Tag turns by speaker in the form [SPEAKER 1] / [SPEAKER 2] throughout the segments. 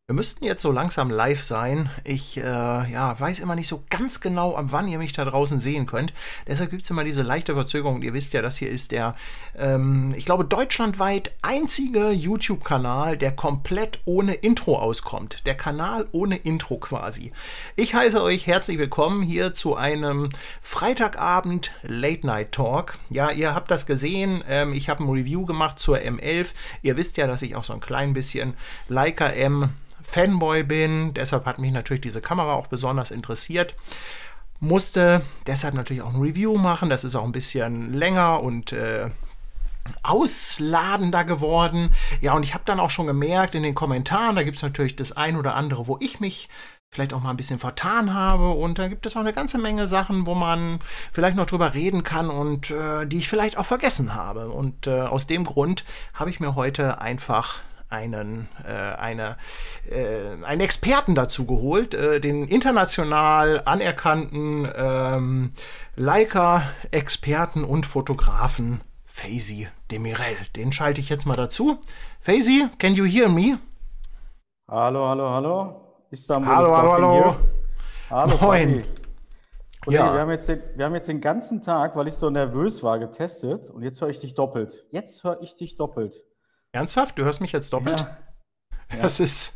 [SPEAKER 1] Wir müssten jetzt so langsam live sein. Ich ja, weiß immer nicht so ganz genau, ab wann ihr mich da draußen sehen könnt. Deshalb gibt es immer diese leichte Verzögerung. Und ihr wisst ja, das hier ist der, ich glaube, deutschlandweit einzige YouTube-Kanal, der komplett ohne Intro auskommt. Der Kanal ohne Intro quasi. Ich heiße euch herzlich willkommen hier zu einem Freitagabend Late-Night-Talk. Ja, ihr habt das gesehen. Ich habe ein Review gemacht zur M11. Ihr wisst ja, dass ich auch so ein klein bisschen Leica M Fanboy bin, deshalb hat mich natürlich diese Kamera auch besonders interessiert. Musste deshalb natürlich auch ein Review machen, das ist auch ein bisschen länger und ausladender geworden. Ja, und ich habe dann auch schon gemerkt in den Kommentaren, da gibt es natürlich das ein oder andere, wo ich mich vielleicht auch mal ein bisschen vertan habe, und da gibt es auch eine ganze Menge Sachen, wo man vielleicht noch drüber reden kann und die ich vielleicht auch vergessen habe. Und aus dem Grund habe ich mir heute einfach einen Experten dazu geholt, den international anerkannten Leica-Experten und Fotografen Feyzi Demirel. Den schalte ich jetzt mal dazu. Feyzi, can you hear me?
[SPEAKER 2] Hallo, hallo, hallo. Istanbul
[SPEAKER 1] Hallo,
[SPEAKER 2] ist
[SPEAKER 1] hallo,
[SPEAKER 2] talking
[SPEAKER 1] hallo.
[SPEAKER 2] here. Hallo,
[SPEAKER 1] Moin.
[SPEAKER 2] Papi. Kollege,
[SPEAKER 1] Ja,
[SPEAKER 2] wir haben jetzt den ganzen Tag, weil ich so nervös war, getestet, und jetzt höre ich dich doppelt. Jetzt höre ich dich doppelt.
[SPEAKER 1] ernsthaft? Du hörst mich jetzt doppelt?
[SPEAKER 2] Ja,
[SPEAKER 1] Das
[SPEAKER 2] ja.
[SPEAKER 1] ist.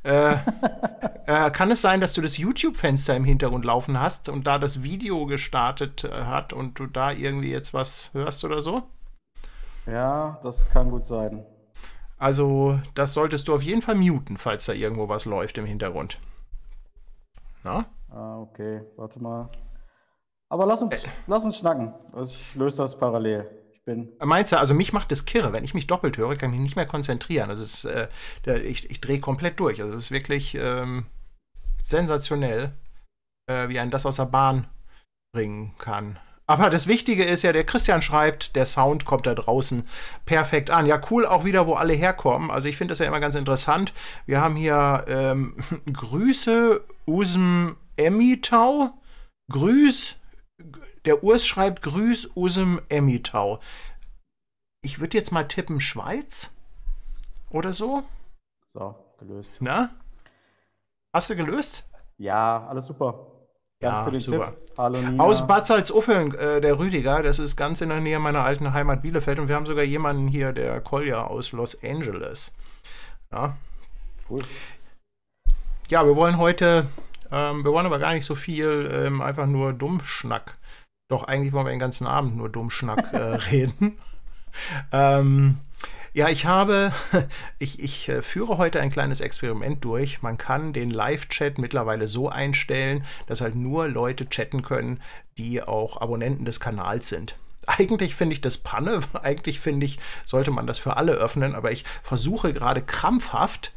[SPEAKER 1] Kann es sein, dass du das YouTube-Fenster im Hintergrund laufen hast und da das Video gestartet hat und du da irgendwie jetzt was hörst oder so?
[SPEAKER 2] Ja, das kann gut sein.
[SPEAKER 1] Also, das solltest du auf jeden Fall muten, falls da irgendwo was läuft im Hintergrund. Na?
[SPEAKER 2] Ah, okay, warte mal. Aber lass uns schnacken. Also ich löse das parallel.
[SPEAKER 1] Meinst du, also mich macht das kirre, wenn ich mich doppelt höre, kann ich mich nicht mehr konzentrieren. Also ich drehe komplett durch. Also es ist wirklich sensationell, wie einen das aus der Bahn bringen kann. Aber das Wichtige ist ja, der Christian schreibt, der Sound kommt da draußen perfekt an. Ja, cool auch wieder, wo alle herkommen. Also ich finde das ja immer ganz interessant. Wir haben hier Grüße, Usm Emmitau. Grüß. Der Urs schreibt Grüß, Usm Emmitau. Ich würde jetzt mal tippen Schweiz oder so.
[SPEAKER 2] So, gelöst.
[SPEAKER 1] Na? Hast du gelöst?
[SPEAKER 2] Ja, alles super. Danke für
[SPEAKER 1] Ja,
[SPEAKER 2] den Tipp.
[SPEAKER 1] super.
[SPEAKER 2] Hallo,
[SPEAKER 1] Aus
[SPEAKER 2] Nina.
[SPEAKER 1] Bad Salzuffeln, der Rüdiger, das ist ganz in der Nähe meiner alten Heimat Bielefeld, und wir haben sogar jemanden hier, der Kolja aus Los Angeles. Ja,
[SPEAKER 2] Cool.
[SPEAKER 1] ja, wir wollen heute, wir wollen aber gar nicht so viel, einfach nur Dummschnack. Doch, eigentlich wollen wir den ganzen Abend nur Dummschnack reden. Ähm, ja, ich führe heute ein kleines Experiment durch. Man kann den Live-Chat mittlerweile so einstellen, dass halt nur Leute chatten können, die auch Abonnenten des Kanals sind. Eigentlich finde ich das Panne. Eigentlich finde ich, sollte man das für alle öffnen. Aber ich versuche gerade krampfhaft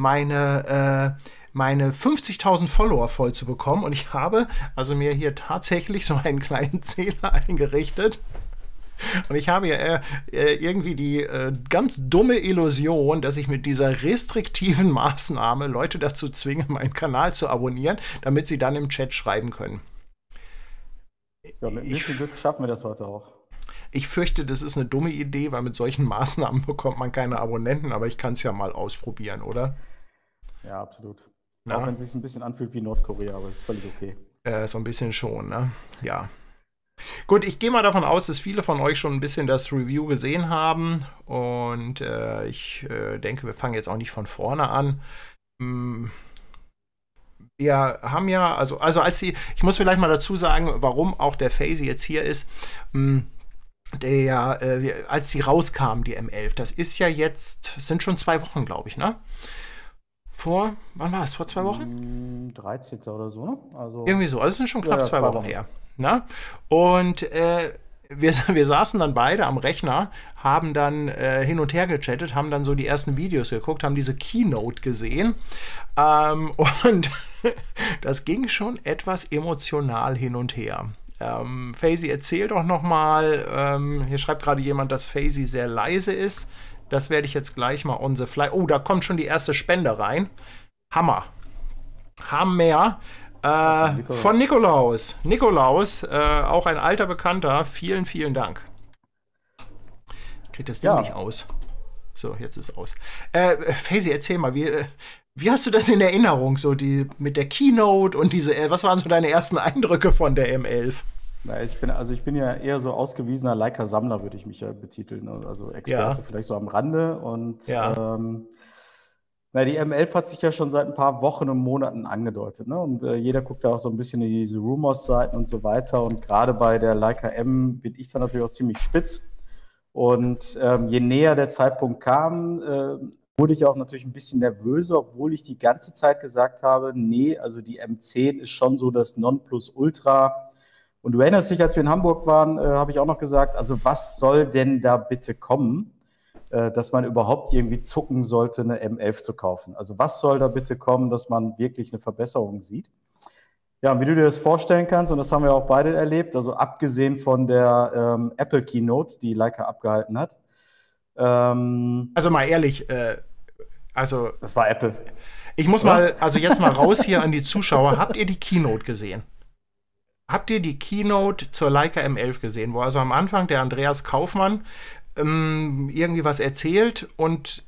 [SPEAKER 1] meine 50.000 Follower voll zu bekommen. Und ich habe also mir hier tatsächlich so einen kleinen Zähler eingerichtet. Und ich habe ja irgendwie die ganz dumme Illusion, dass ich mit dieser restriktiven Maßnahme Leute dazu zwinge, meinen Kanal zu abonnieren, damit sie dann im Chat schreiben können.
[SPEAKER 2] Ja, mit ein
[SPEAKER 1] Ich,
[SPEAKER 2] bisschen Glück schaffen wir das heute auch.
[SPEAKER 1] ich fürchte, das ist eine dumme Idee, weil mit solchen Maßnahmen bekommt man keine Abonnenten, aber ich kann es ja mal ausprobieren, oder?
[SPEAKER 2] Ja, absolut. Auch
[SPEAKER 1] Na,
[SPEAKER 2] wenn es sich ein bisschen anfühlt wie Nordkorea, aber es ist völlig okay.
[SPEAKER 1] so ein bisschen schon, ne? Ja. Gut, ich gehe mal davon aus, dass viele von euch schon ein bisschen das Review gesehen haben, und ich denke, wir fangen jetzt auch nicht von vorne an. Mm, Wir haben ja, ich muss vielleicht mal dazu sagen, warum auch der Feyzi jetzt hier ist. Mm, als die rauskam, die M11, das ist ja jetzt, es sind schon 2 Wochen, glaube ich, ne? Wann war es? Vor 2 Wochen?
[SPEAKER 2] 13. oder so, ne? Also,
[SPEAKER 1] Irgendwie so, also es sind schon
[SPEAKER 2] ja,
[SPEAKER 1] knapp
[SPEAKER 2] ja,
[SPEAKER 1] zwei
[SPEAKER 2] zwei
[SPEAKER 1] Wochen
[SPEAKER 2] Wochen.
[SPEAKER 1] her. Ne? Und wir saßen dann beide am Rechner, haben dann hin und her gechattet, haben dann so die ersten Videos geguckt, haben diese Keynote gesehen. Und das ging schon etwas emotional hin und her. Feyzi, erzähl doch noch mal, hier schreibt gerade jemand, dass Feyzi sehr leise ist. Das werde ich jetzt gleich mal on the fly. Oh, da kommt schon die erste Spende rein. Hammer. Hammer.
[SPEAKER 2] Von
[SPEAKER 1] Von
[SPEAKER 2] Nikolaus.
[SPEAKER 1] Nikolaus. Nikolaus, auch ein alter Bekannter. Vielen, vielen Dank. Ich krieg das Ding nicht
[SPEAKER 2] Ja,
[SPEAKER 1] aus. So, jetzt ist aus. Feyzi, erzähl mal, Wie hast du das in Erinnerung, so die mit der Keynote und diese, was waren so deine ersten Eindrücke von der M11?
[SPEAKER 2] Na, ich bin ja eher so ausgewiesener Leica-Sammler, würde ich mich ja betiteln, ne? Also Experte
[SPEAKER 1] Ja,
[SPEAKER 2] vielleicht so am Rande. Und
[SPEAKER 1] ja.
[SPEAKER 2] na, die M11 hat sich ja schon seit ein paar Wochen und Monaten angedeutet. Ne? Und jeder guckt da auch so ein bisschen in diese Rumors-Seiten und so weiter. Und gerade bei der Leica M bin ich da natürlich auch ziemlich spitz. Und je näher der Zeitpunkt kam, wurde ich auch natürlich ein bisschen nervöser, obwohl ich die ganze Zeit gesagt habe, nee, also die M10 ist schon so das Nonplusultra. Und du erinnerst dich, als wir in Hamburg waren, habe ich auch noch gesagt, also was soll denn da bitte kommen, dass man überhaupt irgendwie zucken sollte, eine M11 zu kaufen? Also was soll da bitte kommen, dass man wirklich eine Verbesserung sieht? Ja, und wie du dir das vorstellen kannst, und das haben wir auch beide erlebt, also abgesehen von der Apple Keynote, die Leica abgehalten hat.
[SPEAKER 1] Also mal ehrlich, also
[SPEAKER 2] Das war Apple,
[SPEAKER 1] ich muss
[SPEAKER 2] oder?
[SPEAKER 1] mal, also jetzt mal raus hier an die Zuschauer. Habt ihr die Keynote gesehen? Habt ihr die Keynote zur Leica M11 gesehen, wo also am Anfang der Andreas Kaufmann irgendwie was erzählt und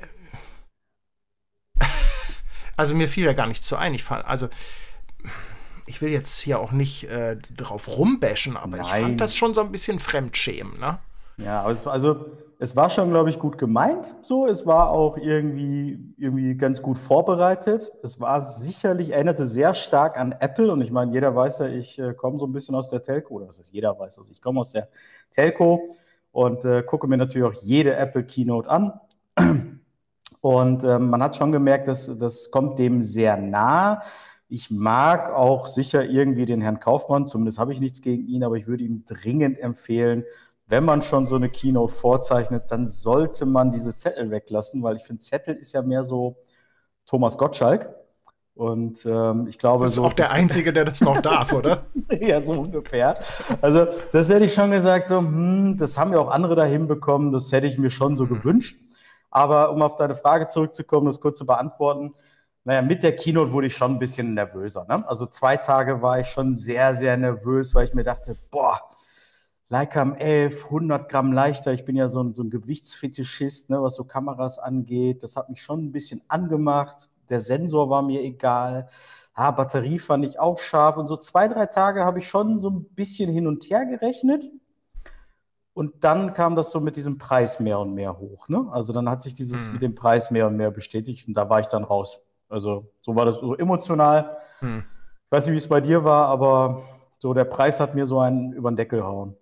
[SPEAKER 1] also mir fiel da gar nicht so ein. Also ich will jetzt hier auch nicht drauf rumbashen, aber ich fand das
[SPEAKER 2] Nein.
[SPEAKER 1] schon so ein bisschen Fremdschämen, ne?
[SPEAKER 2] Ja, aber es war schon, glaube ich, gut gemeint. So, es war auch irgendwie ganz gut vorbereitet. Es war sicherlich, erinnerte sehr stark an Apple. Und ich meine, jeder weiß ja, ich komme so ein bisschen aus der Telco. Oder was ist jeder weiß das? Ich komme aus der Telco und gucke mir natürlich auch jede Apple Keynote an. Und man hat schon gemerkt, dass das kommt dem sehr nah. Ich mag auch sicher irgendwie den Herrn Kaufmann, zumindest habe ich nichts gegen ihn, aber ich würde ihm dringend empfehlen, wenn man schon so eine Keynote vorzeichnet, dann sollte man diese Zettel weglassen, weil ich finde, Zettel ist ja mehr so Thomas Gottschalk. Und ich glaube,
[SPEAKER 1] Das ist
[SPEAKER 2] so,
[SPEAKER 1] auch der
[SPEAKER 2] das,
[SPEAKER 1] Einzige, der das noch darf, oder?
[SPEAKER 2] ja, so ungefähr. Also, das hätte ich schon gesagt, so, das haben ja auch andere da hinbekommen, das hätte ich mir schon so
[SPEAKER 1] Hm.
[SPEAKER 2] gewünscht. Aber um auf deine Frage zurückzukommen, das kurz zu beantworten, naja, mit der Keynote wurde ich schon ein bisschen nervöser. Ne? Also 2 Tage war ich schon sehr, sehr nervös, weil ich mir dachte, boah, Leica M11, 100 Gramm leichter. Ich bin ja so ein Gewichtsfetischist, ne, was so Kameras angeht. Das hat mich schon ein bisschen angemacht. Der Sensor war mir egal. Batterie fand ich auch scharf. Und so 2, 3 Tage habe ich schon so ein bisschen hin und her gerechnet. Und dann kam das so mit diesem Preis mehr und mehr hoch. Ne? Also dann hat sich dieses mit
[SPEAKER 1] Hm.
[SPEAKER 2] dem Preis mehr und mehr bestätigt. Und da war ich dann raus. Also so war das so emotional.
[SPEAKER 1] Hm.
[SPEAKER 2] Ich weiß nicht, wie es bei dir war, aber so der Preis hat mir so einen über den Deckel gehauen.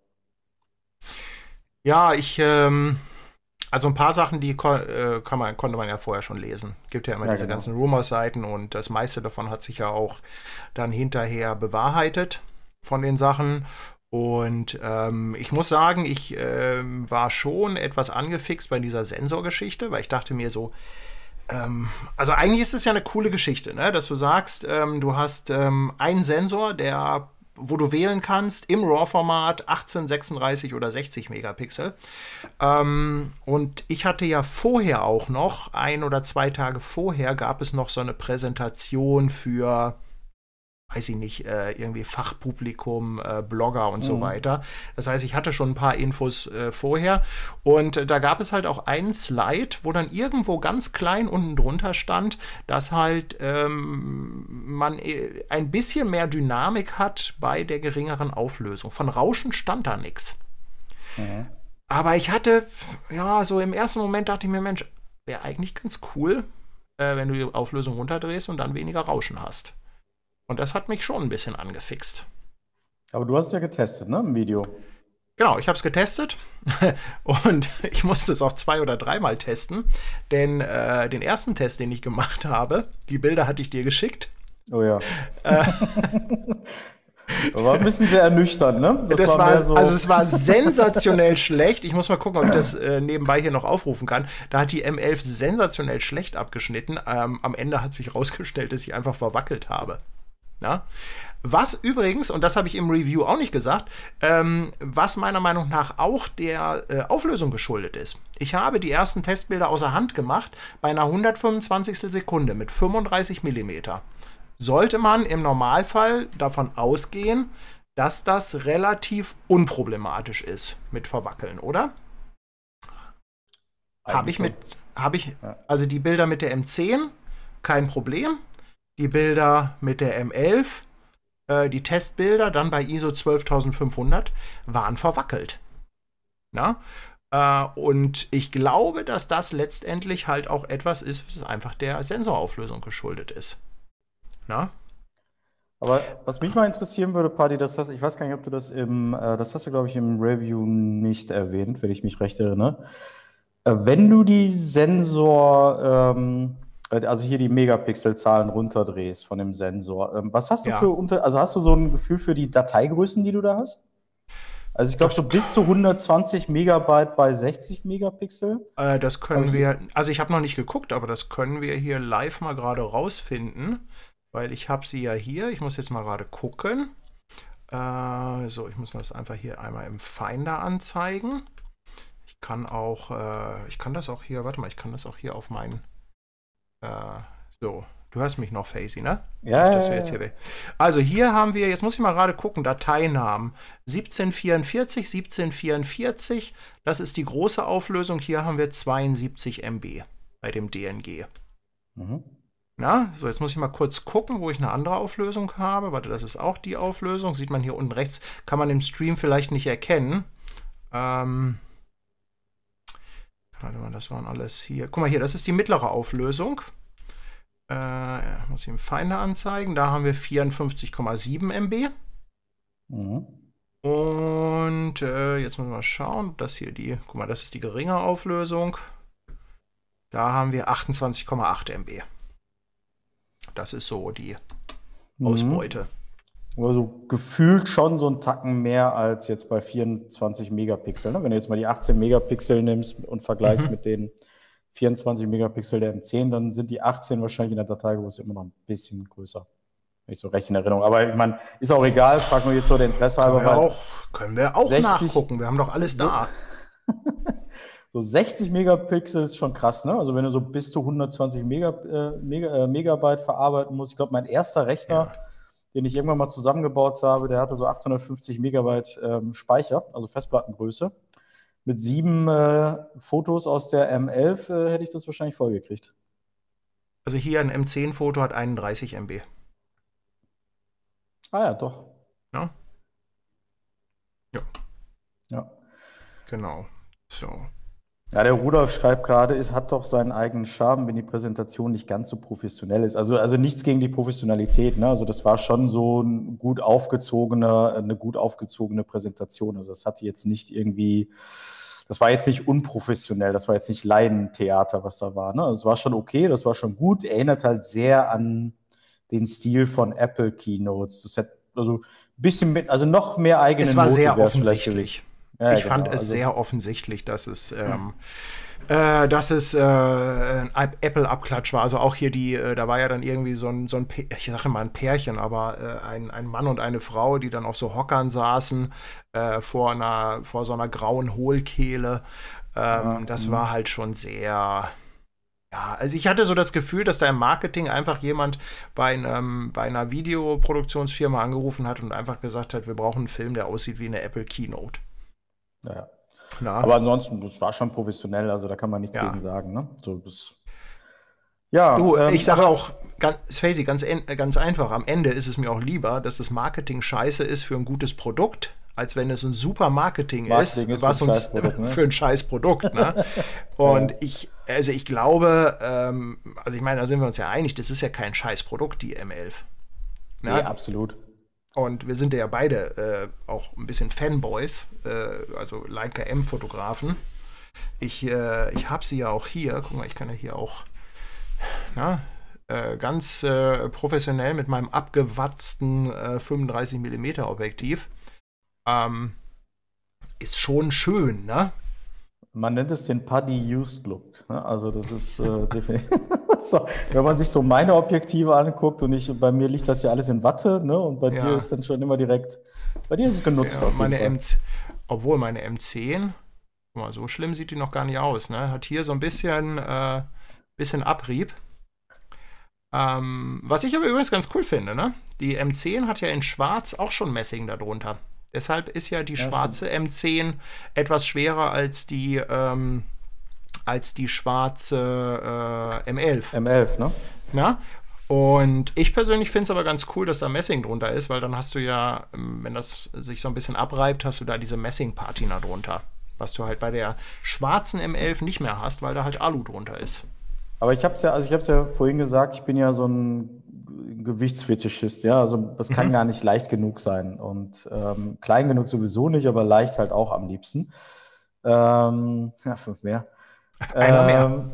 [SPEAKER 1] Ja, also ein paar Sachen, die konnte man ja vorher schon lesen. Gibt ja immer
[SPEAKER 2] Ja,
[SPEAKER 1] diese
[SPEAKER 2] genau.
[SPEAKER 1] ganzen Rumor-Seiten und das meiste davon hat sich ja auch dann hinterher bewahrheitet von den Sachen. Und ich muss sagen, ich war schon etwas angefixt bei dieser Sensorgeschichte, weil ich dachte mir so, also eigentlich ist es ja eine coole Geschichte, ne? Dass du sagst, du hast einen Sensor, wo du wählen kannst im RAW-Format 18, 36 oder 60 Megapixel. Und ich hatte ja vorher auch noch, 1 oder 2 Tage vorher, gab es noch so eine Präsentation für, weiß ich nicht, irgendwie Fachpublikum, Blogger und so
[SPEAKER 2] Mhm.
[SPEAKER 1] weiter. Das heißt, ich hatte schon ein paar Infos vorher und da gab es halt auch einen Slide, wo dann irgendwo ganz klein unten drunter stand, dass halt man ein bisschen mehr Dynamik hat bei der geringeren Auflösung. Von Rauschen stand da nichts.
[SPEAKER 2] Mhm.
[SPEAKER 1] Aber ich hatte, ja, so im ersten Moment dachte ich mir, Mensch, wäre eigentlich ganz cool, wenn du die Auflösung runterdrehst und dann weniger Rauschen hast. Und das hat mich schon ein bisschen angefixt.
[SPEAKER 2] Aber du hast es ja getestet, ne, im Video.
[SPEAKER 1] Genau, ich habe es getestet und ich musste es auch 2 oder 3 Mal testen, denn den ersten Test, den ich gemacht habe, die Bilder hatte ich dir geschickt.
[SPEAKER 2] Oh ja.
[SPEAKER 1] Äh,
[SPEAKER 2] War ein bisschen sehr ernüchternd, ne? Das war mehr
[SPEAKER 1] also
[SPEAKER 2] so.
[SPEAKER 1] es war sensationell schlecht. Ich muss mal gucken, ob ich das nebenbei hier noch aufrufen kann. Da hat die M11 sensationell schlecht abgeschnitten. Am Ende hat sich herausgestellt, dass ich einfach verwackelt habe. Na? Was übrigens, und das habe ich im Review auch nicht gesagt, was meiner Meinung nach auch der Auflösung geschuldet ist. Ich habe die ersten Testbilder außer Hand gemacht bei einer 125. Sekunde mit 35 Millimeter. Sollte man im Normalfall davon ausgehen, dass das relativ unproblematisch ist mit Verwackeln, oder? Habe
[SPEAKER 2] Eigentlich
[SPEAKER 1] ich mit,
[SPEAKER 2] schon.
[SPEAKER 1] habe ich,
[SPEAKER 2] Ja.
[SPEAKER 1] also die Bilder mit der M10 kein Problem. Die Bilder mit der M11, die Testbilder dann bei ISO 12500 waren verwackelt. Na? Und ich glaube, dass das letztendlich halt auch etwas ist, was einfach der Sensorauflösung geschuldet ist. Na?
[SPEAKER 2] Aber was mich mal interessieren würde, Paddy, ich weiß gar nicht, ob du das hast du, glaube ich, im Review nicht erwähnt, wenn ich mich recht erinnere. Wenn du die also hier die Megapixelzahlen runterdrehst von dem Sensor, was hast du also hast du so ein Gefühl für die Dateigrößen, die du da hast? Also ich glaube, so bis zu 120 Megabyte bei 60 Megapixel.
[SPEAKER 1] Das können wir, also ich habe noch nicht geguckt, aber das können wir hier live mal gerade rausfinden, weil ich habe sie ja hier. Ich muss jetzt mal gerade gucken. So, ich muss mir das einfach hier einmal im Finder anzeigen. Ich kann das auch hier, warte mal, ich kann das auch hier auf meinen, so, du hörst mich noch, Faisy, ne?
[SPEAKER 2] Ja,
[SPEAKER 1] das jetzt hier Also hier haben wir, jetzt muss ich mal gerade gucken, Dateinamen 1744, 1744, das ist die große Auflösung, hier haben wir 72 MB bei dem DNG.
[SPEAKER 2] Mhm.
[SPEAKER 1] Na, so jetzt muss ich mal kurz gucken, wo ich eine andere Auflösung habe. Warte, das ist auch die Auflösung, sieht man hier unten rechts, kann man im Stream vielleicht nicht erkennen. Warte mal, das waren alles hier. Guck mal hier, das ist die mittlere Auflösung. Muss ich im Finder anzeigen. Da haben wir 54,7 MB.
[SPEAKER 2] Mhm.
[SPEAKER 1] Und jetzt müssen wir mal schauen. Das hier guck mal, das ist die geringe Auflösung. Da haben wir 28,8 MB. Das ist so die Ausbeute.
[SPEAKER 2] Also gefühlt schon so einen Tacken mehr als jetzt bei 24 Megapixel. Ne? Wenn du jetzt mal die 18 Megapixel nimmst und vergleichst mit den 24 Megapixel der M10, dann sind die 18 wahrscheinlich in der Dateigröße immer noch ein bisschen größer. Wenn ich so recht in Erinnerung. Aber ich meine, ist auch egal, frag nur jetzt so der Interesse halber.
[SPEAKER 1] Können wir auch 60, nachgucken, wir haben doch alles da.
[SPEAKER 2] So 60 Megapixel ist schon krass, ne? Also wenn du so bis zu 120 Megabyte verarbeiten musst. Ich glaube, mein erster Rechner, den ich irgendwann mal zusammengebaut habe, der hatte so 850 Megabyte Speicher, also Festplattengröße. Mit 7 Fotos aus der M11 hätte ich das wahrscheinlich vollgekriegt.
[SPEAKER 1] Also hier ein M10-Foto hat 31 MB.
[SPEAKER 2] Ah ja, doch.
[SPEAKER 1] Ja. Ja.
[SPEAKER 2] Ja.
[SPEAKER 1] Genau. So.
[SPEAKER 2] Ja, der Rudolf schreibt gerade, es hat doch seinen eigenen Charme, wenn die Präsentation nicht ganz so professionell ist. Also nichts gegen die Professionalität, ne? Also das war schon so eine gut aufgezogene Präsentation. Also das hatte jetzt nicht irgendwie, das war jetzt nicht unprofessionell, das war jetzt nicht Laientheater, was da war, ne? Also es war schon okay, das war schon gut, erinnert halt sehr an den Stil von Apple Keynotes. Das hat also ein bisschen also noch mehr eigene
[SPEAKER 1] Es war
[SPEAKER 2] Note
[SPEAKER 1] sehr offensichtlich.
[SPEAKER 2] Ja,
[SPEAKER 1] ich fand es sehr offensichtlich, dass es ein Apple-Abklatsch war. Also auch hier da war ja dann irgendwie so ein ich sage mal ein Pärchen, aber ein Mann und eine Frau, die dann auf so Hockern saßen, vor so einer grauen Hohlkehle. Das war halt schon sehr. Ja, also ich hatte so das Gefühl, dass da im Marketing einfach jemand bei einer Videoproduktionsfirma angerufen hat und einfach gesagt hat, wir brauchen einen Film, der aussieht wie eine Apple Keynote.
[SPEAKER 2] Ja. Aber ansonsten, das war schon professionell, also da kann man nichts gegen sagen. Ne? So,
[SPEAKER 1] ich sage auch, Faisy, ganz einfach, am Ende ist es mir auch lieber, dass das Marketing scheiße ist für ein gutes Produkt, als wenn es ein super Marketing ist, was uns für ein scheiß Produkt. Ne? Und ich glaube, also ich meine, da sind wir uns ja einig, das ist ja kein scheiß Produkt, die M11.
[SPEAKER 2] Ne? Nee, absolut.
[SPEAKER 1] Und wir sind ja beide auch ein bisschen Fanboys, also Leica M-Fotografen. Ich habe sie ja auch hier. Guck mal, ich kann ja hier auch ganz professionell mit meinem abgewatzten 35mm Objektiv. Ist schon schön, ne?
[SPEAKER 2] Man nennt es den Paddy Used Look. Ne? Also das ist definitiv. So, wenn man sich so meine Objektive anguckt und bei mir liegt das ja alles in Watte, ne? Und bei dir ist dann schon immer direkt, bei dir ist es genutzt.
[SPEAKER 1] Ja, obwohl meine M10, guck mal, so schlimm sieht die noch gar nicht aus, ne? Hat hier so ein bisschen Abrieb. Was ich aber übrigens ganz cool finde, ne? Die M10 hat ja in Schwarz auch schon Messing darunter. Deshalb ist ja die schwarze M10 etwas schwerer als die schwarze M11.
[SPEAKER 2] M11, ne?
[SPEAKER 1] Na? Und ich persönlich finde es aber ganz cool, dass da Messing drunter ist, weil dann hast du ja, wenn das sich so ein bisschen abreibt, hast du da diese Messingpatina drunter. Was du halt bei der schwarzen M11 nicht mehr hast, weil da halt Alu drunter ist.
[SPEAKER 2] Aber ich habe es ja vorhin gesagt, ich bin ja so ein Gewichtsfetischist, ja. Also das kann
[SPEAKER 1] Mhm.
[SPEAKER 2] gar nicht leicht genug sein. Und klein genug sowieso nicht, aber leicht halt auch am liebsten. Ja, 5 mehr.
[SPEAKER 1] Einer mehr.
[SPEAKER 2] Ähm,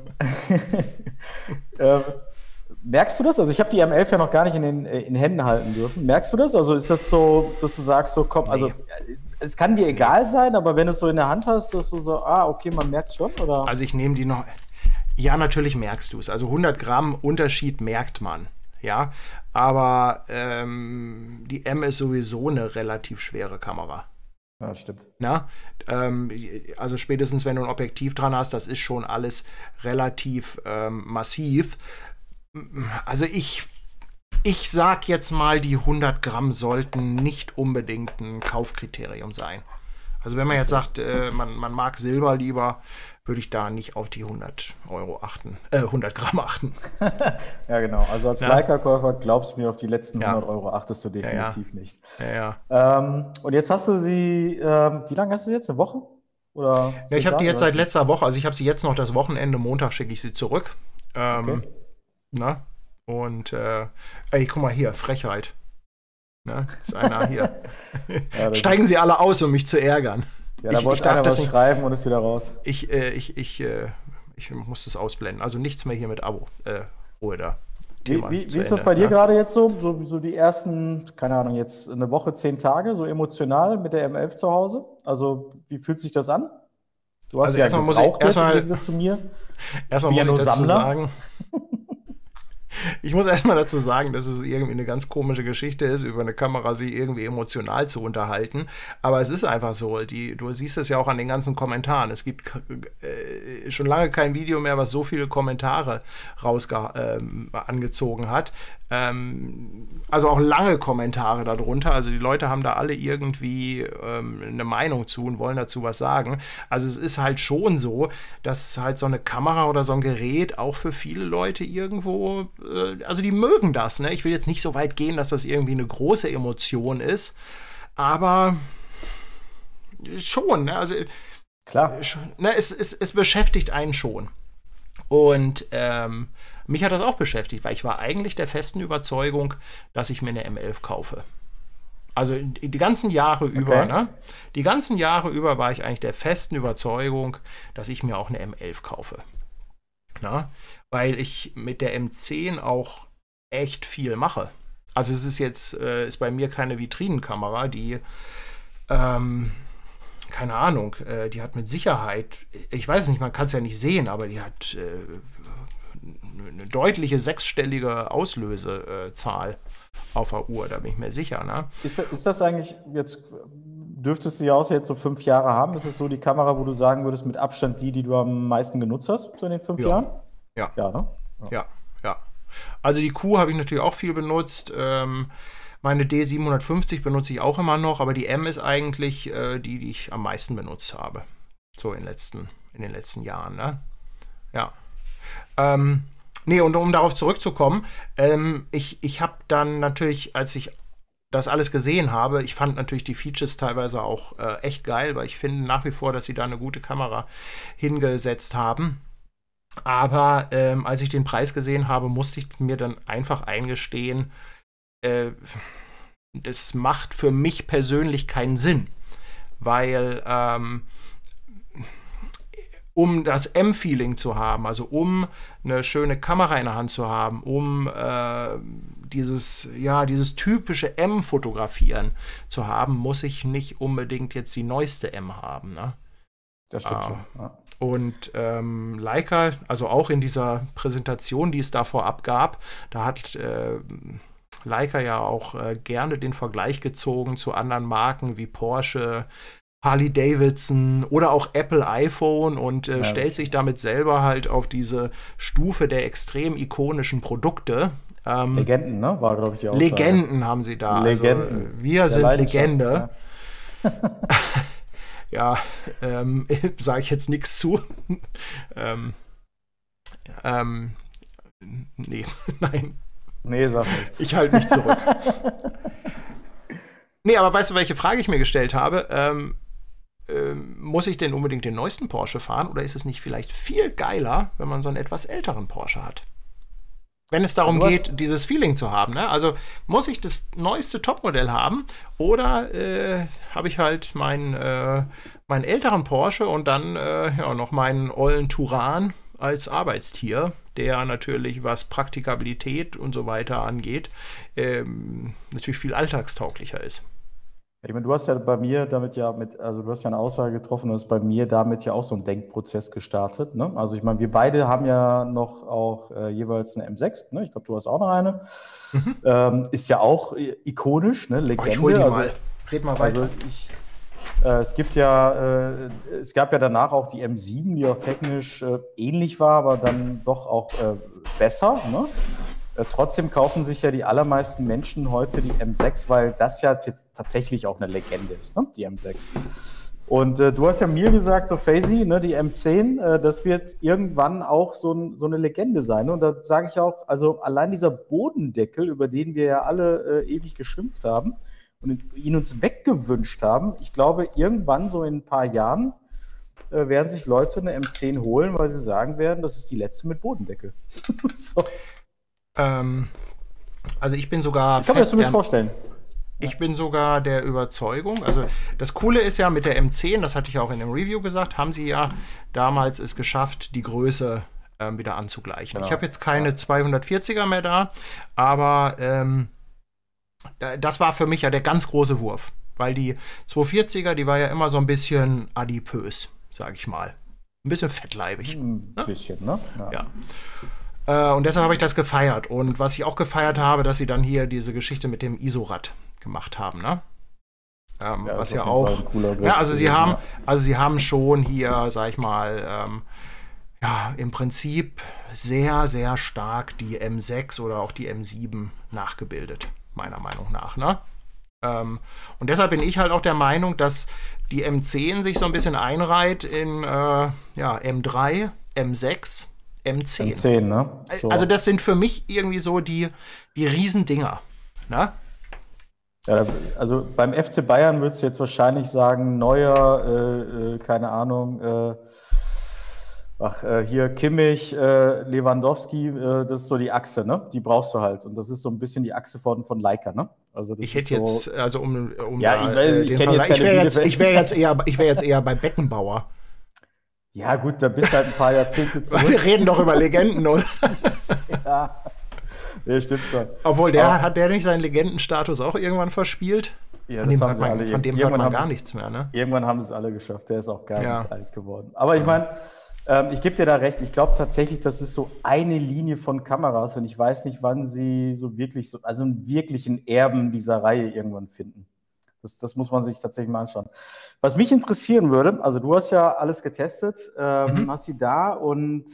[SPEAKER 2] ähm, merkst du das? Also ich habe die M11 ja noch gar nicht in Händen halten dürfen. Merkst du das? Also ist das so, dass du sagst, so komm, also
[SPEAKER 1] Nee,
[SPEAKER 2] es kann dir
[SPEAKER 1] nee.
[SPEAKER 2] egal sein, aber wenn du es so in der Hand hast, dass du so, okay, man merkt schon, oder?
[SPEAKER 1] Also ich nehme die noch. Ja, natürlich merkst du es. Also 100 Gramm Unterschied merkt man. Ja, aber die M ist sowieso eine relativ schwere Kamera.
[SPEAKER 2] Ja, stimmt.
[SPEAKER 1] Na? Also spätestens, wenn du ein Objektiv dran hast, das ist schon alles relativ massiv. Also ich sag jetzt mal, die 100 Gramm sollten nicht unbedingt ein Kaufkriterium sein. Also wenn man jetzt sagt, man mag Silber lieber, würde ich da nicht auf die 100 € achten, 100 Gramm achten.
[SPEAKER 2] Ja, genau. Also als
[SPEAKER 1] Ja,
[SPEAKER 2] Leica-Käufer glaubst du mir, auf die letzten
[SPEAKER 1] ja,
[SPEAKER 2] 100 € achtest du
[SPEAKER 1] ja, ja,
[SPEAKER 2] definitiv nicht.
[SPEAKER 1] ja, ja.
[SPEAKER 2] Und jetzt hast du sie, wie lange hast du sie jetzt? Eine Woche? Oder
[SPEAKER 1] Ja, ich
[SPEAKER 2] 10
[SPEAKER 1] habe die
[SPEAKER 2] Tage?
[SPEAKER 1] jetzt
[SPEAKER 2] Weiß
[SPEAKER 1] seit
[SPEAKER 2] ich nicht.
[SPEAKER 1] letzter Woche, also ich habe sie jetzt noch das Wochenende, Montag schicke ich sie zurück.
[SPEAKER 2] Okay.
[SPEAKER 1] Ähm, na? Und ey, guck mal hier, Frechheit. Ne? Ist einer hier.
[SPEAKER 2] Ja, das
[SPEAKER 1] Steigen
[SPEAKER 2] ist,
[SPEAKER 1] sie alle aus, um mich zu ärgern.
[SPEAKER 2] ja, da
[SPEAKER 1] Ich
[SPEAKER 2] wollte
[SPEAKER 1] darf
[SPEAKER 2] einer
[SPEAKER 1] das
[SPEAKER 2] was
[SPEAKER 1] nicht.
[SPEAKER 2] schreiben und ist wieder raus.
[SPEAKER 1] Ich muss das ausblenden. Also nichts mehr hier mit Abo. Ruhe da.
[SPEAKER 2] Wie,
[SPEAKER 1] Thema
[SPEAKER 2] wie,
[SPEAKER 1] zu
[SPEAKER 2] wie ist das
[SPEAKER 1] Ende.
[SPEAKER 2] bei dir
[SPEAKER 1] Ne?
[SPEAKER 2] gerade jetzt so? So die ersten, keine Ahnung, jetzt eine Woche, 10 Tage, so emotional mit der M11 zu Hause? Also, wie fühlt sich das an? Du hast
[SPEAKER 1] Also
[SPEAKER 2] sie ja
[SPEAKER 1] erstmal muss ich
[SPEAKER 2] gebraucht jetzt im Gegensatz zu mir. Ich
[SPEAKER 1] erstmal
[SPEAKER 2] bin ja
[SPEAKER 1] muss ich
[SPEAKER 2] nur
[SPEAKER 1] dazu
[SPEAKER 2] Sammler.
[SPEAKER 1] sagen, ich muss erstmal dazu sagen, dass es irgendwie eine ganz komische Geschichte ist, über eine Kamera sich irgendwie emotional zu unterhalten. Aber es ist einfach so. Du siehst es ja auch an den ganzen Kommentaren. Es gibt schon lange kein Video mehr, was so viele Kommentare angezogen hat. Also auch lange Kommentare darunter. Also die Leute haben da alle irgendwie eine Meinung zu und wollen dazu was sagen. Also es ist halt schon so, dass halt so eine Kamera oder so ein Gerät auch für viele Leute irgendwo, also die mögen das. Ne? Ich will jetzt nicht so weit gehen, dass das irgendwie eine große Emotion ist, aber schon. Ne? Also
[SPEAKER 2] Klar.
[SPEAKER 1] ne, es beschäftigt einen schon. Und mich hat das auch beschäftigt, weil ich war eigentlich der festen Überzeugung, dass ich mir eine M11 kaufe. Also die ganzen Jahre über,
[SPEAKER 2] Okay.
[SPEAKER 1] ne? Die ganzen Jahre über war ich eigentlich der festen Überzeugung, dass ich mir auch eine M11 kaufe. Ne? Weil ich mit der M10 auch echt viel mache. Also es ist jetzt, ist bei mir keine Vitrinenkamera, die keine Ahnung, die hat mit Sicherheit, ich weiß nicht, man kann es ja nicht sehen, aber die hat eine deutliche sechsstellige Auslösezahl auf der Uhr, da bin ich mir sicher. Ne?
[SPEAKER 2] Ist das eigentlich jetzt, dürftest du ja auch jetzt so 5 Jahre haben? Ist es so die Kamera, wo du sagen würdest, mit Abstand die du am meisten genutzt hast, so in den 5
[SPEAKER 1] Ja,
[SPEAKER 2] Jahren?
[SPEAKER 1] ja,
[SPEAKER 2] Ja, ne? Ja.
[SPEAKER 1] ja, ja. Also die Q habe ich natürlich auch viel benutzt. Meine D750 benutze ich auch immer noch, aber die M ist eigentlich die ich am meisten benutzt habe. So in den letzten Jahren. Ne? Ja. Nee, und um darauf zurückzukommen, ich habe dann natürlich, als ich das alles gesehen habe, ich fand natürlich die Features teilweise auch echt geil, weil ich finde nach wie vor, dass sie da eine gute Kamera hingesetzt haben. Aber als ich den Preis gesehen habe, musste ich mir dann einfach eingestehen, äh, das macht für mich persönlich keinen Sinn, weil um das M-Feeling zu haben, also um eine schöne Kamera in der Hand zu haben, um dieses typische M-Fotografieren zu haben, muss ich nicht unbedingt jetzt die neueste M haben. Ne?
[SPEAKER 2] Das stimmt schon. Ja.
[SPEAKER 1] Und Leica, also auch in dieser Präsentation, die es da vorab gab, da hat Leica ja auch gerne den Vergleich gezogen zu anderen Marken wie Porsche, Harley Davidson oder auch Apple iPhone und
[SPEAKER 2] Ja,
[SPEAKER 1] stellt sich damit selber halt auf diese Stufe der extrem ikonischen Produkte.
[SPEAKER 2] Legenden, ne? War, glaube ich, die Aussage.
[SPEAKER 1] Legenden haben sie da.
[SPEAKER 2] Legenden.
[SPEAKER 1] Also, wir
[SPEAKER 2] Der
[SPEAKER 1] sind
[SPEAKER 2] Leidenschaft,
[SPEAKER 1] Legende.
[SPEAKER 2] ja.
[SPEAKER 1] Ja, sage ich jetzt nichts zu. ähm, Nee, nein.
[SPEAKER 2] Nee, sag nichts.
[SPEAKER 1] Ich halte mich zurück. Nee, aber weißt du, welche Frage ich mir gestellt habe? Muss ich denn unbedingt den neuesten Porsche fahren oder ist es nicht vielleicht viel geiler, wenn man so einen etwas älteren Porsche hat? Wenn es darum geht, dieses Feeling zu haben, ne? Also muss ich das neueste Topmodell haben oder habe ich halt meinen älteren Porsche und dann ja, noch meinen ollen Touran als Arbeitstier, der natürlich, was Praktikabilität und so weiter angeht, natürlich viel alltagstauglicher ist.
[SPEAKER 2] Ich meine, du hast ja bei mir damit also du hast ja eine Aussage getroffen und hast bei mir damit ja auch so einen Denkprozess gestartet. Ne? Also ich meine, wir beide haben ja noch auch jeweils eine M6. Ne? Ich glaube, du hast auch noch eine. Ist ja auch ikonisch, ne? Legende.
[SPEAKER 1] Ich hol die mal. Red mal weiter.
[SPEAKER 2] Also es gab ja danach auch die M7, die auch technisch ähnlich war, aber dann doch auch besser. Ne? Trotzdem kaufen sich ja die allermeisten Menschen heute die M6, weil das ja tatsächlich auch eine Legende ist, ne? Die M6. Und du hast ja mir gesagt, so Faisy, ne, die M10, das wird irgendwann auch so eine Legende sein. Und da sage ich auch, also allein dieser Bodendeckel, über den wir ja alle ewig geschimpft haben und ihn uns weggewünscht haben, ich glaube, irgendwann so in ein paar Jahren werden sich Leute eine M10 holen, weil sie sagen werden, das ist die letzte mit Bodendeckel. So.
[SPEAKER 1] Also ich bin sogar
[SPEAKER 2] ich kann mir das zumindest vorstellen.
[SPEAKER 1] Ich bin sogar der Überzeugung, also das Coole ist ja mit der M10, das hatte ich auch in dem Review gesagt, haben sie ja damals es geschafft, die Größe wieder anzugleichen. Genau. Ich habe jetzt keine 240er mehr da, aber das war für mich ja der ganz große Wurf, weil die 240er, die war ja immer so ein bisschen adipös, sage ich mal. Ein bisschen fettleibig.
[SPEAKER 2] Ein bisschen, ne?
[SPEAKER 1] Ja. Und deshalb habe ich das gefeiert. Und was ich auch gefeiert habe, dass sie dann hier diese Geschichte mit dem ISO-Rad gemacht haben, ne? Was ja auch. Ja, also sie haben schon hier, sag ich mal, ja, im Prinzip sehr, sehr stark die M6 oder auch die M7 nachgebildet, meiner Meinung nach, ne? Und deshalb bin ich halt auch der Meinung, dass die M10 sich so ein bisschen einreiht in ja, M3, M6, M10.
[SPEAKER 2] M10, ne?
[SPEAKER 1] So. Also das sind für mich irgendwie so die Riesendinger, ne?
[SPEAKER 2] Ja, also beim FC Bayern würdest du jetzt wahrscheinlich sagen, Neuer, keine Ahnung, hier Kimmich, Lewandowski, das ist so die Achse, ne? Die brauchst du halt. Und das ist so ein bisschen die Achse von Leica, ne? Also das
[SPEAKER 1] ich hätte jetzt, also
[SPEAKER 2] ja, ich
[SPEAKER 1] wäre jetzt eher bei Beckenbauer.
[SPEAKER 2] Ja, gut, da bist du halt ein paar Jahrzehnte zurück.
[SPEAKER 1] Wir reden doch über Legenden, oder?
[SPEAKER 2] Ja, stimmt schon.
[SPEAKER 1] Obwohl, hat der nicht seinen Legendenstatus auch irgendwann verspielt?
[SPEAKER 2] Ja,
[SPEAKER 1] von dem hört man gar nichts mehr, ne?
[SPEAKER 2] Irgendwann haben sie es alle geschafft. Der ist auch gar nicht alt geworden. Aber ich meine, ich gebe dir da recht. Ich glaube tatsächlich, das ist so eine Linie von Kameras und ich weiß nicht, wann sie also einen wirklichen Erben dieser Reihe irgendwann finden. Das muss man sich tatsächlich mal anschauen. Was mich interessieren würde, also du hast ja alles getestet, hast sie da und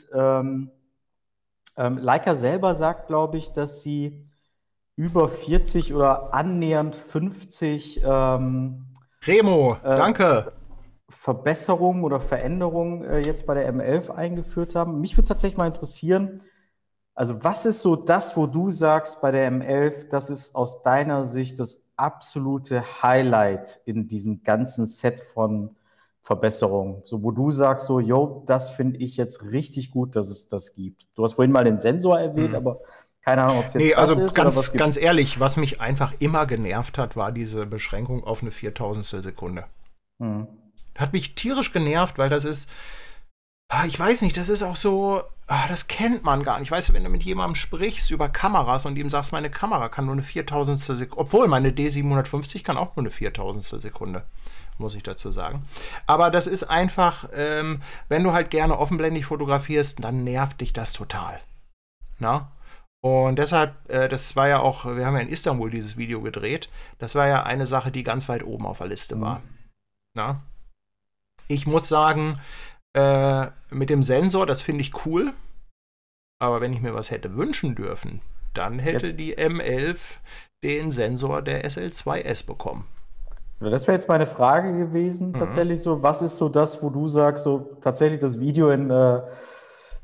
[SPEAKER 2] Leica selber sagt, glaube ich, dass sie über 40 oder annähernd 50
[SPEAKER 1] Remo, danke.
[SPEAKER 2] Verbesserungen oder Veränderungen jetzt bei der M11 eingeführt haben. Mich würde tatsächlich mal interessieren, also was ist so das, wo du sagst bei der M11, das ist aus deiner Sicht das absolute Highlight in diesem ganzen Set von Verbesserungen? So, wo du sagst so, yo, das finde ich jetzt richtig gut, dass es das gibt. Du hast vorhin mal den Sensor erwähnt, aber keine Ahnung, ob es jetzt
[SPEAKER 1] also
[SPEAKER 2] ist
[SPEAKER 1] ganz,
[SPEAKER 2] oder was gibt.
[SPEAKER 1] Ganz ehrlich, was mich einfach immer genervt hat, war diese Beschränkung auf eine 4000stel Sekunde. Hat mich tierisch genervt, weil das ist, ich weiß nicht, das ist auch so, das kennt man gar nicht. Weißt du, wenn du mit jemandem sprichst über Kameras und ihm sagst, meine Kamera kann nur eine 4000stel Sekunde, obwohl meine D750 kann auch nur eine 4000stel Sekunde, muss ich dazu sagen. Aber das ist einfach, wenn du halt gerne offenblendig fotografierst, dann nervt dich das total. Na? Und deshalb, das war ja auch, wir haben ja in Istanbul dieses Video gedreht, das war ja eine Sache, die ganz weit oben auf der Liste war. Na? Ich muss sagen, mit dem Sensor, das finde ich cool, aber wenn ich mir was hätte wünschen dürfen, dann hätte die M11 den Sensor der SL2S bekommen.
[SPEAKER 2] Das wäre jetzt meine Frage gewesen, tatsächlich so, was ist so das, wo du sagst, so tatsächlich das Video in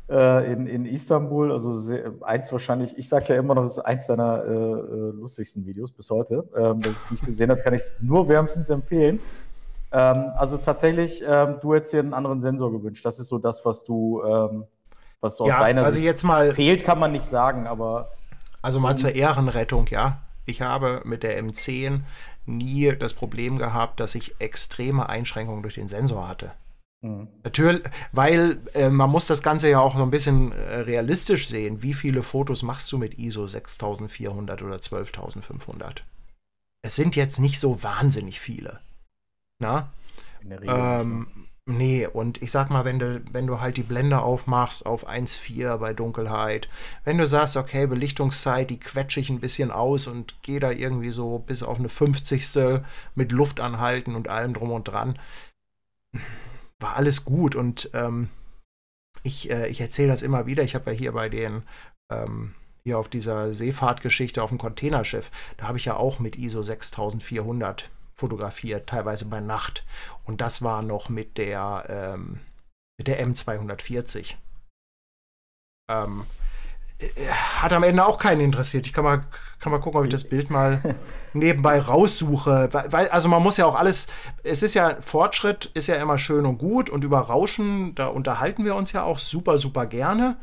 [SPEAKER 2] in Istanbul. Also eins wahrscheinlich, ich sage ja immer noch, das ist eins deiner lustigsten Videos bis heute. Dass ich es nicht gesehen habe, kann ich es nur wärmstens empfehlen. Also tatsächlich, du hättest dir einen anderen Sensor gewünscht. Das ist so das, was du aus deiner
[SPEAKER 1] also
[SPEAKER 2] Sicht
[SPEAKER 1] jetzt mal,
[SPEAKER 2] fehlt, kann man nicht sagen, aber
[SPEAKER 1] also mal zur Ehrenrettung, ja. Ich habe mit der M10 nie das Problem gehabt, dass ich extreme Einschränkungen durch den Sensor hatte. Natürlich, weil man muss das Ganze ja auch so ein bisschen realistisch sehen. Wie viele Fotos machst du mit ISO 6400 oder 12500? Es sind jetzt nicht so wahnsinnig viele. Na?
[SPEAKER 2] in der Regel
[SPEAKER 1] Nee, und ich sag mal, wenn du halt die Blende aufmachst auf 1,4 bei Dunkelheit, wenn du sagst, okay, Belichtungszeit, die quetsche ich ein bisschen aus und gehe da irgendwie so bis auf eine 50. mit Luft anhalten und allem drum und dran, war alles gut. Und ich erzähle das immer wieder. Ich habe ja hier bei hier auf dieser Seefahrtgeschichte auf dem Containerschiff, da habe ich ja auch mit ISO 6400 fotografiert, teilweise bei Nacht. Und das war noch mit der M240. Hat am Ende auch keinen interessiert. Ich kann mal gucken, ob ich das Bild mal nebenbei raussuche. Also man muss ja auch alles, es ist ja, Fortschritt ist ja immer schön und gut und über Rauschen, da unterhalten wir uns ja auch super, super gerne.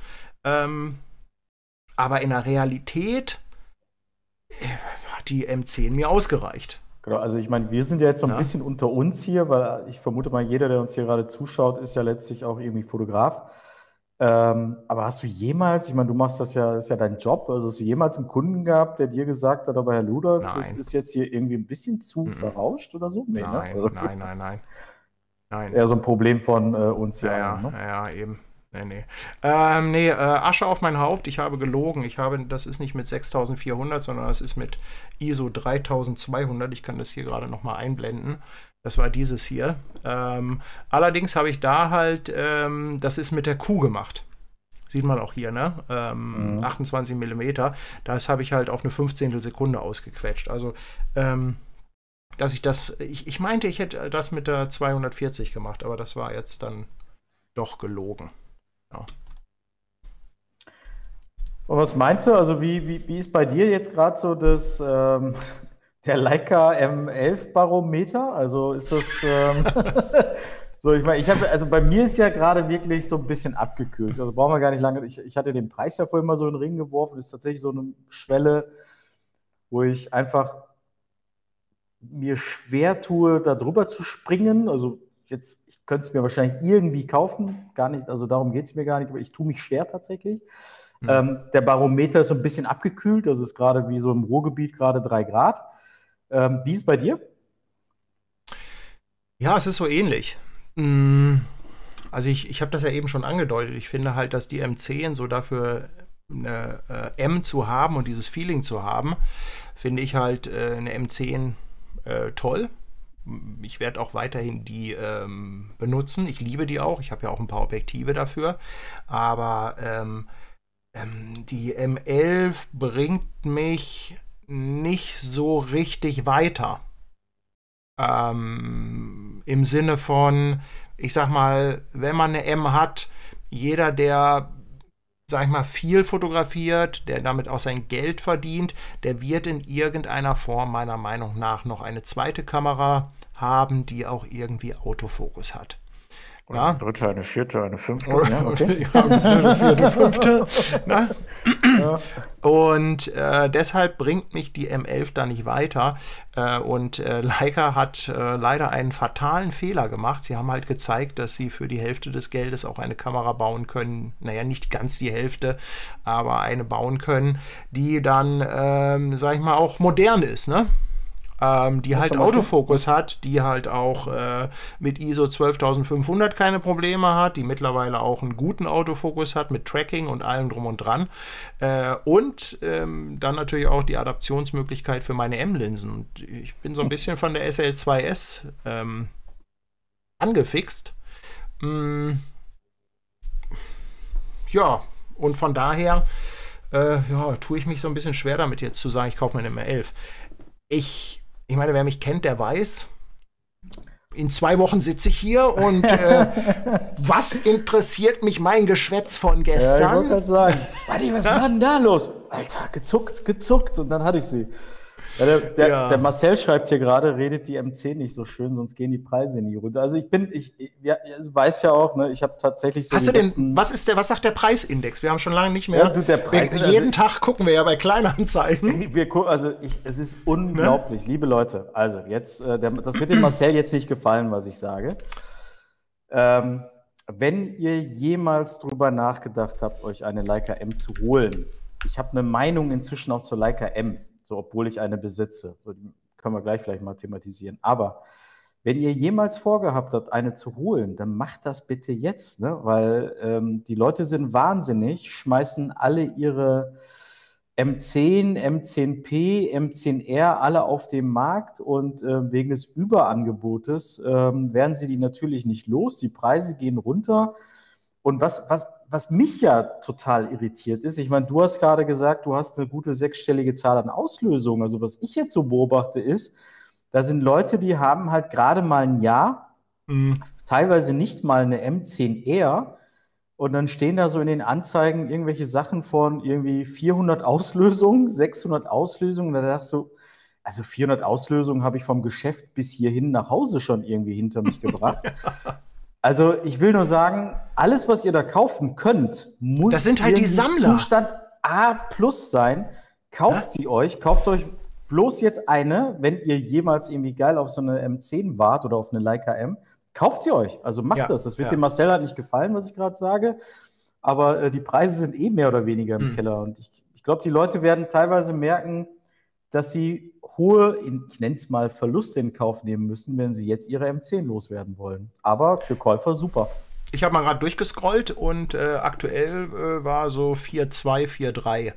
[SPEAKER 1] Aber in der Realität hat die M10 mir ausgereicht.
[SPEAKER 2] Genau, also ich meine, wir sind ja jetzt so ein bisschen unter uns hier, weil ich vermute mal, jeder, der uns hier gerade zuschaut, ist ja letztlich auch irgendwie Fotograf. Aber hast du jemals, ich meine, du machst das ist ja dein Job, also hast du jemals einen Kunden gehabt, der dir gesagt hat, aber Herr Ludolf, das ist jetzt hier irgendwie ein bisschen zu verrauscht oder so? Nee,
[SPEAKER 1] nein,
[SPEAKER 2] ne? Also,
[SPEAKER 1] nein.
[SPEAKER 2] Eher so ein Problem von uns hier.
[SPEAKER 1] Ja, eben. Nee. Asche auf mein Haupt, ich habe gelogen. Das ist nicht mit 6400, sondern das ist mit ISO 3200. Ich kann das hier gerade nochmal einblenden. Das war dieses hier. Allerdings habe ich da halt, das ist mit der Kuh gemacht. Sieht man auch hier, ne? 28 mm. Das habe ich halt auf eine 15. Sekunde ausgequetscht. Also, dass ich meinte, ich hätte das mit der 240 gemacht, aber das war jetzt dann doch gelogen. Ja.
[SPEAKER 2] Und was meinst du? Also wie ist bei dir jetzt gerade so der Leica M11 Barometer? Also ist das so, ich meine, also bei mir ist ja gerade wirklich so ein bisschen abgekühlt. Also brauchen wir gar nicht lange. Ich hatte den Preis ja vorhin mal so in den Ring geworfen. Das ist tatsächlich so eine Schwelle, wo ich einfach mir schwer tue, da drüber zu springen. Also jetzt, ich könnte es mir wahrscheinlich irgendwie kaufen, gar nicht, also darum geht es mir gar nicht, aber ich tue mich schwer tatsächlich. Der Barometer ist so ein bisschen abgekühlt, also ist gerade wie so im Ruhrgebiet gerade 3 Grad. Wie ist es bei dir?
[SPEAKER 1] Ja, es ist so ähnlich. Also ich habe das ja eben schon angedeutet. Ich finde halt, dass die M10 so dafür eine M zu haben und dieses Feeling zu haben, finde ich halt eine M10 toll. Ich werde auch weiterhin die benutzen. Ich liebe die auch. Ich habe ja auch ein paar Objektive dafür. Aber die M11 bringt mich nicht so richtig weiter. Im Sinne von, ich sag mal, wenn man eine M hat, jeder, der, sag ich mal, viel fotografiert, der damit auch sein Geld verdient, der wird in irgendeiner Form meiner Meinung nach noch eine zweite Kamera haben, die auch irgendwie Autofokus hat.
[SPEAKER 2] Ja? Eine dritte, eine vierte, eine fünfte.
[SPEAKER 1] Ja, okay. Eine vierte, fünfte. Ja. Und deshalb bringt mich die M11 da nicht weiter. Und Leica hat leider einen fatalen Fehler gemacht. Sie haben halt gezeigt, dass sie für die Hälfte des Geldes auch eine Kamera bauen können. Naja, nicht ganz die Hälfte, aber eine bauen können, die dann, sag ich mal, auch modern ist, ne? Die halt Autofokus hat, die halt auch mit ISO 12500 keine Probleme hat, die mittlerweile auch einen guten Autofokus hat mit Tracking und allem drum und dran. Und dann natürlich auch die Adaptionsmöglichkeit für meine M-Linsen. Und ich bin so ein bisschen von der SL2S angefixt. Ja, und von daher tue ich mich so ein bisschen schwer damit, jetzt zu sagen, ich kaufe mir eine M11. Ich meine, wer mich kennt, der weiß, in 2 Wochen sitze ich hier und was interessiert mich mein Geschwätz von gestern?
[SPEAKER 2] Ja, ich wollte gerade sagen, Buddy, was war denn da los? Alter, gezuckt und dann hatte ich sie. Ja, der Marcel schreibt hier gerade, redet die MC nicht so schön, sonst gehen die Preise nie runter. Also ich weiß ja auch, ne, ich habe tatsächlich so.
[SPEAKER 1] Hast du den, was sagt der Preisindex? Wir haben schon lange nicht mehr.
[SPEAKER 2] Ja, der Preis,
[SPEAKER 1] jeden Tag gucken wir ja bei Kleinanzeigen.
[SPEAKER 2] Es ist unglaublich, ne? Liebe Leute. Also jetzt, das wird dem Marcel jetzt nicht gefallen, was ich sage. Wenn ihr jemals drüber nachgedacht habt, euch eine Leica M zu holen, ich habe eine Meinung inzwischen auch zur Leica M. So, obwohl ich eine besitze. So, die können wir gleich vielleicht mal thematisieren. Aber wenn ihr jemals vorgehabt habt, eine zu holen, dann macht das bitte jetzt, ne? Weil die Leute sind wahnsinnig, schmeißen alle ihre M10, M10P, M10R alle auf den Markt und wegen des Überangebotes werden sie die natürlich nicht los. Die Preise gehen runter. Und was mich ja total irritiert ist, ich meine, du hast gerade gesagt, du hast eine gute 6-stellige Zahl an Auslösungen. Also was ich jetzt so beobachte ist, da sind Leute, die haben halt gerade mal ein Jahr, teilweise nicht mal eine M10R und dann stehen da so in den Anzeigen irgendwelche Sachen von irgendwie 400 Auslösungen, 600 Auslösungen. Da dachte ich so, also 400 Auslösungen habe ich vom Geschäft bis hierhin nach Hause schon irgendwie hinter mich gebracht. Also ich will nur sagen, alles, was ihr da kaufen könnt, muss
[SPEAKER 1] das sind halt die Sammler.
[SPEAKER 2] Zustand A+ sein. Kauft euch bloß jetzt eine, wenn ihr jemals irgendwie geil auf so eine M10 wart oder auf eine Leica M, kauft sie euch. Also macht das. Das wird dem Marcel halt nicht gefallen, was ich gerade sage. Aber die Preise sind mehr oder weniger im Keller. Und ich glaube, die Leute werden teilweise merken, dass sie hohe, ich nenne es mal, Verluste in Kauf nehmen müssen, wenn sie jetzt ihre M10 loswerden wollen. Aber für Käufer super.
[SPEAKER 1] Ich habe mal gerade durchgescrollt und aktuell war so 4.2, 4.3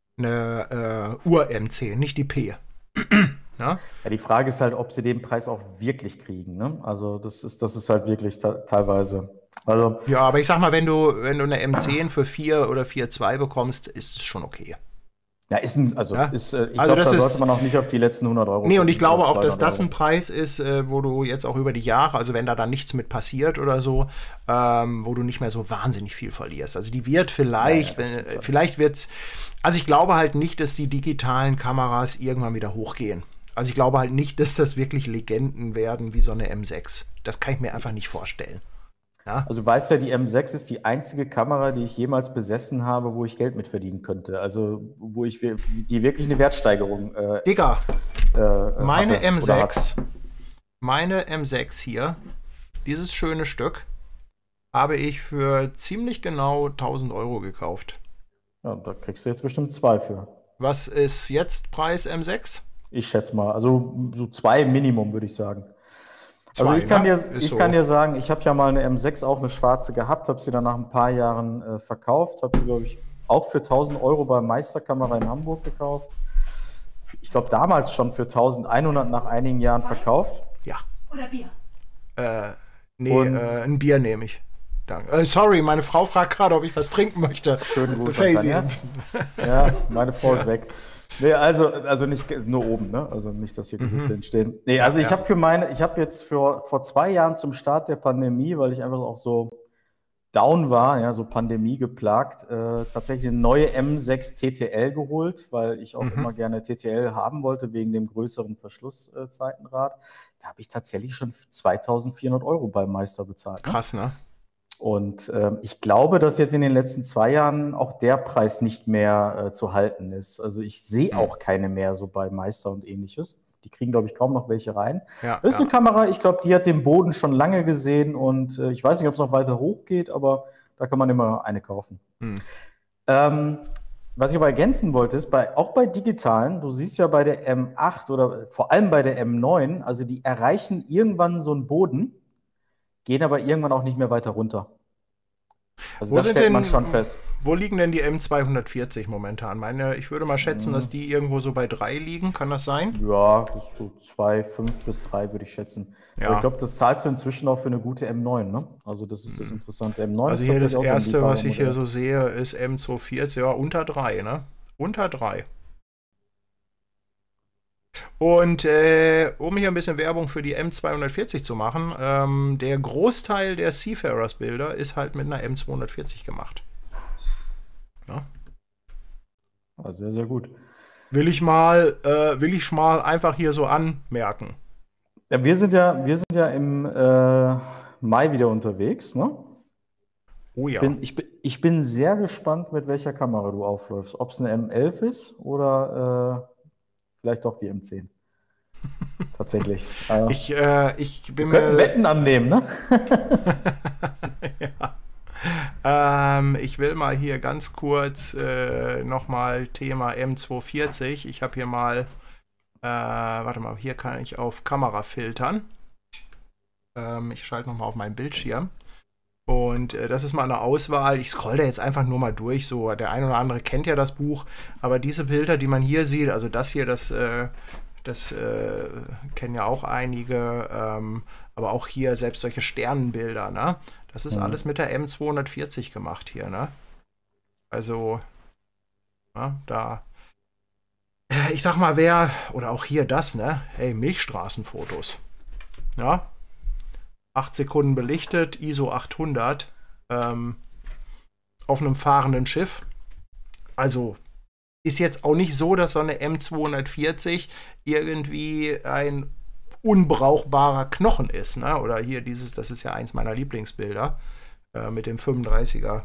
[SPEAKER 1] eine Ur-M10, nicht die P. Ja,
[SPEAKER 2] die Frage ist halt, ob sie den Preis auch wirklich kriegen. Ne? Also das ist halt wirklich teilweise. Also,
[SPEAKER 1] ja, aber ich sag mal, wenn du eine M10 für 4 oder 4.2 bekommst, ist es schon okay.
[SPEAKER 2] Ja, ich glaube, da sollte man auch nicht auf die letzten 100 Euro.
[SPEAKER 1] Nee, und ich glaube auch, dass das ein Preis ist, wo du jetzt auch über die Jahre, also wenn da dann nichts mit passiert oder so, wo du nicht mehr so wahnsinnig viel verlierst. Also die wird vielleicht wird's, also ich glaube halt nicht, dass die digitalen Kameras irgendwann wieder hochgehen. Also ich glaube halt nicht, dass das wirklich Legenden werden wie so eine M6. Das kann ich mir einfach nicht vorstellen. Ja?
[SPEAKER 2] Also du weißt ja, die M6 ist die einzige Kamera, die ich jemals besessen habe, wo ich Geld mit verdienen könnte. Also wo ich die wirklich eine Wertsteigerung
[SPEAKER 1] Digga, meine M6 hier, dieses schöne Stück, habe ich für ziemlich genau 1.000 Euro gekauft.
[SPEAKER 2] Ja, da kriegst du jetzt bestimmt 2 für.
[SPEAKER 1] Was ist jetzt Preis M6?
[SPEAKER 2] Ich schätze mal, also so 2 Minimum, würde ich sagen. Also ich kann dir sagen, ich habe ja mal eine M6, auch eine schwarze gehabt, habe sie dann nach ein paar Jahren verkauft, habe sie, glaube ich, auch für 1.000 Euro bei Meisterkamera in Hamburg gekauft. Ich glaube, damals schon für 1.100 nach einigen Jahren verkauft.
[SPEAKER 1] Ja.
[SPEAKER 3] Oder Bier?
[SPEAKER 1] Ein Bier nehme ich. Danke. Sorry, meine Frau fragt gerade, ob ich was trinken möchte.
[SPEAKER 2] Schönen Gruß an Tanja. Ja, meine Frau ist weg. Nee, also nicht nur oben, ne? Also nicht, dass hier Gerüchte entstehen. Nee, also ich habe jetzt vor 2 Jahren zum Start der Pandemie, weil ich einfach auch so down war, ja, so Pandemie geplagt, tatsächlich eine neue M6 TTL geholt, weil ich auch immer gerne TTL haben wollte, wegen dem größeren Verschlusszeitenrad. Da habe ich tatsächlich schon 2.400 Euro beim Meister bezahlt. Ne?
[SPEAKER 1] Krass, ne?
[SPEAKER 2] Und ich glaube, dass jetzt in den letzten 2 Jahren auch der Preis nicht mehr zu halten ist. Also ich sehe auch keine mehr so bei Meister und ähnliches. Die kriegen, glaube ich, kaum noch welche rein.
[SPEAKER 1] Ja,
[SPEAKER 2] das ist eine Kamera, ich glaube, die hat den Boden schon lange gesehen und ich weiß nicht, ob es noch weiter hoch geht, aber da kann man immer eine kaufen. Was ich aber ergänzen wollte, ist, auch bei digitalen, du siehst ja bei der M8 oder vor allem bei der M9, also die erreichen irgendwann so einen Boden, gehen aber irgendwann auch nicht mehr weiter runter. Also das stellt man schon fest.
[SPEAKER 1] Wo liegen denn die M240 momentan? Ich würde mal schätzen, dass die irgendwo so bei 3 liegen. Kann das sein?
[SPEAKER 2] Ja, das ist so 2,5 bis 3 würde ich schätzen. Ja. Aber ich glaube, das zahlst du inzwischen auch für eine gute M9, ne? Also das ist das Interessante. M9
[SPEAKER 1] also hier das erste, was ich hier so sehe, ist M240, ja, unter 3, ne? Unter 3. Und um hier ein bisschen Werbung für die M240 zu machen, der Großteil der Seafarers-Bilder ist halt mit einer M240 gemacht. Ja.
[SPEAKER 2] Also sehr, sehr gut.
[SPEAKER 1] Will ich mal einfach hier so anmerken.
[SPEAKER 2] Ja, wir sind ja im Mai wieder unterwegs, ne?
[SPEAKER 1] Oh ja.
[SPEAKER 2] Ich bin sehr gespannt, mit welcher Kamera du aufläufst. Ob es eine M11 ist oder vielleicht doch die M10. Tatsächlich.
[SPEAKER 1] Ich bin
[SPEAKER 2] wir könnten Wetten annehmen, ne?
[SPEAKER 1] ja. Ich will mal hier ganz kurz nochmal Thema M240. Ich habe hier mal, warte mal, hier kann ich auf Kamera filtern. Ich schalte nochmal auf meinen Bildschirm. Und das ist mal eine Auswahl. Ich scroll da jetzt einfach nur mal durch. So, der eine oder andere kennt ja das Buch. Aber diese Bilder, die man hier sieht, also das hier, das kennen ja auch einige. Aber auch hier selbst solche Sternenbilder, ne? Das ist alles mit der M240 gemacht hier, ne? Also, ja, da. Ich sag mal, oder auch hier das, ne? Hey, Milchstraßenfotos. Ja? 8 Sekunden belichtet, ISO 800, auf einem fahrenden Schiff. Also ist jetzt auch nicht so, dass so eine M240 irgendwie ein unbrauchbarer Knochen ist. Ne? Oder hier das ist ja eins meiner Lieblingsbilder mit dem 35er.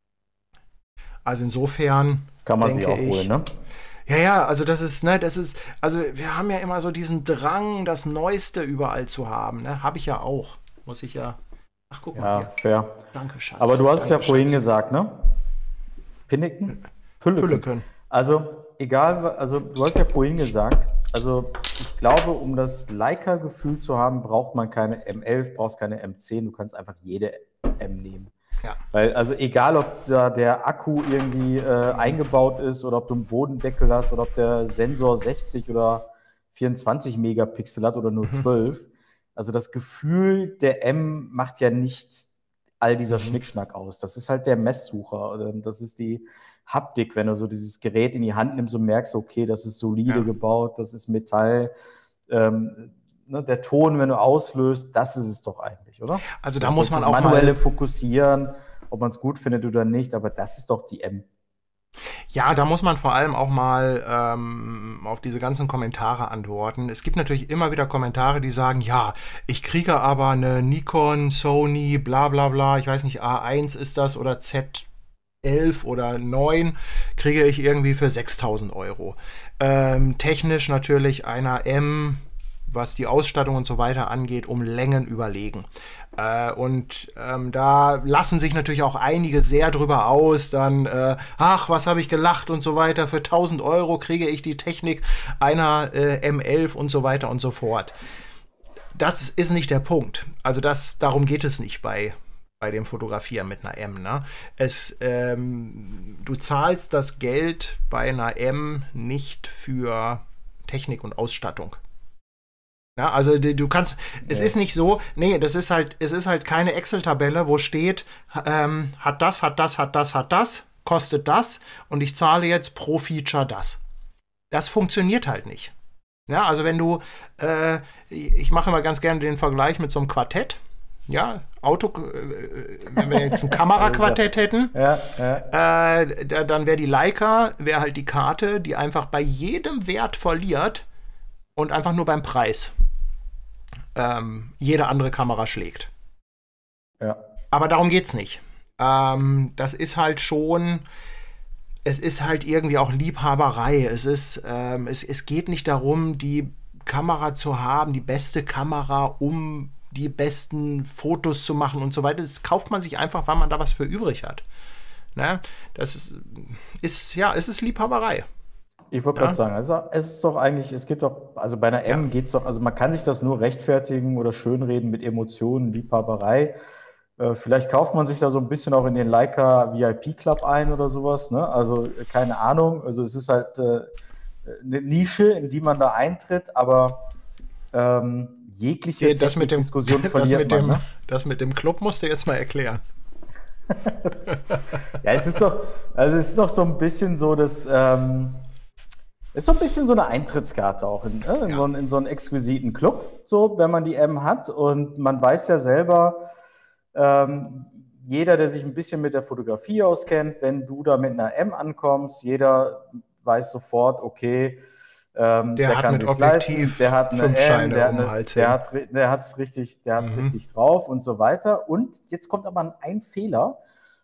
[SPEAKER 1] Also insofern
[SPEAKER 2] kann man sich auch holen, ne?
[SPEAKER 1] Ja, also also wir haben ja immer so diesen Drang, das Neueste überall zu haben. Ne? Habe ich ja auch. Muss ich ja. Ach, guck mal hier.
[SPEAKER 2] Fair.
[SPEAKER 1] Danke, Schatz.
[SPEAKER 2] Aber du hast es ja vorhin gesagt, ne? Pinneken?
[SPEAKER 1] Pülleken.
[SPEAKER 2] Also, egal, also du hast ja vorhin gesagt, also ich glaube, um das Leica-Gefühl zu haben, braucht man keine M11, brauchst keine M10, du kannst einfach jede M nehmen.
[SPEAKER 1] Ja.
[SPEAKER 2] Weil, also egal, ob da der Akku irgendwie eingebaut ist oder ob du einen Bodendeckel hast oder ob der Sensor 60 oder 24 Megapixel hat oder nur 12. Also das Gefühl der M macht ja nicht all dieser Schnickschnack aus. Das ist halt der Messsucher. Das ist die Haptik, wenn du so dieses Gerät in die Hand nimmst und merkst, okay, das ist solide gebaut, das ist Metall. Der Ton, wenn du auslöst, das ist es doch eigentlich, oder?
[SPEAKER 1] Also da muss man auch
[SPEAKER 2] manuelle fokussieren, ob man es gut findet oder nicht, aber das ist doch die M.
[SPEAKER 1] Ja, da muss man vor allem auch mal auf diese ganzen Kommentare antworten. Es gibt natürlich immer wieder Kommentare, die sagen, ja, ich kriege aber eine Nikon, Sony, bla bla bla, ich weiß nicht, A1 ist das oder Z11 oder 9, kriege ich irgendwie für 6.000 Euro. Technisch natürlich einer M, was die Ausstattung und so weiter angeht, um Längen überlegen. Da lassen sich natürlich auch einige sehr drüber aus, dann, ach, was habe ich gelacht und so weiter, für 1.000 Euro kriege ich die Technik einer M11 und so weiter und so fort. Das ist nicht der Punkt. Also darum geht es nicht bei dem Fotografieren mit einer M. Ne? Du zahlst das Geld bei einer M nicht für Technik und Ausstattung. Ja, also du kannst, es ist nicht so, nee, es ist halt keine Excel-Tabelle, wo steht, hat das, kostet das und ich zahle jetzt pro Feature das. Das funktioniert halt nicht. Ja, also wenn du, ich mache immer ganz gerne den Vergleich mit so einem Quartett, ja, wenn wir jetzt ein Kameraquartett hätten, dann wäre die Leica, halt die Karte, die einfach bei jedem Wert verliert und einfach nur beim Preis jede andere Kamera schlägt.
[SPEAKER 2] Ja.
[SPEAKER 1] Aber darum geht's nicht. Das ist halt schon, es ist halt irgendwie auch Liebhaberei. Es geht nicht darum, die Kamera zu haben, die beste Kamera, um die besten Fotos zu machen und so weiter. Das kauft man sich einfach, weil man da was für übrig hat. Ne? Es ist Liebhaberei.
[SPEAKER 2] Ich wollte gerade sagen, also es ist doch eigentlich, es geht doch, also bei einer M geht es doch, also man kann sich das nur rechtfertigen oder schönreden mit Emotionen, Liebhaberei. Vielleicht kauft man sich da so ein bisschen auch in den Leica VIP Club ein oder sowas, ne? Also keine Ahnung, also es ist halt eine Nische, in die man da eintritt, aber jegliche Diskussion verliert man. Ne?
[SPEAKER 1] Das mit dem Club musst du jetzt mal erklären.
[SPEAKER 2] Ja, es ist doch so ein bisschen so, dass Ist so ein bisschen so eine Eintrittskarte auch in so einen exquisiten Club, so, wenn man die M hat. Und man weiß ja selber, jeder, der sich ein bisschen mit der Fotografie auskennt, wenn du da mit einer M ankommst, jeder weiß sofort, okay, der
[SPEAKER 1] hat
[SPEAKER 2] kann
[SPEAKER 1] mit
[SPEAKER 2] sich's
[SPEAKER 1] Objektiv
[SPEAKER 2] leisten, der hat eine
[SPEAKER 1] 5
[SPEAKER 2] M,
[SPEAKER 1] Scheine um den Hals hängen.
[SPEAKER 2] der hat's richtig drauf und so weiter. Und jetzt kommt aber ein Fehler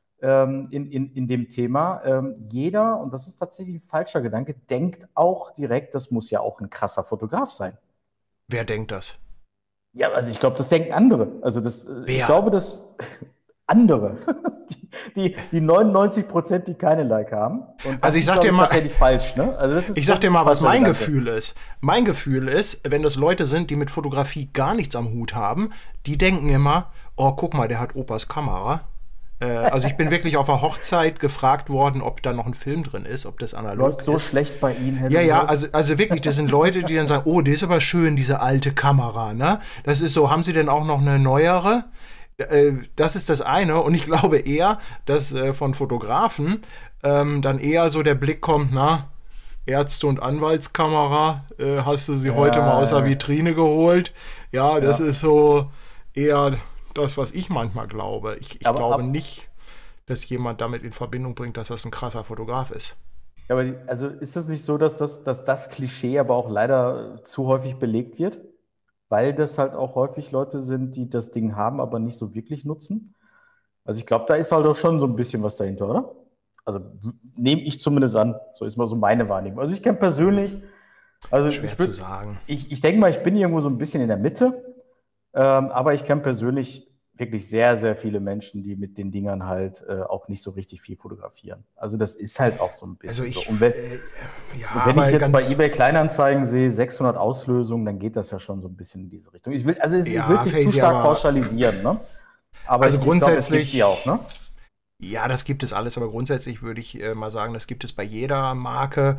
[SPEAKER 2] in dem Thema. Jeder, und das ist tatsächlich ein falscher Gedanke, denkt auch direkt, das muss ja auch ein krasser Fotograf sein.
[SPEAKER 1] Wer denkt das?
[SPEAKER 2] Ja, also ich glaube, das denken andere. Also
[SPEAKER 1] Wer?
[SPEAKER 2] ich glaube, dass andere, die 99%, die keine Like haben. Und das
[SPEAKER 1] Also ich
[SPEAKER 2] ist,
[SPEAKER 1] sag
[SPEAKER 2] glaub
[SPEAKER 1] dir
[SPEAKER 2] ich,
[SPEAKER 1] mal,
[SPEAKER 2] tatsächlich falsch. Ne? Also
[SPEAKER 1] ich sag dir mal, was mein
[SPEAKER 2] Gedanke.
[SPEAKER 1] Gefühl ist. Mein Gefühl ist, wenn das Leute sind, die mit Fotografie gar nichts am Hut haben, die denken immer, oh, guck mal, der hat Opas Kamera. Also ich bin wirklich auf einer Hochzeit gefragt worden, ob da noch ein Film drin ist, ob das analog
[SPEAKER 2] Läuft so schlecht bei Ihnen, Herr
[SPEAKER 1] Ja,
[SPEAKER 2] Ludolf?
[SPEAKER 1] also wirklich, das sind Leute, die dann sagen, oh, die ist aber schön, diese alte Kamera, ne? Das ist so, haben Sie denn auch noch eine neuere? Das ist das eine. Und ich glaube eher, dass von Fotografen dann eher so der Blick kommt, na, Ärzte- und Anwaltskamera, hast du sie heute mal aus der Vitrine geholt? Ja, das ist so eher das, was ich manchmal glaube. Ich glaube nicht, dass jemand damit in Verbindung bringt, dass das ein krasser Fotograf ist.
[SPEAKER 2] Ja, aber also ist es nicht so, dass das Klischee aber auch leider zu häufig belegt wird? Weil das halt auch häufig Leute sind, die das Ding haben, aber nicht so wirklich nutzen? Also ich glaube, da ist halt auch schon so ein bisschen was dahinter, oder? Also nehme ich zumindest an. So ist mal so meine Wahrnehmung. Also ich kenne persönlich, also
[SPEAKER 1] Schwer zu sagen.
[SPEAKER 2] Ich denke mal, ich bin irgendwo so ein bisschen in der Mitte, aber ich kenne persönlich wirklich sehr, sehr viele Menschen, die mit den Dingern halt auch nicht so richtig viel fotografieren. Also das ist halt auch so ein bisschen so. Und wenn ich jetzt bei eBay Kleinanzeigen sehe, 600 Auslösungen, dann geht das ja schon so ein bisschen in diese Richtung. Ich will es nicht zu stark pauschalisieren, ne? Aber
[SPEAKER 1] also grundsätzlich,
[SPEAKER 2] ich glaube, es gibt die auch, ne?
[SPEAKER 1] Ja, das gibt es alles, aber grundsätzlich würde ich mal sagen, das gibt es bei jeder Marke.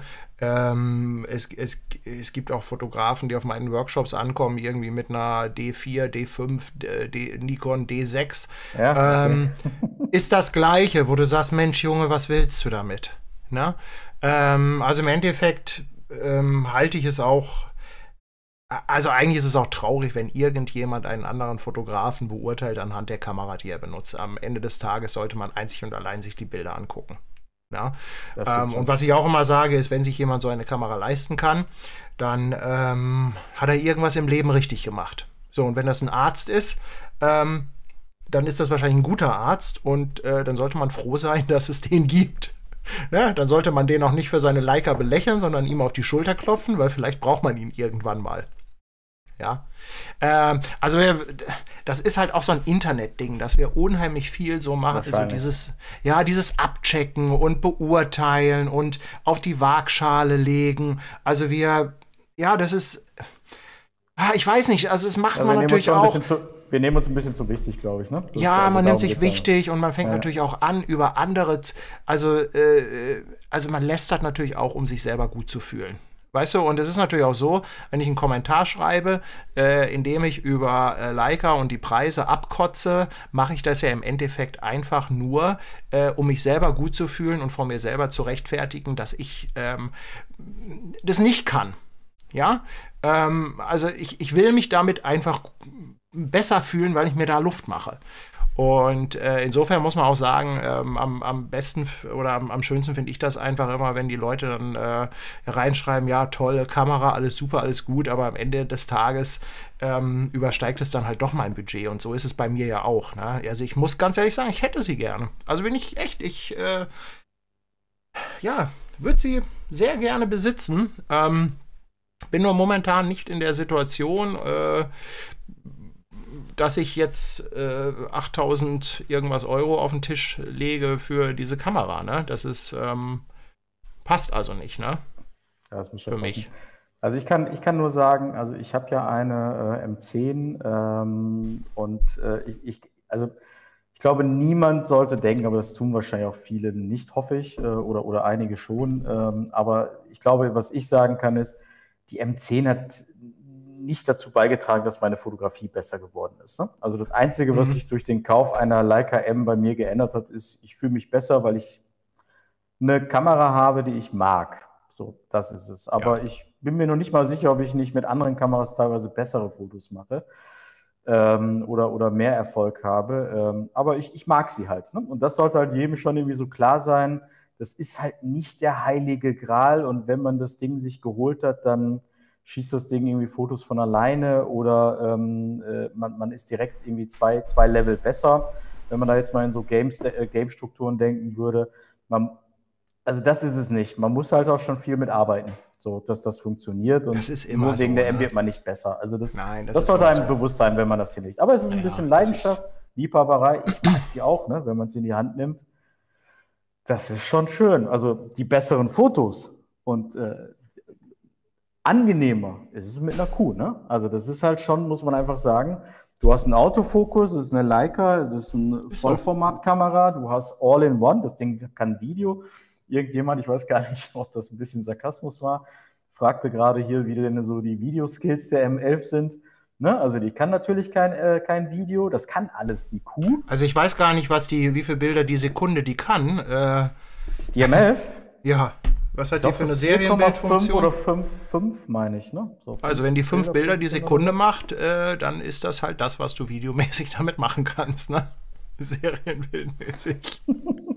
[SPEAKER 1] Es gibt auch Fotografen, die auf meinen Workshops ankommen, irgendwie mit einer D4, D5, Nikon D6.
[SPEAKER 2] Ja, okay.
[SPEAKER 1] Ist das Gleiche, wo du sagst, Mensch, Junge, was willst du damit? Na? Also im Endeffekt halte ich es auch. Also eigentlich ist es auch traurig, wenn irgendjemand einen anderen Fotografen beurteilt anhand der Kamera, die er benutzt. Am Ende des Tages sollte man einzig und allein sich die Bilder angucken. Ja? Und was ich auch immer sage, ist, wenn sich jemand so eine Kamera leisten kann, dann hat er irgendwas im Leben richtig gemacht. So, und wenn das ein Arzt ist, dann ist das wahrscheinlich ein guter Arzt und dann sollte man froh sein, dass es den gibt. Ja, dann sollte man den auch nicht für seine Leica belächeln, sondern ihm auf die Schulter klopfen, weil vielleicht braucht man ihn irgendwann mal. Ja, also das ist halt auch so ein Internetding, dass wir unheimlich viel so machen, so dieses Abchecken und beurteilen und auf die Waagschale legen. Also das ist, ich weiß nicht, also es macht man natürlich auch.
[SPEAKER 2] Wir nehmen uns ein bisschen zu wichtig, glaube ich, ne?
[SPEAKER 1] Ja, man nimmt sich wichtig und man fängt natürlich auch an, über andere, also man lästert natürlich auch, um sich selber gut zu fühlen. Weißt du, und es ist natürlich auch so, wenn ich einen Kommentar schreibe, in dem ich über Leica und die Preise abkotze, mache ich das ja im Endeffekt einfach nur, um mich selber gut zu fühlen und vor mir selber zu rechtfertigen, dass ich das nicht kann. Ja, also ich will mich damit einfach besser fühlen, weil ich mir da Luft mache. Und insofern muss man auch sagen, am besten oder am schönsten finde ich das einfach immer, wenn die Leute dann reinschreiben, ja, tolle Kamera, alles super, alles gut, aber am Ende des Tages übersteigt es dann halt doch mein Budget. Und so ist es bei mir ja auch. Ne? Also ich muss ganz ehrlich sagen, ich hätte sie gerne. Also bin ich echt, würde sie sehr gerne besitzen. Bin nur momentan nicht in der Situation, dass ich jetzt 8.000 irgendwas Euro auf den Tisch lege für diese Kamera. Ne? Das ist, passt also nicht, ne?
[SPEAKER 2] Ja, das muss schon
[SPEAKER 1] für mich.
[SPEAKER 2] Also ich kann nur sagen, also ich habe ja eine M10 ich glaube, niemand sollte denken, aber das tun wahrscheinlich auch viele nicht, hoffe ich, oder einige schon. Aber ich glaube, was ich sagen kann, ist, die M10 hat nicht dazu beigetragen, dass meine Fotografie besser geworden ist. Ne? Also das Einzige, was sich durch den Kauf einer Leica M bei mir geändert hat, ist, ich fühle mich besser, weil ich eine Kamera habe, die ich mag. so, das ist es. Aber ich bin mir noch nicht mal sicher, ob ich nicht mit anderen Kameras teilweise bessere Fotos mache oder mehr Erfolg habe. Aber ich mag sie halt. Ne? Und das sollte halt jedem schon irgendwie so klar sein. Das ist halt nicht der heilige Gral. Und wenn man das Ding sich geholt hat, dann schießt das Ding irgendwie Fotos von alleine oder man ist direkt irgendwie zwei Level besser. Wenn man da jetzt mal in so Game-Strukturen denken würde. Also das ist es nicht. Man muss halt auch schon viel mitarbeiten, so dass das funktioniert. Und
[SPEAKER 1] Das ist immer
[SPEAKER 2] nur wegen
[SPEAKER 1] so,
[SPEAKER 2] der M
[SPEAKER 1] ne?
[SPEAKER 2] wird man nicht besser. Also das
[SPEAKER 1] ist
[SPEAKER 2] sollte
[SPEAKER 1] immer
[SPEAKER 2] einem bewusst sein, wenn man das hier nicht. Aber es ist ein bisschen Leidenschaft, Liebhaberei. Ich mag sie auch, ne, wenn man sie in die Hand nimmt. Das ist schon schön. Also die besseren Fotos und angenehmer ist es mit einer Kuh, ne? Also das ist halt schon, muss man einfach sagen, du hast einen Autofokus, es ist eine Leica, es ist eine Vollformatkamera, du hast All-in-One, das Ding kann Video. Irgendjemand, ich weiß gar nicht, ob das ein bisschen Sarkasmus war, fragte gerade hier, wie denn so die Videoskills der M11 sind. Ne? Also die kann natürlich kein Video, das kann alles die Kuh.
[SPEAKER 1] Also ich weiß gar nicht, wie viele Bilder die Sekunde die kann.
[SPEAKER 2] Die M11?
[SPEAKER 1] Ja. Was hat die für eine Serienbildfunktion?
[SPEAKER 2] 5 meine ich, ne? So
[SPEAKER 1] also wenn die 5 Bilder die Sekunde macht, dann ist das halt das, was du videomäßig damit machen kannst, ne? Serienbildmäßig.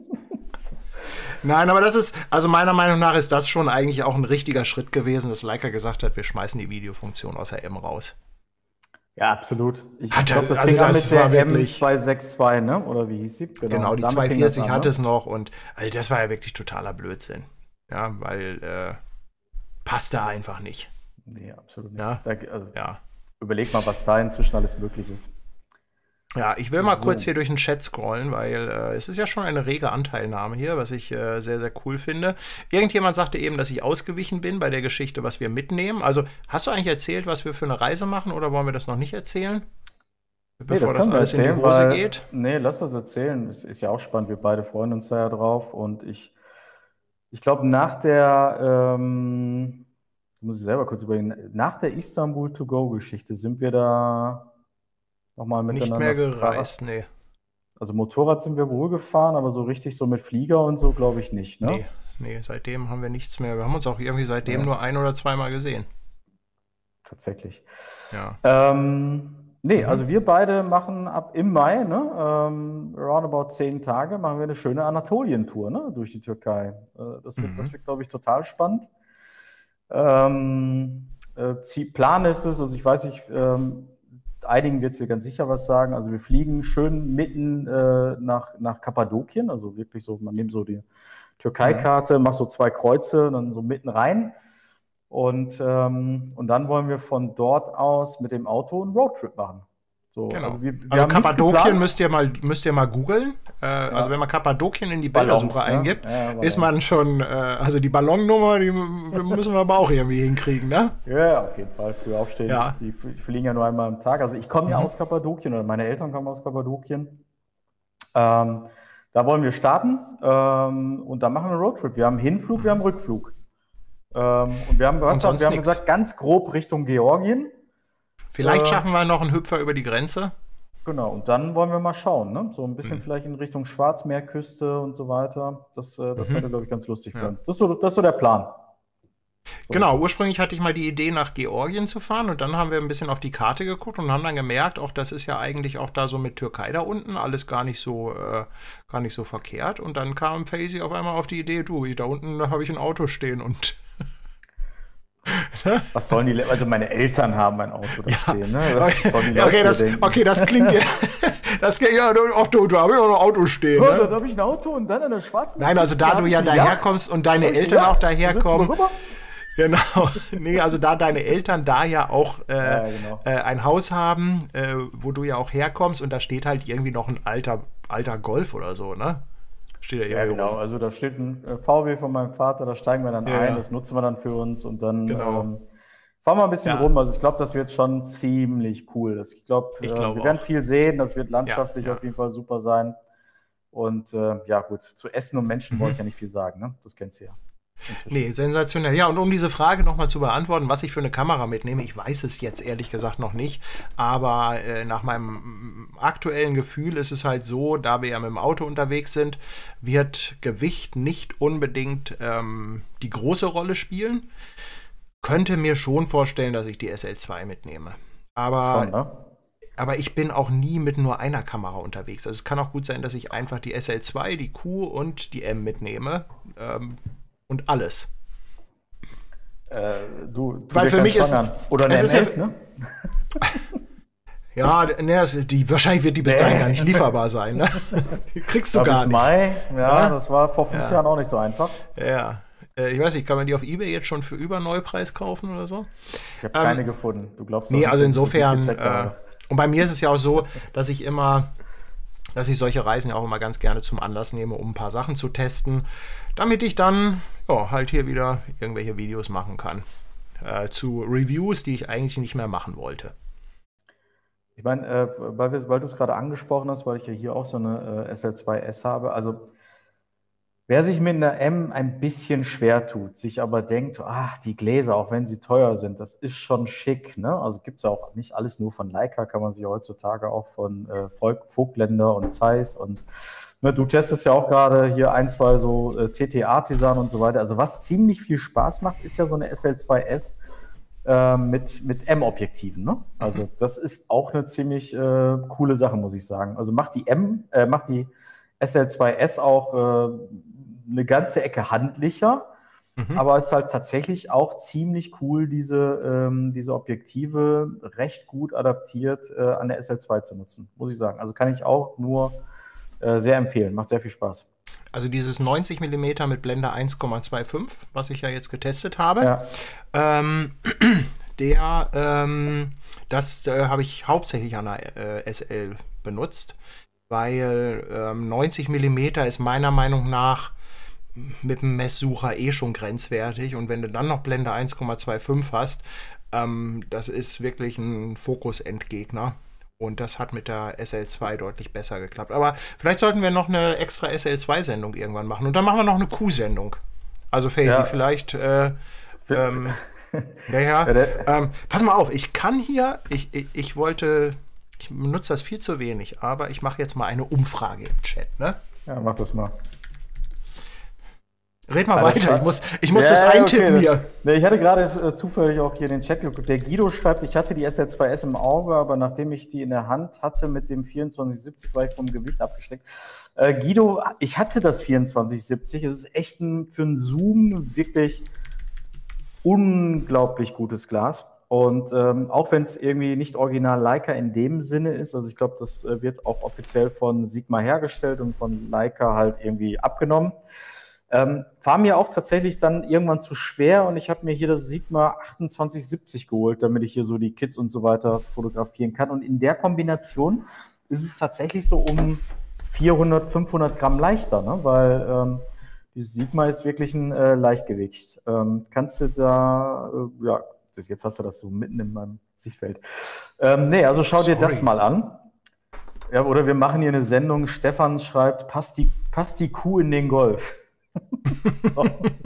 [SPEAKER 1] Nein, aber das ist, also meiner Meinung nach ist das schon eigentlich auch ein richtiger Schritt gewesen, dass Leica gesagt hat, wir schmeißen die Videofunktion aus der M raus.
[SPEAKER 2] Ja, absolut. Ich
[SPEAKER 1] glaube, das fing an mit der
[SPEAKER 2] M262, ne? Oder wie hieß sie?
[SPEAKER 1] Genau, die 240 hatte es noch und also das war ja wirklich totaler Blödsinn. Ja, weil passt da einfach nicht.
[SPEAKER 2] Nee, absolut nicht.
[SPEAKER 1] Ja?
[SPEAKER 2] Überleg mal, was da inzwischen alles möglich ist.
[SPEAKER 1] Ja, ich will mal kurz hier durch den Chat scrollen, weil es ist ja schon eine rege Anteilnahme hier, was ich sehr, sehr cool finde. Irgendjemand sagte eben, dass ich ausgewichen bin bei der Geschichte, was wir mitnehmen. Also, hast du eigentlich erzählt, was wir für eine Reise machen oder wollen wir das noch nicht erzählen?
[SPEAKER 2] Bevor das alles in die Hose geht? Nee, lass das erzählen. Es ist ja auch spannend, wir beide freuen uns da ja drauf. Und ich glaube, nach der, muss ich selber kurz überlegen, nach der Istanbul-to-go-Geschichte sind wir da nochmal miteinander.
[SPEAKER 1] Nicht mehr gereist, nee.
[SPEAKER 2] Also Motorrad sind wir wohl gefahren, aber so richtig so mit Flieger und so glaube ich nicht, ne?
[SPEAKER 1] Nee, seitdem haben wir nichts mehr. Wir haben uns auch irgendwie seitdem nur 1- oder zweimal gesehen.
[SPEAKER 2] Tatsächlich.
[SPEAKER 1] Ja.
[SPEAKER 2] Also wir beide machen im Mai, ne, roundabout 10 Tage, machen wir eine schöne Anatolien-Tour, ne, durch die Türkei. Das wird, glaube ich, total spannend. Plan ist es, also ich weiß nicht, einigen wird es dir ganz sicher was sagen. Also wir fliegen schön mitten nach Kappadokien, also wirklich so, man nimmt so die Türkei-Karte, macht so 2 Kreuze, dann so mitten rein. Und dann wollen wir von dort aus mit dem Auto einen Roadtrip machen. So,
[SPEAKER 1] genau.
[SPEAKER 2] Also
[SPEAKER 1] Kappadokien müsst ihr mal googeln. Also wenn man Kappadokien in die Bildersuche eingibt, ist man schon, also die Ballonnummer, die müssen wir aber auch irgendwie hinkriegen, ne?
[SPEAKER 2] Ja, auf jeden Fall. Früh aufstehen.
[SPEAKER 1] Ja.
[SPEAKER 2] Die fliegen ja nur einmal am Tag. Also ich komme ja aus Kappadokien oder meine Eltern kommen aus Kappadokien. Da wollen wir starten und dann machen wir einen Roadtrip. Wir haben Hinflug, wir haben Rückflug. Und wir haben gesagt, ganz grob Richtung Georgien.
[SPEAKER 1] Vielleicht schaffen wir noch einen Hüpfer über die Grenze.
[SPEAKER 2] Genau, und dann wollen wir mal schauen, ne? So ein bisschen vielleicht in Richtung Schwarzmeerküste und so weiter. Das könnte, glaube ich, ganz lustig werden. Das ist so der Plan. So.
[SPEAKER 1] Genau, ursprünglich hatte ich mal die Idee, nach Georgien zu fahren und dann haben wir ein bisschen auf die Karte geguckt und haben dann gemerkt, auch das ist ja eigentlich auch da so mit Türkei da unten, alles gar nicht so verkehrt. Und dann kam Faisy auf einmal auf die Idee, da unten habe ich ein Auto stehen und
[SPEAKER 2] was sollen die? Also meine Eltern haben ein Auto da stehen. Ne?
[SPEAKER 1] Das klingt ja. Da habe ich auch ein Auto stehen.
[SPEAKER 2] Ja, da habe ich ein Auto und dann eine Schwarze.
[SPEAKER 1] Nein, also da du ja daherkommst und deine Eltern auch daherkommen. Genau. Nee, also da deine Eltern da ja auch ein Haus haben, wo du ja auch herkommst und da steht halt irgendwie noch ein alter Golf oder so, ne? Steht
[SPEAKER 2] ja, genau. Also da steht ein VW von meinem Vater, da steigen wir dann ein, das nutzen wir dann für uns und dann fahren wir ein bisschen rum. Also ich glaube, das wird schon ziemlich cool. Ich glaube, wir werden viel sehen, das wird landschaftlich auf jeden Fall super sein. Und gut, zu Essen und Menschen wollte ich ja nicht viel sagen, ne? Das kennst du ja. inzwischen.
[SPEAKER 1] Nee, sensationell. Ja, und um diese Frage nochmal zu beantworten, was ich für eine Kamera mitnehme, ich weiß es jetzt ehrlich gesagt noch nicht, aber nach meinem aktuellen Gefühl ist es halt so, da wir ja mit dem Auto unterwegs sind, wird Gewicht nicht unbedingt die große Rolle spielen. Könnte mir schon vorstellen, dass ich die SL2 mitnehme.
[SPEAKER 2] Schon, ne?
[SPEAKER 1] Aber ich bin auch nie mit nur einer Kamera unterwegs. Also es kann auch gut sein, dass ich einfach die SL2, die Q und die M mitnehme. Und alles.
[SPEAKER 2] Weil
[SPEAKER 1] für mich ist
[SPEAKER 2] oder eine
[SPEAKER 1] es ist
[SPEAKER 2] M11,
[SPEAKER 1] ja,
[SPEAKER 2] ne?
[SPEAKER 1] ja, wahrscheinlich wird die bis dahin gar nicht lieferbar sein. Ne? Die kriegst du
[SPEAKER 2] Ja,
[SPEAKER 1] gar
[SPEAKER 2] bis
[SPEAKER 1] nicht.
[SPEAKER 2] Mai,
[SPEAKER 1] Ja?
[SPEAKER 2] das war vor 5 Jahren auch nicht so einfach.
[SPEAKER 1] Ja. Ich weiß nicht, kann man die auf eBay jetzt schon für Überneupreis kaufen oder so?
[SPEAKER 2] Ich habe keine gefunden. Du glaubst doch
[SPEAKER 1] Nee,
[SPEAKER 2] nicht,
[SPEAKER 1] also
[SPEAKER 2] dass ich das
[SPEAKER 1] insofern,
[SPEAKER 2] gecheckt habe.
[SPEAKER 1] und bei mir ist es ja auch so, dass ich solche Reisen ja auch immer ganz gerne zum Anlass nehme, um ein paar Sachen zu testen, damit ich dann halt hier wieder irgendwelche Videos machen kann. Zu Reviews, die ich eigentlich nicht mehr machen wollte.
[SPEAKER 2] Ich meine, weil du es gerade angesprochen hast, weil ich ja hier auch so eine SL2S habe, also wer sich mit einer M ein bisschen schwer tut, sich aber denkt, ach, die Gläser, auch wenn sie teuer sind, das ist schon schick, ne? Also gibt es ja auch nicht alles nur von Leica, kann man sich heutzutage auch von Voigtländer und Zeiss und ne, du testest ja auch gerade hier ein, zwei so TT-Artisan und so weiter. Also was ziemlich viel Spaß macht, ist ja so eine SL2S mit M-Objektiven, ne? Also das ist auch eine ziemlich coole Sache, muss ich sagen. Also macht die SL2S auch eine ganze Ecke handlicher, aber es ist halt tatsächlich auch ziemlich cool, diese Objektive recht gut adaptiert an der SL2 zu nutzen, muss ich sagen. Also kann ich auch nur sehr empfehlen, macht sehr viel Spaß.
[SPEAKER 1] Also dieses 90 mm mit Blende 1,25, was ich ja jetzt getestet habe,
[SPEAKER 2] Ja.
[SPEAKER 1] Das habe ich hauptsächlich an der SL benutzt, weil 90 mm ist meiner Meinung nach mit dem Messsucher schon grenzwertig, und wenn du dann noch Blende 1,25 hast, das ist wirklich ein Fokus-Endgegner. Und das hat mit der SL2 deutlich besser geklappt. Aber vielleicht sollten wir noch eine extra SL2-Sendung irgendwann machen. Und dann machen wir noch eine Q-Sendung. Also Faisy, vielleicht pass mal auf, ich kann hier, ich benutze das viel zu wenig, aber ich mache jetzt mal eine Umfrage im Chat, ne?
[SPEAKER 2] Ja, mach das mal.
[SPEAKER 1] Red mal weiter, ich muss das eintippen
[SPEAKER 2] okay.
[SPEAKER 1] hier.
[SPEAKER 2] Nee, ich hatte gerade zufällig auch hier den Chat geguckt. Der Guido schreibt, ich hatte die SL2S im Auge, aber nachdem ich die in der Hand hatte mit dem 2470, war ich vom Gewicht abgeschreckt. Guido, ich hatte das 2470. Es ist echt für einen Zoom wirklich unglaublich gutes Glas. Und auch wenn es irgendwie nicht original Leica in dem Sinne ist, also ich glaube, das wird auch offiziell von Sigma hergestellt und von Leica halt irgendwie abgenommen. War mir auch tatsächlich dann irgendwann zu schwer, und ich habe mir hier das Sigma 2870 geholt, damit ich hier so die Kids und so weiter fotografieren kann. Und in der Kombination ist es tatsächlich so um 400, 500 Gramm leichter, ne? Weil dieses Sigma ist wirklich ein Leichtgewicht. Kannst du da, jetzt hast du das so mitten in meinem Sichtfeld. Nee, also schau dir das mal an. Ja, oder wir machen hier eine Sendung. Stefan schreibt, passt die Kuh in den Golf. So.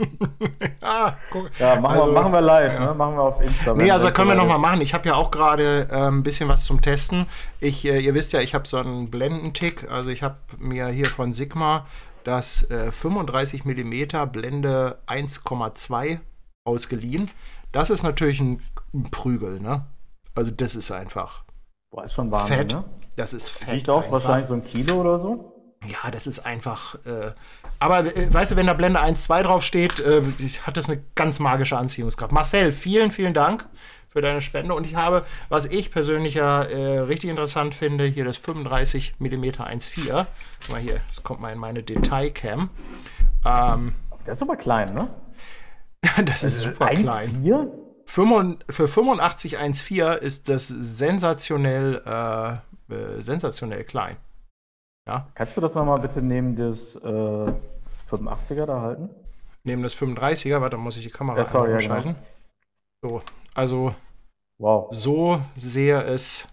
[SPEAKER 1] Guck.
[SPEAKER 2] Ja, machen wir live, ne? Machen wir auf Insta.
[SPEAKER 1] Nee, also können wir nochmal machen. Ich habe ja auch gerade ein bisschen was zum Testen. Ihr wisst ja, ich habe so einen Blendentick. Also ich habe mir hier von Sigma das 35 mm Blende 1,2 ausgeliehen. Das ist natürlich ein Prügel, ne? Also das ist einfach
[SPEAKER 2] ist schon Wahnsinn,
[SPEAKER 1] fett.
[SPEAKER 2] Ne?
[SPEAKER 1] Das ist fett.
[SPEAKER 2] Wiegt auch wahrscheinlich so 1 Kilo oder so?
[SPEAKER 1] Ja, das ist einfach. Aber weißt du, wenn da Blende 1,2 draufsteht, hat das eine ganz magische Anziehungskraft. Marcel, vielen, vielen Dank für deine Spende. Und ich habe, was ich persönlich ja richtig interessant finde, hier das 35 mm 1,4. Guck mal hier, das kommt mal in meine Detailcam.
[SPEAKER 2] Das ist aber klein, ne?
[SPEAKER 1] Das ist super klein.
[SPEAKER 2] 1,4?
[SPEAKER 1] Für 85 1,4 ist das sensationell klein. Ja.
[SPEAKER 2] Kannst du das nochmal bitte neben das 85er da halten?
[SPEAKER 1] Neben das 35er, warte, muss ich die Kamera umschalten.
[SPEAKER 2] Genau.
[SPEAKER 1] So, also so sehe es.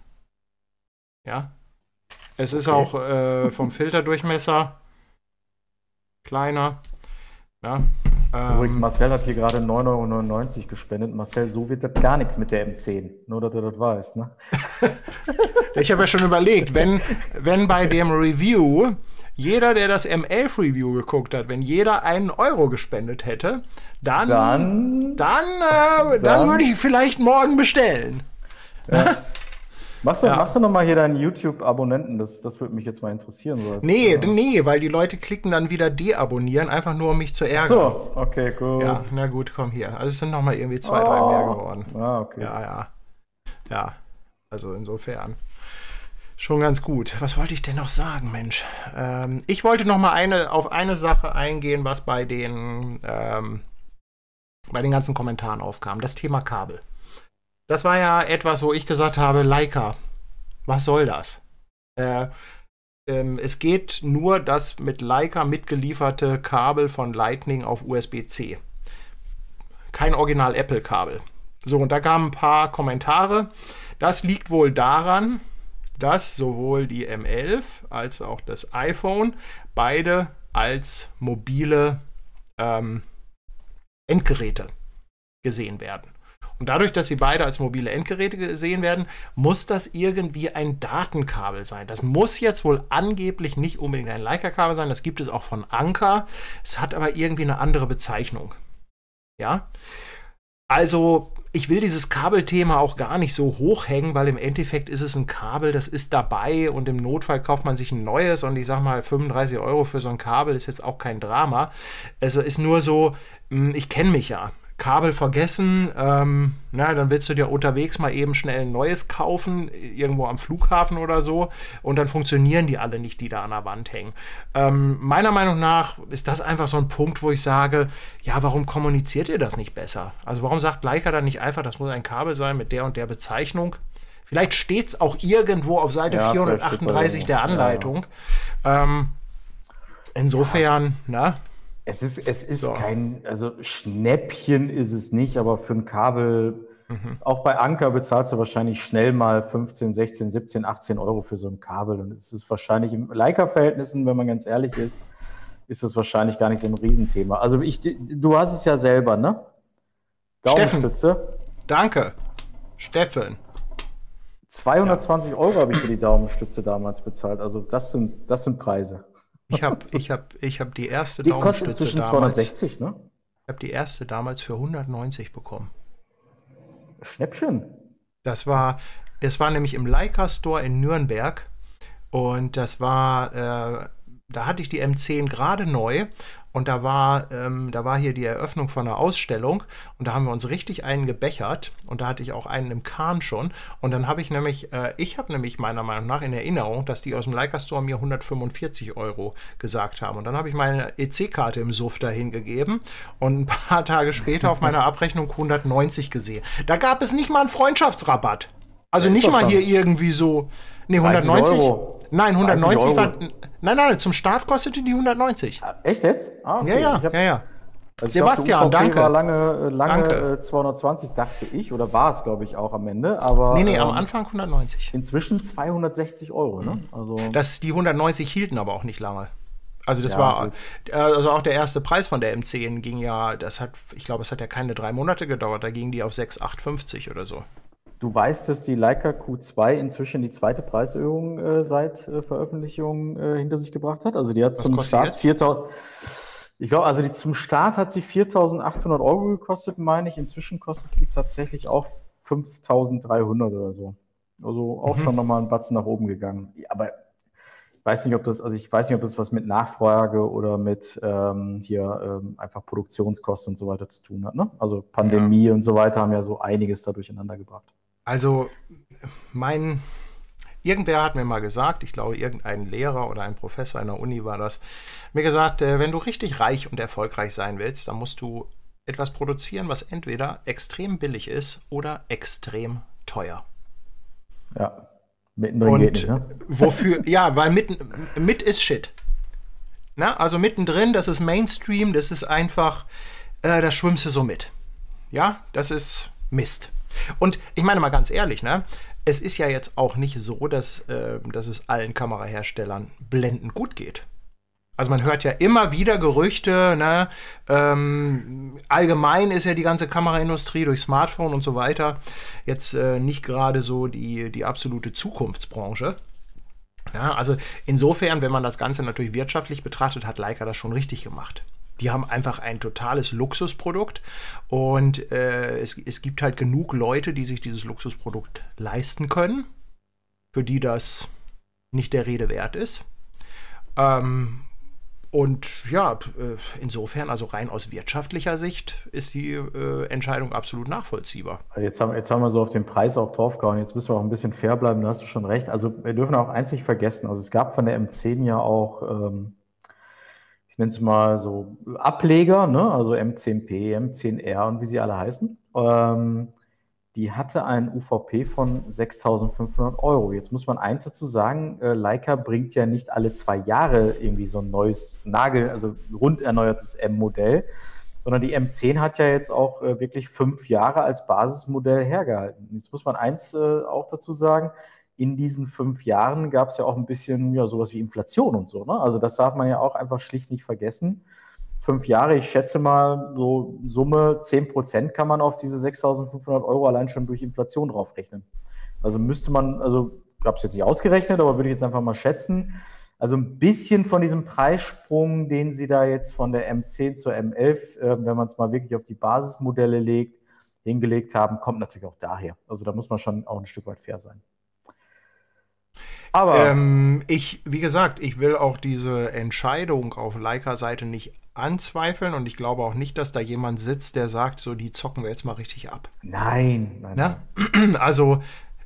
[SPEAKER 1] Ja. Es ist auch vom Filterdurchmesser kleiner. Ja.
[SPEAKER 2] Übrigens, Marcel hat hier gerade 9,99 € gespendet. Marcel, so wird das gar nichts mit der M10. Nur, dass du das weißt, ne?
[SPEAKER 1] Ich habe ja schon überlegt, wenn bei dem Review jeder, der das M11-Review geguckt hat, wenn jeder 1 € gespendet hätte, dann würde ich vielleicht morgen bestellen.
[SPEAKER 2] Ja. Machst du noch mal hier deinen YouTube-Abonnenten? Das würde mich jetzt mal interessieren. So
[SPEAKER 1] Nee, weil die Leute klicken dann wieder deabonnieren, einfach nur um mich zu ärgern.
[SPEAKER 2] So, okay, gut.
[SPEAKER 1] Ja, na gut, komm hier. Also es sind noch mal irgendwie 2, 3 mehr geworden.
[SPEAKER 2] Okay.
[SPEAKER 1] Ja, also insofern schon ganz gut. Was wollte ich denn noch sagen, Mensch? Ich wollte noch mal auf eine Sache eingehen, was bei den ganzen Kommentaren aufkam. Das Thema Kabel. Das war ja etwas, wo ich gesagt habe, Leica, was soll das? Es geht nur das mit Leica mitgelieferte Kabel von Lightning auf USB-C. Kein Original-Apple-Kabel. So, und da kamen ein paar Kommentare. Das liegt wohl daran, dass sowohl die M11 als auch das iPhone beide als mobile Endgeräte gesehen werden. Und dadurch, dass sie beide als mobile Endgeräte gesehen werden, muss das irgendwie ein Datenkabel sein. Das muss jetzt wohl angeblich nicht unbedingt ein Leica-Kabel sein. Das gibt es auch von Anker. Es hat aber irgendwie eine andere Bezeichnung. Ja? Also, ich will dieses Kabelthema auch gar nicht so hochhängen, weil im Endeffekt ist es ein Kabel, das ist dabei und im Notfall kauft man sich ein neues und ich sag mal 35 € für so ein Kabel ist jetzt auch kein Drama. Also ist nur so, ich kenne mich ja. Kabel vergessen, dann willst du dir unterwegs mal eben schnell ein neues kaufen, irgendwo am Flughafen oder so, und dann funktionieren die alle nicht, die da an der Wand hängen. Meiner Meinung nach ist das einfach so ein Punkt, wo ich sage, ja, warum kommuniziert ihr das nicht besser? Also warum sagt Leica dann nicht einfach, das muss ein Kabel sein mit der und der Bezeichnung? Vielleicht steht es auch irgendwo auf Seite 438 der Anleitung. Insofern,
[SPEAKER 2] Es ist so. Also Schnäppchen ist es nicht, aber für ein Kabel, auch bei Anker bezahlst du wahrscheinlich schnell mal 15, 16, 17, 18 € für so ein Kabel. Und es ist wahrscheinlich in Leica-Verhältnissen, wenn man ganz ehrlich ist das wahrscheinlich gar nicht so ein Riesenthema. Also du hast es ja selber, ne? Daumenstütze.
[SPEAKER 1] Steffen. Danke. Steffen.
[SPEAKER 2] 220 € habe ich für die Daumenstütze damals bezahlt. Also das sind Preise.
[SPEAKER 1] Ich hab die erste
[SPEAKER 2] die
[SPEAKER 1] Daumenstütze
[SPEAKER 2] kostet inzwischen 260, ne?
[SPEAKER 1] Ich habe die erste damals für 190 bekommen.
[SPEAKER 2] Schnäppchen.
[SPEAKER 1] Es war nämlich im Leica Store in Nürnberg und das war, da hatte ich die M10 gerade neu und da war hier die Eröffnung von einer Ausstellung und da haben wir uns richtig einen gebechert und da hatte ich auch einen im Kahn schon und dann habe ich nämlich meiner Meinung nach in Erinnerung, dass die aus dem Leica Store mir 145 € gesagt haben und dann habe ich meine EC-Karte im Suff dahin gegeben und ein paar Tage später auf meiner Abrechnung 190 gesehen. Da gab es nicht mal einen Freundschaftsrabatt. Also nicht mal hier irgendwie so, 190 €. Nein, 190 war. Nein, zum Start kostete die 190.
[SPEAKER 2] Echt jetzt?
[SPEAKER 1] Okay. Ja.
[SPEAKER 2] Also
[SPEAKER 1] Sebastian, danke.
[SPEAKER 2] War lange 220, dachte ich, oder war es, glaube ich, auch am Ende. Aber,
[SPEAKER 1] am Anfang 190.
[SPEAKER 2] Inzwischen 260 €, ne? Also
[SPEAKER 1] die 190 hielten aber auch nicht lange. Also das war, also auch der erste Preis von der M10 ging ja, ich glaube, es hat ja keine 3 Monate gedauert, da ging die auf 6,850 oder so.
[SPEAKER 2] Du weißt, dass die Leica Q2 inzwischen die zweite Preiserhöhung seit Veröffentlichung hinter sich gebracht hat. Also die hat zum Start 4.000. Ich glaube, also zum Start hat sie 4.800 € gekostet, meine ich. Inzwischen kostet sie tatsächlich auch 5.300 oder so. Also auch schon nochmal ein Batzen nach oben gegangen. Ja, aber ich weiß nicht, ob das was mit Nachfrage oder mit einfach Produktionskosten und so weiter zu tun hat. Ne? Also Pandemie und so weiter haben ja so einiges da durcheinander gebracht.
[SPEAKER 1] Also irgendwer hat mir mal gesagt, ich glaube irgendein Lehrer oder ein Professor an der Uni war das, mir gesagt, wenn du richtig reich und erfolgreich sein willst, dann musst du etwas produzieren, was entweder extrem billig ist oder extrem teuer.
[SPEAKER 2] Ja, mittendrin geht nicht, ne?
[SPEAKER 1] Wofür? Ja, weil mit ist Shit. Na, also mittendrin, das ist Mainstream, das ist einfach, da schwimmst du so mit. Ja, das ist Mist. Und ich meine mal ganz ehrlich, ne? Es ist ja jetzt auch nicht so, dass es allen Kameraherstellern blendend gut geht. Also man hört ja immer wieder Gerüchte, ne? Allgemein ist ja die ganze Kameraindustrie durch Smartphone und so weiter jetzt nicht gerade so die absolute Zukunftsbranche. Ja, also insofern, wenn man das Ganze natürlich wirtschaftlich betrachtet, hat Leica das schon richtig gemacht. Die haben einfach ein totales Luxusprodukt und es gibt halt genug Leute, die sich dieses Luxusprodukt leisten können, für die das nicht der Rede wert ist. Und ja, insofern, also rein aus wirtschaftlicher Sicht, ist die Entscheidung absolut nachvollziehbar.
[SPEAKER 2] Also jetzt haben wir so auf den Preis auch draufgehauen. Jetzt müssen wir auch ein bisschen fair bleiben, da hast du schon recht. Also wir dürfen auch eins nicht vergessen. Also es gab von der M10 ja auch, ich nenne es mal so Ableger, ne? Also M10P, M10R und wie sie alle heißen. Die hatte einen UVP von 6.500 Euro. Jetzt muss man eins dazu sagen, Leica bringt ja nicht alle 2 Jahre irgendwie so ein neues also rund erneuertes M-Modell, sondern die M10 hat ja jetzt auch wirklich 5 Jahre als Basismodell hergehalten. Jetzt muss man eins auch dazu sagen, in diesen 5 Jahren gab es ja auch ein bisschen sowas wie Inflation und so, ne? Also das darf man ja auch einfach schlicht nicht vergessen. 5 Jahre, ich schätze mal, so Summe 10% kann man auf diese 6.500 Euro allein schon durch Inflation draufrechnen. Also müsste man, also ich habe es jetzt nicht ausgerechnet, aber würde ich jetzt einfach mal schätzen, also ein bisschen von diesem Preissprung, den sie da jetzt von der M10 zur M11, wenn man es mal wirklich auf die Basismodelle hingelegt haben, kommt natürlich auch daher. Also da muss man schon auch ein Stück weit fair sein.
[SPEAKER 1] Aber wie gesagt, ich will auch diese Entscheidung auf Leica-Seite nicht anzweifeln und ich glaube auch nicht, dass da jemand sitzt, der sagt, so, die zocken wir jetzt mal richtig ab.
[SPEAKER 2] Nein.
[SPEAKER 1] Also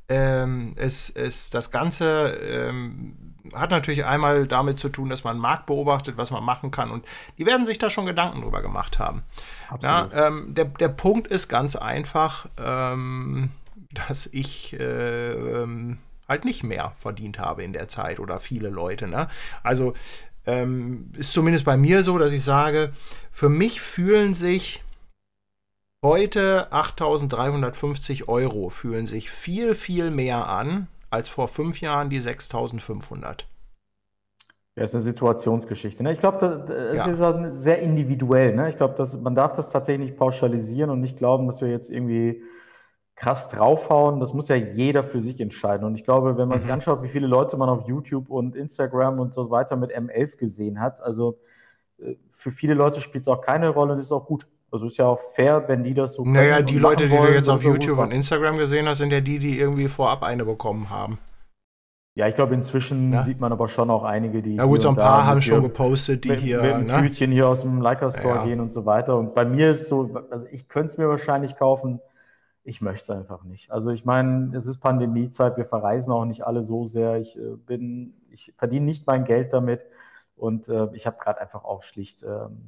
[SPEAKER 1] das Ganze hat natürlich einmal damit zu tun, dass man den Markt beobachtet, was man machen kann und die werden sich da schon Gedanken drüber gemacht haben.
[SPEAKER 2] Absolut.
[SPEAKER 1] Ja, der Punkt ist ganz einfach, dass ich halt nicht mehr verdient habe in der Zeit oder viele Leute. Ne? Also ist zumindest bei mir so, dass ich sage, für mich fühlen sich heute 8.350 Euro fühlen sich viel, viel mehr an, als vor 5 Jahren die 6.500.
[SPEAKER 2] Ja, ist eine Situationsgeschichte. Ne? Ich glaube, das ist auch sehr individuell. Ne? Ich glaube, man darf das tatsächlich nicht pauschalisieren und nicht glauben, dass wir jetzt irgendwie krass draufhauen. Das muss ja jeder für sich entscheiden. Und ich glaube, wenn man sich anschaut, wie viele Leute man auf YouTube und Instagram und so weiter mit M11 gesehen hat, also für viele Leute spielt es auch keine Rolle und ist auch gut. Also ist ja auch fair, wenn die das so können.
[SPEAKER 1] Naja, die Leute, die du jetzt auf YouTube und Instagram gesehen hast, sind ja die irgendwie vorab eine bekommen haben.
[SPEAKER 2] Ja, ich glaube, inzwischen sieht man aber schon auch einige, die.
[SPEAKER 1] Ja gut, so ein paar haben schon gepostet, die hier.
[SPEAKER 2] Mit dem Tütchen hier aus dem Leica Store gehen und so weiter. Und bei mir ist so, also ich könnte es mir wahrscheinlich kaufen. Ich möchte es einfach nicht. Also ich meine, es ist Pandemiezeit, wir verreisen auch nicht alle so sehr. Ich verdiene nicht mein Geld damit und ich habe gerade einfach auch schlicht,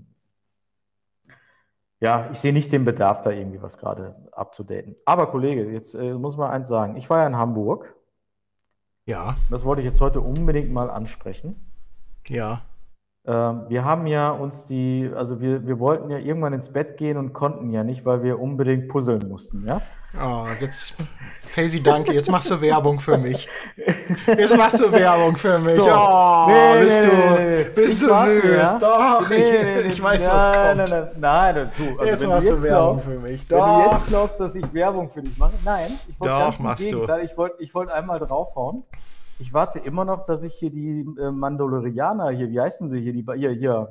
[SPEAKER 2] ich sehe nicht den Bedarf, da irgendwie was gerade abzudaten. Aber Kollege, jetzt muss man eins sagen. Ich war ja in Hamburg.
[SPEAKER 1] Ja.
[SPEAKER 2] Das wollte ich jetzt heute unbedingt mal ansprechen.
[SPEAKER 1] Ja.
[SPEAKER 2] Wir haben ja uns wir wollten ja irgendwann ins Bett gehen und konnten ja nicht, weil wir unbedingt puzzeln mussten, ja?
[SPEAKER 1] Oh, jetzt, Casey, danke, jetzt machst du Werbung für mich. Jetzt machst du Werbung für mich.
[SPEAKER 2] So.
[SPEAKER 1] Oh, bist du süß.
[SPEAKER 2] Ja?
[SPEAKER 1] Doch, ich weiß, was kommt.
[SPEAKER 2] Nein, du. Also
[SPEAKER 1] jetzt machst du Werbung für mich.
[SPEAKER 2] Wenn du jetzt glaubst, dass ich Werbung für dich mache, nein. Ich wollte
[SPEAKER 1] Doch, machst du.
[SPEAKER 2] Ich wollte einmal draufhauen. Ich warte immer noch, dass ich hier die Mandalorianer hier, wie heißen sie hier,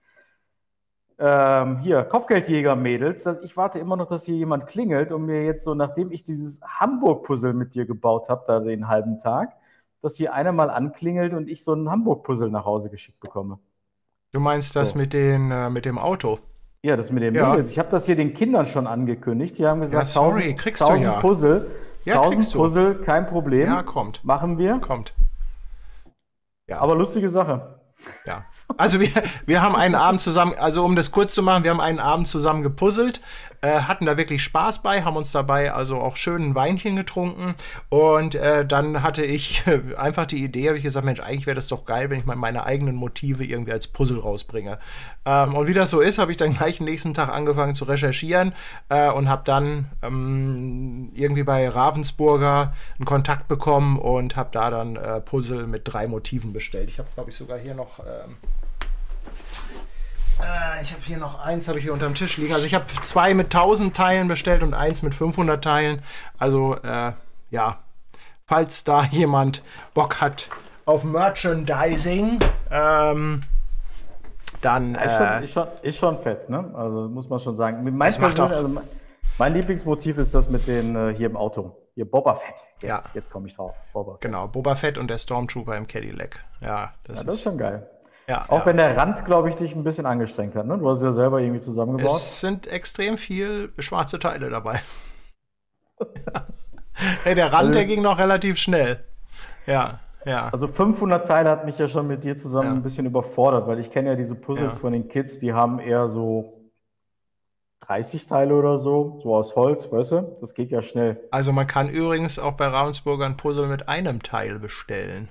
[SPEAKER 2] Kopfgeldjäger-Mädels, ich warte immer noch, dass hier jemand klingelt und mir jetzt so, nachdem ich dieses Hamburg-Puzzle mit dir gebaut habe, da den halben Tag, dass hier einer mal anklingelt und ich so ein Hamburg-Puzzle nach Hause geschickt bekomme.
[SPEAKER 1] Du meinst das mit dem Auto?
[SPEAKER 2] Ja, das mit den Mädels. Ich habe das hier den Kindern schon angekündigt. Die haben gesagt,
[SPEAKER 1] ja,
[SPEAKER 2] 1000 Puzzle.
[SPEAKER 1] Ja,
[SPEAKER 2] 1000 Puzzle, kein Problem.
[SPEAKER 1] Ja, kommt.
[SPEAKER 2] Machen wir.
[SPEAKER 1] Kommt.
[SPEAKER 2] Ja. Aber lustige Sache.
[SPEAKER 1] Ja. Also wir haben einen Abend zusammen, also um das kurz zu machen, wir haben einen Abend zusammen gepuzzelt, hatten da wirklich Spaß bei, haben uns dabei also auch schön ein Weinchen getrunken und dann hatte ich einfach die Idee, habe ich gesagt, Mensch, eigentlich wäre das doch geil, wenn ich mal meine eigenen Motive irgendwie als Puzzle rausbringe. Und wie das so ist, habe ich dann gleich am nächsten Tag angefangen zu recherchieren und habe dann irgendwie bei Ravensburger einen Kontakt bekommen und habe da dann Puzzle mit 3 Motiven bestellt. Ich habe, glaube ich, sogar hier noch Ich habe hier noch eins, habe ich hier unterm Tisch liegen. Also ich habe 2 mit 1000 Teilen bestellt und 1 mit 500 Teilen. Also ja, falls da jemand Bock hat auf Merchandising, dann
[SPEAKER 2] ist schon fett, ne? Also muss man schon sagen. Mein Lieblingsmotiv ist das mit den hier im Auto. Hier Boba Fett. Jetzt komme ich drauf.
[SPEAKER 1] Boba Fett. Genau, Boba Fett und der Stormtrooper im Cadillac. Ja, das
[SPEAKER 2] ist schon geil.
[SPEAKER 1] Ja,
[SPEAKER 2] auch wenn der Rand, glaube ich, dich ein bisschen angestrengt hat, ne? Du hast es ja selber irgendwie zusammengebaut.
[SPEAKER 1] Es sind extrem viel schwarze Teile dabei. Hey, der Rand, der ging noch relativ schnell. Ja.
[SPEAKER 2] Also 500 Teile hat mich ja schon mit dir zusammen ein bisschen überfordert, weil ich kenne ja diese Puzzles von den Kids, die haben eher so 30 Teile oder so aus Holz, weißt du? Das geht ja schnell.
[SPEAKER 1] Also man kann übrigens auch bei Ravensburger ein Puzzle mit einem Teil bestellen.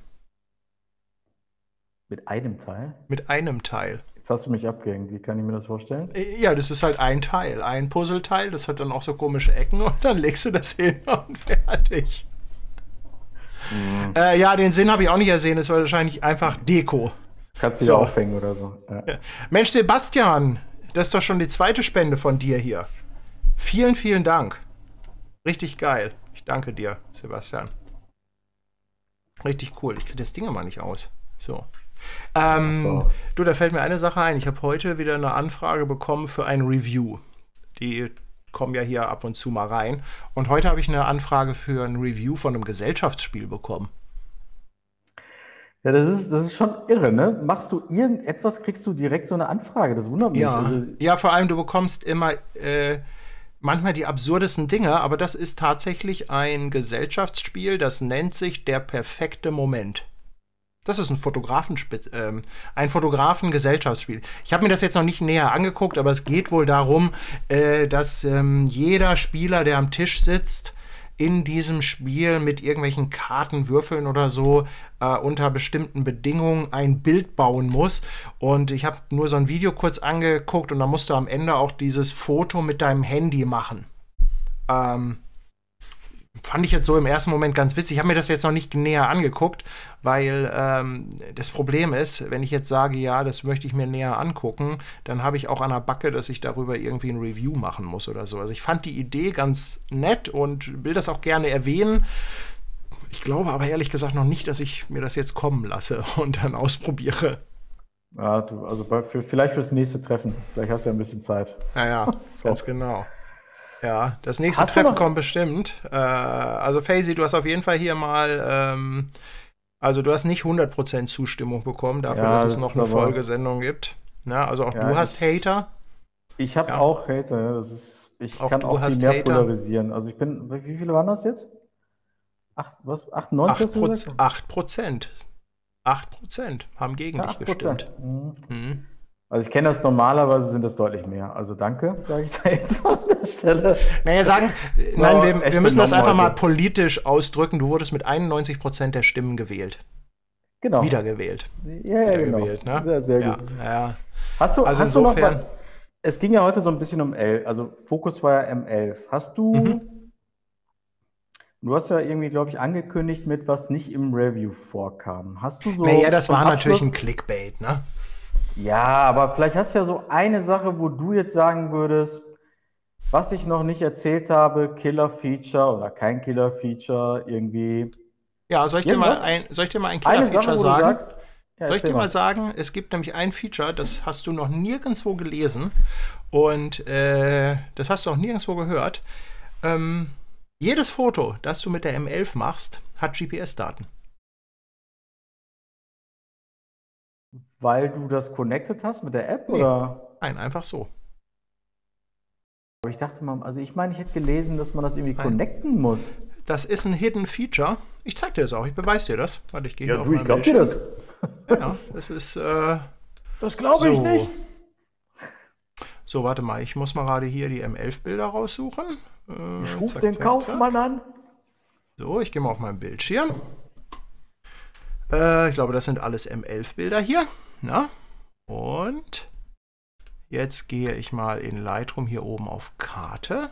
[SPEAKER 2] Mit einem Teil?
[SPEAKER 1] Mit einem Teil.
[SPEAKER 2] Jetzt hast du mich abgehängt. Wie kann ich mir das vorstellen?
[SPEAKER 1] Ja, das ist halt ein Teil. Ein Puzzleteil, das hat dann auch so komische Ecken und dann legst du das hin und fertig. Ja, den Sinn habe ich auch nicht ersehen. Es war wahrscheinlich einfach Deko.
[SPEAKER 2] Kannst du ja aufhängen oder so. Ja.
[SPEAKER 1] Mensch, Sebastian, das ist doch schon die 2. Spende von dir hier. Vielen, vielen Dank. Richtig geil. Ich danke dir, Sebastian. Richtig cool. Ich kriege das Ding aber nicht aus. So. Du, da fällt mir eine Sache ein. Ich habe heute wieder eine Anfrage bekommen für ein Review. Die kommen ja hier ab und zu mal rein. Und heute habe ich eine Anfrage für ein Review von einem Gesellschaftsspiel bekommen.
[SPEAKER 2] Ja, das ist schon irre, ne? Machst du irgendetwas, kriegst du direkt so eine Anfrage. Das wundert mich.
[SPEAKER 1] Ja, vor allem, du bekommst immer manchmal die absurdesten Dinge, aber das ist tatsächlich ein Gesellschaftsspiel, das nennt sich Der perfekte Moment. Das ist ein Fotografen-Gesellschaftsspiel. Ich habe mir das jetzt noch nicht näher angeguckt, aber es geht wohl darum, dass jeder Spieler, der am Tisch sitzt, in diesem Spiel mit irgendwelchen Karten, Würfeln oder so unter bestimmten Bedingungen ein Bild bauen muss. Und ich habe nur so ein Video kurz angeguckt und da musst du am Ende auch dieses Foto mit deinem Handy machen. Fand ich jetzt so im ersten Moment ganz witzig. Ich habe mir das jetzt noch nicht näher angeguckt, weil das Problem ist, wenn ich jetzt sage, ja, das möchte ich mir näher angucken, dann habe ich auch an der Backe, dass ich darüber irgendwie ein Review machen muss oder so. Also ich fand die Idee ganz nett und will das auch gerne erwähnen. Ich glaube aber ehrlich gesagt noch nicht, dass ich mir das jetzt kommen lasse und dann ausprobiere.
[SPEAKER 2] Ja, vielleicht fürs nächste Treffen. Vielleicht hast du ja ein bisschen Zeit.
[SPEAKER 1] Ja, so. Ganz genau. Ja, das nächste Treffen kommt bestimmt. Also Faisy, du hast auf jeden Fall hier mal, also du hast nicht 100% Zustimmung bekommen dafür, dass es noch eine Folgesendung gibt. Na, also auch du hast Hater.
[SPEAKER 2] Ich habe auch Hater. Ich kann auch viel mehr polarisieren. Also wie viele waren das jetzt? 98 hast du gesagt?
[SPEAKER 1] 8%. 8% haben gegen dich gestimmt.
[SPEAKER 2] Mhm. Also ich kenne das, normalerweise sind das deutlich mehr. Also danke, sage ich da jetzt an der Stelle.
[SPEAKER 1] Nein, wir müssen das einfach mal politisch ausdrücken. Du wurdest mit 91% der Stimmen gewählt.
[SPEAKER 2] Genau.
[SPEAKER 1] Wiedergewählt.
[SPEAKER 2] Ja, genau.
[SPEAKER 1] Ne?
[SPEAKER 2] Sehr, sehr gut.
[SPEAKER 1] Ja.
[SPEAKER 2] Hast du noch mal, es ging ja heute so ein bisschen um also Fokus war ja M11. Hast du, du hast ja irgendwie, glaube ich, angekündigt mit was nicht im Review vorkam. Hast du so...
[SPEAKER 1] Naja, das war natürlich ein Clickbait, ne?
[SPEAKER 2] Ja, aber vielleicht hast du ja so eine Sache, wo du jetzt sagen würdest, was ich noch nicht erzählt habe, Killer-Feature oder kein Killer-Feature, irgendwie.
[SPEAKER 1] Ja, soll ich dir mal ein Killer-Feature sagen? Soll ich dir mal sagen, es gibt nämlich ein Feature, das hast du noch nirgendwo gelesen und das hast du auch nirgendwo gehört. Jedes Foto, das du mit der M11 machst, hat GPS-Daten.
[SPEAKER 2] Weil du das connected hast mit der App, oder?
[SPEAKER 1] Nein, einfach so.
[SPEAKER 2] Aber ich dachte mal, also ich meine, ich hätte gelesen, dass man das irgendwie connecten muss.
[SPEAKER 1] Das ist ein Hidden Feature. Ich zeig dir das auch, ich beweise dir das. Warte, ich gehe
[SPEAKER 2] ich glaube dir das.
[SPEAKER 1] Ja, das ist.
[SPEAKER 2] Das glaube ich nicht.
[SPEAKER 1] So, warte mal, ich muss mal gerade hier die M11-Bilder raussuchen.
[SPEAKER 2] Ich rufe den Kaufmann an.
[SPEAKER 1] So, ich gehe mal auf meinen Bildschirm. Ich glaube, das sind alles M11-Bilder hier. Na? Und jetzt gehe ich mal in Lightroom hier oben auf Karte.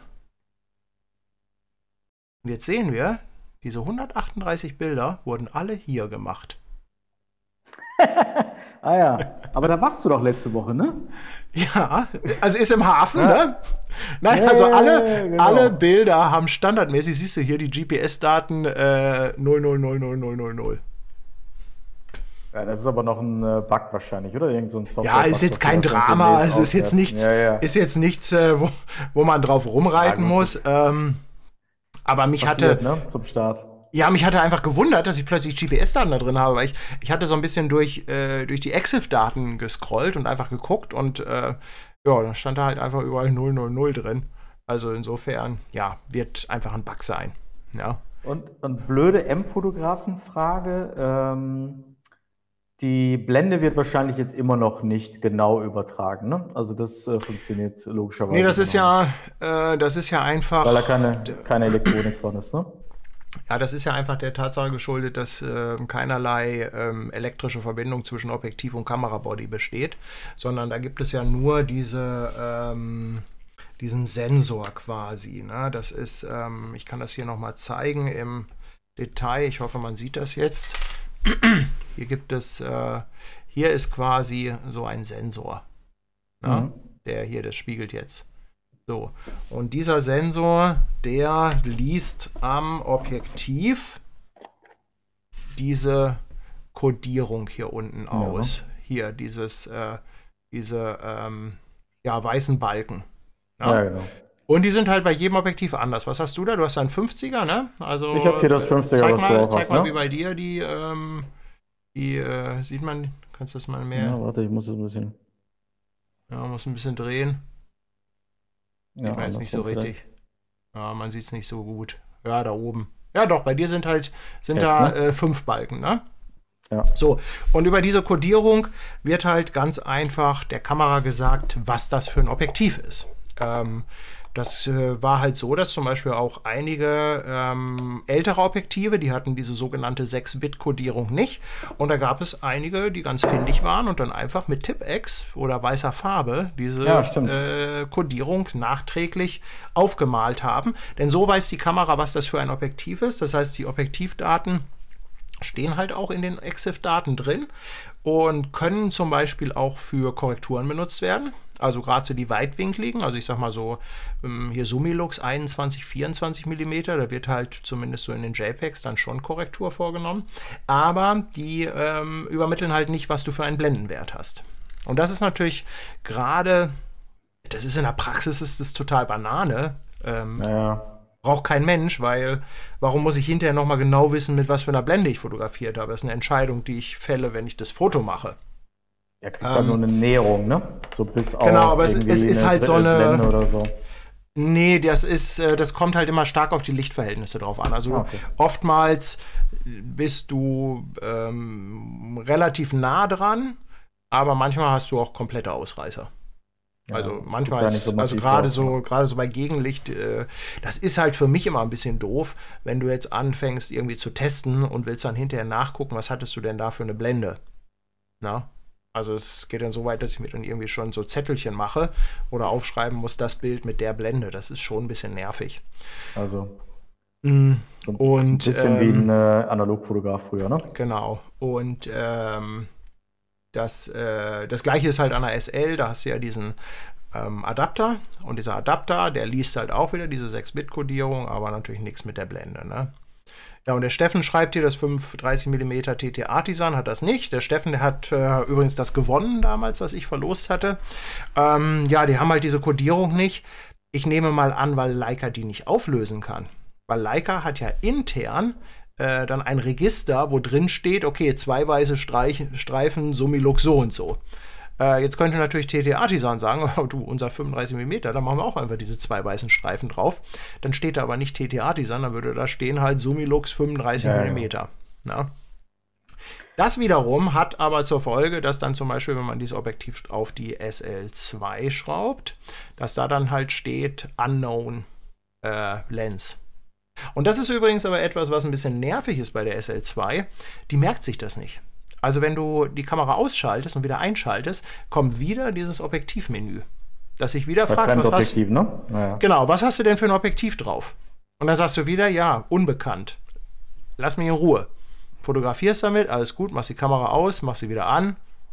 [SPEAKER 1] Und jetzt sehen wir, diese 138 Bilder wurden alle hier gemacht.
[SPEAKER 2] Ah ja, aber da warst du doch letzte Woche, ne?
[SPEAKER 1] Ja, also ist im Hafen,
[SPEAKER 2] Ja.
[SPEAKER 1] ne? Nein,
[SPEAKER 2] Ja,
[SPEAKER 1] also
[SPEAKER 2] genau.
[SPEAKER 1] alle Bilder haben standardmäßig, siehst du hier die GPS-Daten 000000.
[SPEAKER 2] Ja, das ist aber noch ein Bug wahrscheinlich, oder? Irgend so ein
[SPEAKER 1] Ja,
[SPEAKER 2] Software-Bug,
[SPEAKER 1] ist jetzt
[SPEAKER 2] dass
[SPEAKER 1] kein
[SPEAKER 2] du das
[SPEAKER 1] Drama,
[SPEAKER 2] demnächst
[SPEAKER 1] es ist jetzt
[SPEAKER 2] auswerten.
[SPEAKER 1] nichts,
[SPEAKER 2] Ja, ja.
[SPEAKER 1] ist jetzt nichts, wo man drauf rumreiten
[SPEAKER 2] Ja, gut,
[SPEAKER 1] muss. Aber mich
[SPEAKER 2] Passiert,
[SPEAKER 1] hatte,
[SPEAKER 2] ne? Zum Start.
[SPEAKER 1] ja, mich hatte einfach gewundert, dass ich plötzlich GPS-Daten da drin habe, weil ich hatte so ein bisschen durch die EXIF-Daten gescrollt und einfach geguckt und ja, da stand da halt einfach überall 000 drin. Also insofern, ja, wird einfach ein Bug sein. Ja.
[SPEAKER 2] Und blöde M-Fotografen-Frage. Die Blende wird wahrscheinlich jetzt immer noch nicht genau übertragen, ne? Also das funktioniert logischerweise.
[SPEAKER 1] Nee, das ist
[SPEAKER 2] noch
[SPEAKER 1] ja einfach.
[SPEAKER 2] nicht, weil da keine Elektronik dran ist, ne?
[SPEAKER 1] Ja, das ist ja einfach der Tatsache geschuldet, dass keinerlei elektrische Verbindung zwischen Objektiv und Kamerabody besteht, sondern da gibt es ja nur diesen Sensor quasi. Ne? Das ist, ich kann das hier nochmal zeigen im Detail. Ich hoffe, man sieht das jetzt. Hier gibt es, hier ist quasi so ein Sensor. Ne? Das spiegelt jetzt. So, und dieser Sensor, der liest am Objektiv diese Kodierung hier unten aus. Hier, diese weißen Balken.
[SPEAKER 2] Ja, genau.
[SPEAKER 1] Und die sind halt bei jedem Objektiv anders. Was hast du da? Du hast einen 50er, ne? Also,
[SPEAKER 2] Ich habe hier das 50er,
[SPEAKER 1] zeig
[SPEAKER 2] was du
[SPEAKER 1] mal,
[SPEAKER 2] auch
[SPEAKER 1] zeig
[SPEAKER 2] hast,
[SPEAKER 1] mal,
[SPEAKER 2] ne?
[SPEAKER 1] wie bei dir die sieht man, kannst du das mal mehr?
[SPEAKER 2] Ja, warte, ich muss es ein bisschen.
[SPEAKER 1] Ja, muss ein bisschen drehen.
[SPEAKER 2] Ja,
[SPEAKER 1] Sieht man jetzt nicht so
[SPEAKER 2] andersrum
[SPEAKER 1] richtig. Ja, man sieht es nicht so gut. Ja, da oben. Ja, doch, bei dir sind
[SPEAKER 2] Jetzt,
[SPEAKER 1] da 5 Balken, ne?
[SPEAKER 2] Ja.
[SPEAKER 1] So, und über diese Kodierung wird halt ganz einfach der Kamera gesagt, was das für ein Objektiv ist. Das war halt so, dass zum Beispiel auch einige ältere Objektive, die hatten diese sogenannte 6-Bit-Kodierung nicht. Und da gab es einige, die ganz findig waren und dann einfach mit Tipp-X oder weißer Farbe diese Kodierung nachträglich aufgemalt haben. Denn so weiß die Kamera, was das für ein Objektiv ist. Das heißt, die Objektivdaten stehen halt auch in den EXIF-Daten drin und können zum Beispiel auch für Korrekturen benutzt werden. Also gerade so die weitwinkligen, also ich sag mal so, hier Summilux 21, 24 mm, da wird halt zumindest so in den JPEGs dann schon Korrektur vorgenommen. Aber die übermitteln halt nicht, was du für einen Blendenwert hast. Und das ist natürlich gerade, das ist in der Praxis ist das total Banane. Braucht kein Mensch, weil warum muss ich hinterher nochmal genau wissen, mit was für einer Blende ich fotografiert habe? Das ist eine Entscheidung, die ich fälle, wenn ich das Foto mache.
[SPEAKER 2] Ja, kriegst halt nur eine Näherung, ne? So bis auf
[SPEAKER 1] genau, aber es ist halt so eine
[SPEAKER 2] Blende oder so.
[SPEAKER 1] Nee, das kommt halt immer stark auf die Lichtverhältnisse drauf an. Also oftmals bist du relativ nah dran, aber manchmal hast du auch komplette Ausreißer. Also
[SPEAKER 2] Ja,
[SPEAKER 1] manchmal
[SPEAKER 2] ist so
[SPEAKER 1] also
[SPEAKER 2] massiv
[SPEAKER 1] gerade
[SPEAKER 2] drauf,
[SPEAKER 1] so bei Gegenlicht, das ist halt für mich immer ein bisschen doof, wenn du jetzt anfängst irgendwie zu testen und willst dann hinterher nachgucken, was hattest du denn da für eine Blende? Na? Also es geht dann so weit, dass ich mir dann irgendwie schon so Zettelchen mache oder aufschreiben muss, das Bild mit der Blende. Das ist schon ein bisschen nervig.
[SPEAKER 2] Also
[SPEAKER 1] und
[SPEAKER 2] ein bisschen wie ein Analogfotograf früher, ne?
[SPEAKER 1] Genau. Und das Gleiche ist halt an der SL, da hast du ja diesen Adapter und dieser Adapter, der liest halt auch wieder diese 6-Bit-Kodierung, aber natürlich nichts mit der Blende, ne? Ja, und der Steffen schreibt hier, das 35 mm TT Artisan hat das nicht. Der Steffen, der hat übrigens das gewonnen damals, was ich verlost hatte. Ja, die haben halt diese Kodierung nicht. Ich nehme mal an, weil Leica die nicht auflösen kann. Weil Leica hat ja intern dann ein Register, wo drin steht, okay, 2 weiße Streifen, Summilux so und so. Jetzt könnte natürlich TT Artisan sagen, oh, du, unser 35 mm, da machen wir auch einfach diese 2 weißen Streifen drauf. Dann steht da aber nicht TT Artisan, dann würde da stehen halt Summilux 35 mm. Na? Das wiederum hat aber zur Folge, dass dann zum Beispiel, wenn man dieses Objektiv auf die SL2 schraubt, dass da dann halt steht Unknown Lens. Und das ist übrigens aber etwas, was ein bisschen nervig ist bei der SL2. Die merkt sich das nicht. Also wenn du die Kamera ausschaltest und wieder einschaltest, kommt wieder dieses Objektivmenü, das sich wieder fragt, was hast du,
[SPEAKER 2] ne? Ja.
[SPEAKER 1] Genau, was hast du denn für ein Objektiv drauf? Und dann sagst du wieder, ja, unbekannt. Lass mich in Ruhe. Fotografierst damit, alles gut, machst die Kamera aus, machst sie wieder an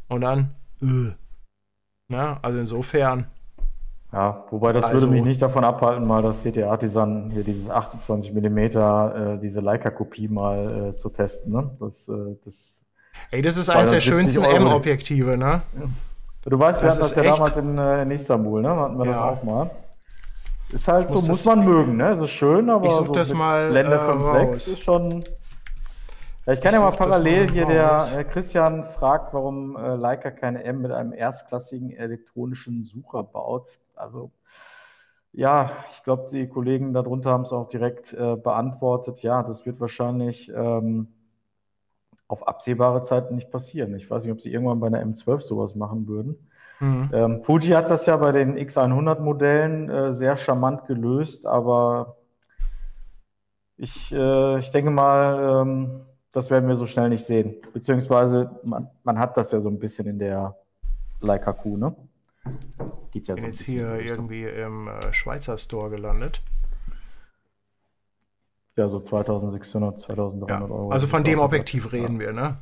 [SPEAKER 1] und dann, na, also insofern.
[SPEAKER 2] Ja, wobei das würde mich nicht davon abhalten, mal das CT Artisan hier dieses 28 mm, diese Leica-Kopie mal zu testen. Ne? Das
[SPEAKER 1] Ey, das ist eins der schönsten M-Objektive, ne?
[SPEAKER 2] Du weißt, wir hatten das ja damals in Istanbul, ne? Hatten wir das auch mal. Ist halt so, muss man mögen, ne? Es ist schön, aber
[SPEAKER 1] ich such das mal
[SPEAKER 2] Blende 5.6 ist schon. Ja, ich kann ja mal parallel hier, der Christian fragt, warum Leica keine M mit einem erstklassigen elektronischen Sucher baut. Also, ja, ich glaube, die Kollegen darunter haben es auch direkt beantwortet. Ja, das wird wahrscheinlich auf absehbare Zeit nicht passieren. Ich weiß nicht, ob sie irgendwann bei einer M12 sowas machen würden. Fuji hat das ja bei den X100-Modellen sehr charmant gelöst, aber ich denke mal, das werden wir so schnell nicht sehen. Beziehungsweise man hat das ja so ein bisschen in der Leica Q, ne? Geht ja so ein
[SPEAKER 1] jetzt hier irgendwie im Schweizer Store gelandet.
[SPEAKER 2] Ja, so 2600, 2300 Euro.
[SPEAKER 1] Also von dem Objektiv reden wir, ne?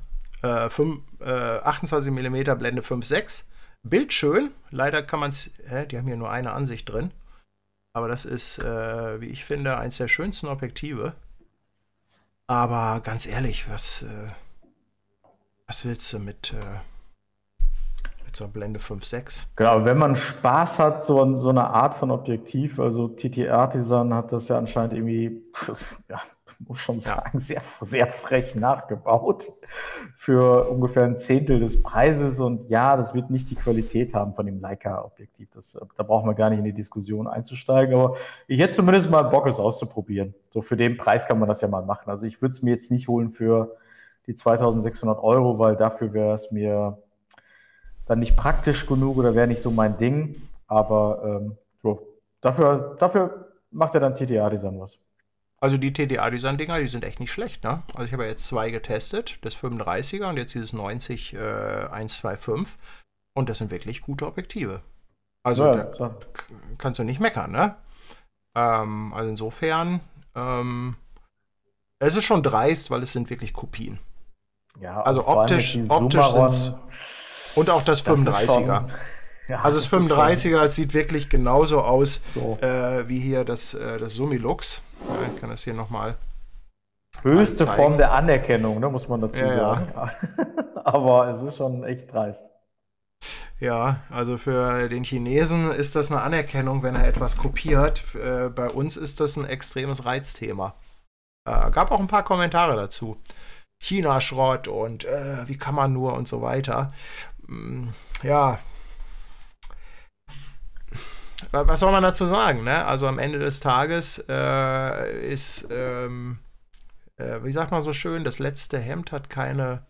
[SPEAKER 1] 28 mm Blende 5.6. Bild schön. Leider kann man es, die haben hier nur eine Ansicht drin. Aber das ist, wie ich finde, eins der schönsten Objektive. Aber ganz ehrlich, was willst du mit so einer Blende 5.6?
[SPEAKER 2] Genau, wenn man Spaß hat, so eine Art von Objektiv, also TT Artisan hat das ja anscheinend irgendwie, ja, muss schon sagen, sehr, sehr frech nachgebaut für ungefähr ein Zehntel des Preises. Und ja, das wird nicht die Qualität haben von dem Leica-Objektiv. Da brauchen wir gar nicht in die Diskussion einzusteigen. Aber ich hätte zumindest mal Bock, es auszuprobieren. So für den Preis kann man das ja mal machen. Also ich würde es mir jetzt nicht holen für die 2600 Euro, weil dafür wäre es mir dann nicht praktisch genug oder wäre nicht so mein Ding. Aber dafür macht ja dann TT Artisan was.
[SPEAKER 1] Also die TT Artisan-Dinger, die sind echt nicht schlecht, ne? Also ich habe ja jetzt 2 getestet, das 35er und jetzt dieses 90 125. Und das sind wirklich gute Objektive. Also da kannst du nicht meckern, ne? Also insofern, es ist schon dreist, weil es sind wirklich Kopien.
[SPEAKER 2] Ja,
[SPEAKER 1] also optisch sind und auch das 35er. Also das 35er, es sieht wirklich genauso aus wie hier das Summilux. Ich kann das hier nochmal.
[SPEAKER 2] Höchste Form der Anerkennung, ne, muss man dazu sagen. Ja. Aber es ist schon echt dreist.
[SPEAKER 1] Ja, also für den Chinesen ist das eine Anerkennung, wenn er etwas kopiert. Bei uns ist das ein extremes Reizthema. Gab auch ein paar Kommentare dazu. China-Schrott und wie kann man nur und so weiter. Ja. Was soll man dazu sagen, ne? Also am Ende des Tages ist, wie sagt man so schön, das letzte Hemd hat keine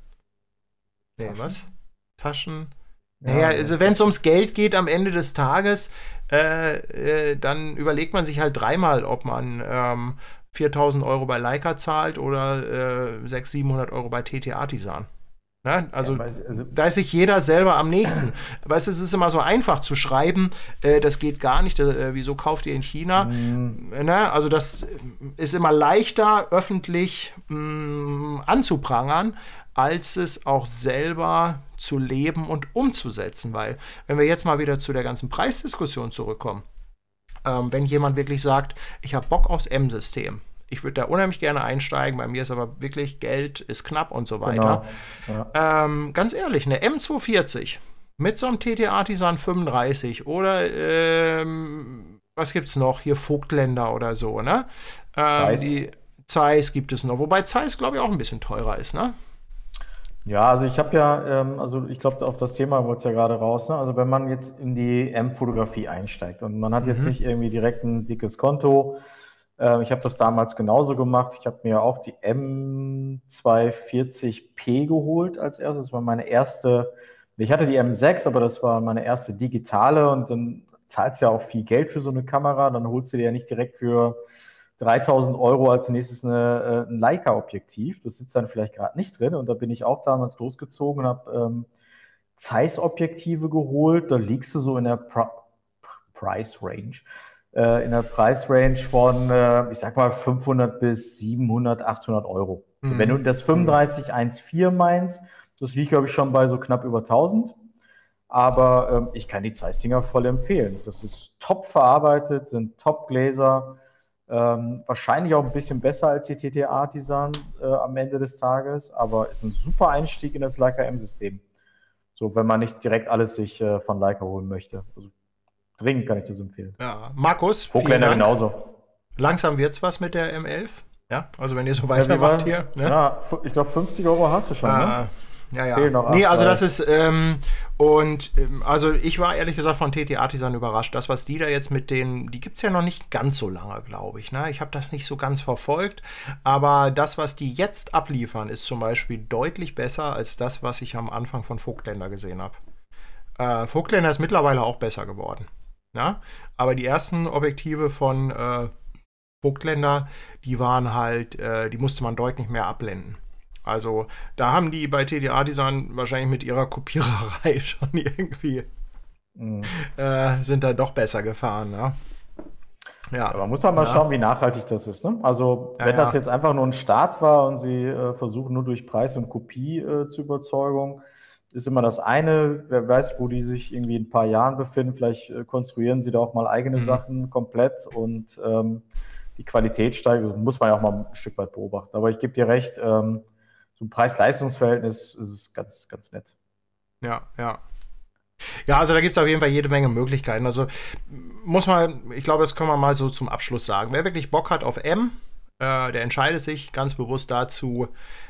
[SPEAKER 1] Taschen? Naja, also wenn es ums Geld geht am Ende des Tages, dann überlegt man sich halt dreimal, ob man 4.000 Euro bei Leica zahlt oder 600, 700 Euro bei TT Artisan. Ne? Also da ist sich jeder selber am nächsten. Weißt du, es ist immer so einfach zu schreiben, das geht gar nicht, wieso kauft ihr in China? Ne? Also das ist immer leichter, öffentlich anzuprangern, als es auch selber zu leben und umzusetzen. Weil, wenn wir jetzt mal wieder zu der ganzen Preisdiskussion zurückkommen, wenn jemand wirklich sagt, ich habe Bock aufs M-System, ich würde da unheimlich gerne einsteigen, bei mir ist aber wirklich Geld ist knapp und so weiter. Genau. Ja. Ganz ehrlich, eine M240 mit so einem TT Artisan 35 oder was gibt's noch? Hier Vogtländer oder so, ne? Die Zeiss gibt es noch, wobei Zeiss, glaube ich, auch ein bisschen teurer ist, ne?
[SPEAKER 2] Ja, also ich habe ja, also ich glaube, auf das Thema wollte es ja gerade raus, ne? Also wenn man jetzt in die M-Fotografie einsteigt und man hat jetzt nicht irgendwie direkt ein dickes Konto, ich habe das damals genauso gemacht. Ich habe mir auch die M240p geholt als erstes. Das war meine erste, ich hatte die M6, aber das war meine erste digitale und dann zahlst du ja auch viel Geld für so eine Kamera. Dann holst du dir ja nicht direkt für 3.000 Euro als nächstes ein Leica-Objektiv. Das sitzt dann vielleicht gerade nicht drin und da bin ich auch damals losgezogen und habe Zeiss-Objektive geholt. Da liegst du so in der Price-Range. In der Preisrange von, ich sag mal, 500 bis 700, 800 Euro. Wenn du das 35 1.4 meinst, Das liegt, glaube ich, schon bei so knapp über 1000. Aber ich kann die Zeiss-Dinger voll empfehlen. Das ist top verarbeitet, sind Top-Gläser. Wahrscheinlich auch ein bisschen besser als die TT-Artisan am Ende des Tages, aber ist ein super Einstieg in das Leica M-System. So, wenn man nicht direkt alles sich von Leica holen möchte. Also, dringend kann ich das empfehlen.
[SPEAKER 1] Ja, Markus,
[SPEAKER 2] Vogtländer genauso.
[SPEAKER 1] Langsam wird's was mit der M11. Ja, also wenn ihr so weitermacht hier. Ne?
[SPEAKER 2] Ja, ich glaube 50 € hast du schon, ne?
[SPEAKER 1] Ja.
[SPEAKER 2] Fehlen noch
[SPEAKER 1] Nee,
[SPEAKER 2] 8,
[SPEAKER 1] also das ist, also ich war ehrlich gesagt von TT Artisan überrascht. Das, was die da jetzt mit denen, die gibt es ja noch nicht ganz so lange, glaube ich. Ne? Ich habe das nicht so ganz verfolgt, aber das, was die jetzt abliefern, ist zum Beispiel deutlich besser als das, was ich am Anfang von Vogtländer gesehen habe. Vogtländer ist mittlerweile auch besser geworden. Ne? Aber die ersten Objektive von Vogtländer, die waren halt, die musste man deutlich mehr abblenden. Also da haben die bei TT Artisan wahrscheinlich mit ihrer Kopiererei schon irgendwie sind da doch besser gefahren. Ne? Ja.
[SPEAKER 2] Aber man muss halt mal schauen, wie nachhaltig das ist. Ne? Also wenn das jetzt einfach nur ein Start war und sie versuchen nur durch Preis und Kopie zu Überzeugung, ist immer das eine. Wer weiß, wo die sich irgendwie in ein paar Jahren befinden. Vielleicht konstruieren sie da auch mal eigene Sachen komplett und die Qualität steigt. Das muss man ja auch mal ein Stück weit beobachten. Aber ich gebe dir recht, so ein Preis-Leistungs-Verhältnis ist es ganz, ganz nett.
[SPEAKER 1] Ja. Ja, also da gibt es auf jeden Fall jede Menge Möglichkeiten. Also muss man, ich glaube, das können wir mal so zum Abschluss sagen. Wer wirklich Bock hat auf M, der entscheidet sich ganz bewusst dazu,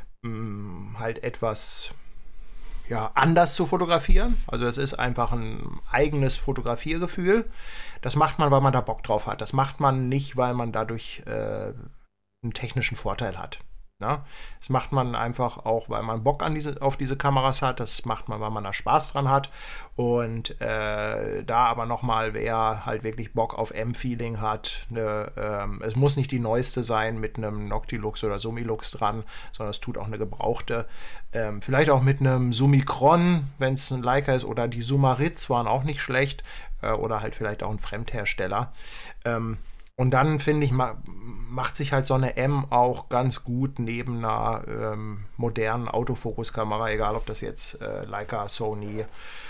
[SPEAKER 1] halt etwas anders zu fotografieren. Also es ist einfach ein eigenes Fotografiergefühl. Das macht man, weil man da Bock drauf hat. Das macht man nicht, weil man dadurch einen technischen Vorteil hat. Na? Das macht man einfach auch, weil man Bock auf diese Kameras hat. Das macht man, weil man da Spaß dran hat. Und da aber nochmal, wer halt wirklich Bock auf M-Feeling hat, es muss nicht die neueste sein mit einem Noctilux oder Summilux dran, sondern es tut auch eine gebrauchte. Vielleicht auch mit einem Summicron, wenn es ein Leica ist, oder die Sumaritz waren auch nicht schlecht. Oder halt vielleicht auch ein Fremdhersteller. Und dann, finde ich, macht sich halt so eine M auch ganz gut neben einer modernen Autofokuskamera, egal ob das jetzt Leica, Sony,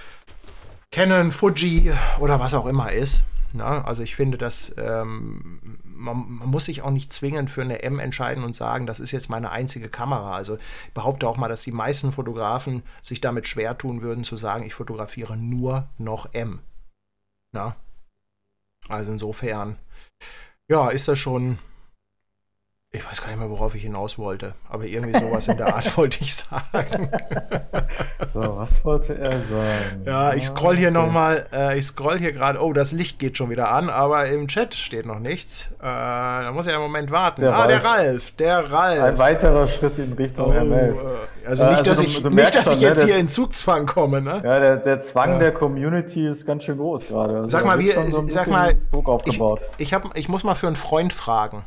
[SPEAKER 1] Canon, Fuji oder was auch immer ist. Na, also ich finde, dass man muss sich auch nicht zwingend für eine M entscheiden und sagen, das ist jetzt meine einzige Kamera. Also ich behaupte auch mal, dass die meisten Fotografen sich damit schwer tun würden, zu sagen, ich fotografiere nur noch M. Na? Also insofern, ja, ist das schon, ich weiß gar nicht mehr, worauf ich hinaus wollte, aber irgendwie sowas in der Art wollte ich sagen.
[SPEAKER 2] So, was wollte er sagen?
[SPEAKER 1] Ja, ich scroll hier nochmal, ich scroll hier gerade, oh, das Licht geht schon wieder an, aber im Chat steht noch nichts. Da muss ich einen Moment warten. Der Ralf.
[SPEAKER 2] Ein weiterer Schritt in Richtung M11.
[SPEAKER 1] Also nicht, dass ich jetzt hier in Zugzwang komme, ne?
[SPEAKER 2] Ja, der Zwang der Community ist ganz schön groß gerade. Also
[SPEAKER 1] sag mal,
[SPEAKER 2] Druck aufgebaut.
[SPEAKER 1] Ich muss mal für einen Freund fragen.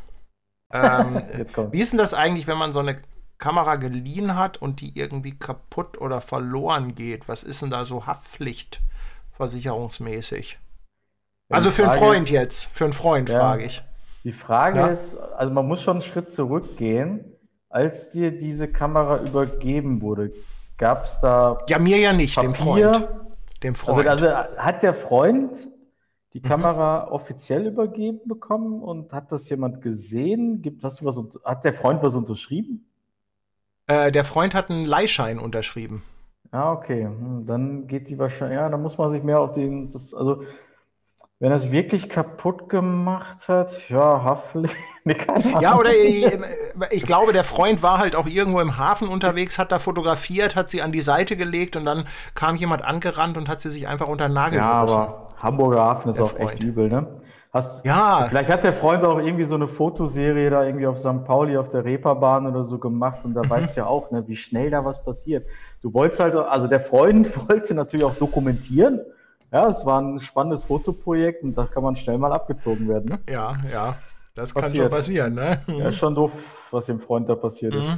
[SPEAKER 1] Wie ist denn das eigentlich, wenn man so eine Kamera geliehen hat und die irgendwie kaputt oder verloren geht? Was ist denn da so haftpflichtversicherungsmäßig? Also für einen Freund jetzt, für einen Freund frage ich.
[SPEAKER 2] Die Frage ist, also man muss schon einen Schritt zurückgehen. Als dir diese Kamera übergeben wurde, gab es da
[SPEAKER 1] Ja, mir ja nicht,
[SPEAKER 2] Papier?
[SPEAKER 1] Dem Freund.
[SPEAKER 2] Also hat der Freund die Kamera offiziell übergeben bekommen und hat das jemand gesehen? Hat der Freund was unterschrieben?
[SPEAKER 1] Der Freund hat einen Leihschein unterschrieben.
[SPEAKER 2] Ah, okay. Dann geht die wahrscheinlich, dann muss man sich mehr auf also wenn er es wirklich kaputt gemacht hat, ja, Haftpflicht.
[SPEAKER 1] Ja, oder ich glaube, der Freund war halt auch irgendwo im Hafen unterwegs, hat da fotografiert, hat sie an die Seite gelegt und dann kam jemand angerannt und hat sie sich einfach unter den Nagel gerissen.
[SPEAKER 2] Aber Hamburger Hafen ist auch echt übel, ne? Vielleicht hat der Freund auch irgendwie so eine Fotoserie da irgendwie auf St. Pauli auf der Reeperbahn oder so gemacht und da weißt du ja auch, ne, wie schnell da was passiert. Du wolltest halt, also der Freund wollte natürlich auch dokumentieren. Ja, es war ein spannendes Fotoprojekt und da kann man schnell mal abgezogen werden. Ne?
[SPEAKER 1] Ja, das kann schon passieren. Ne?
[SPEAKER 2] Ja, ist schon doof, was dem Freund da passiert ist.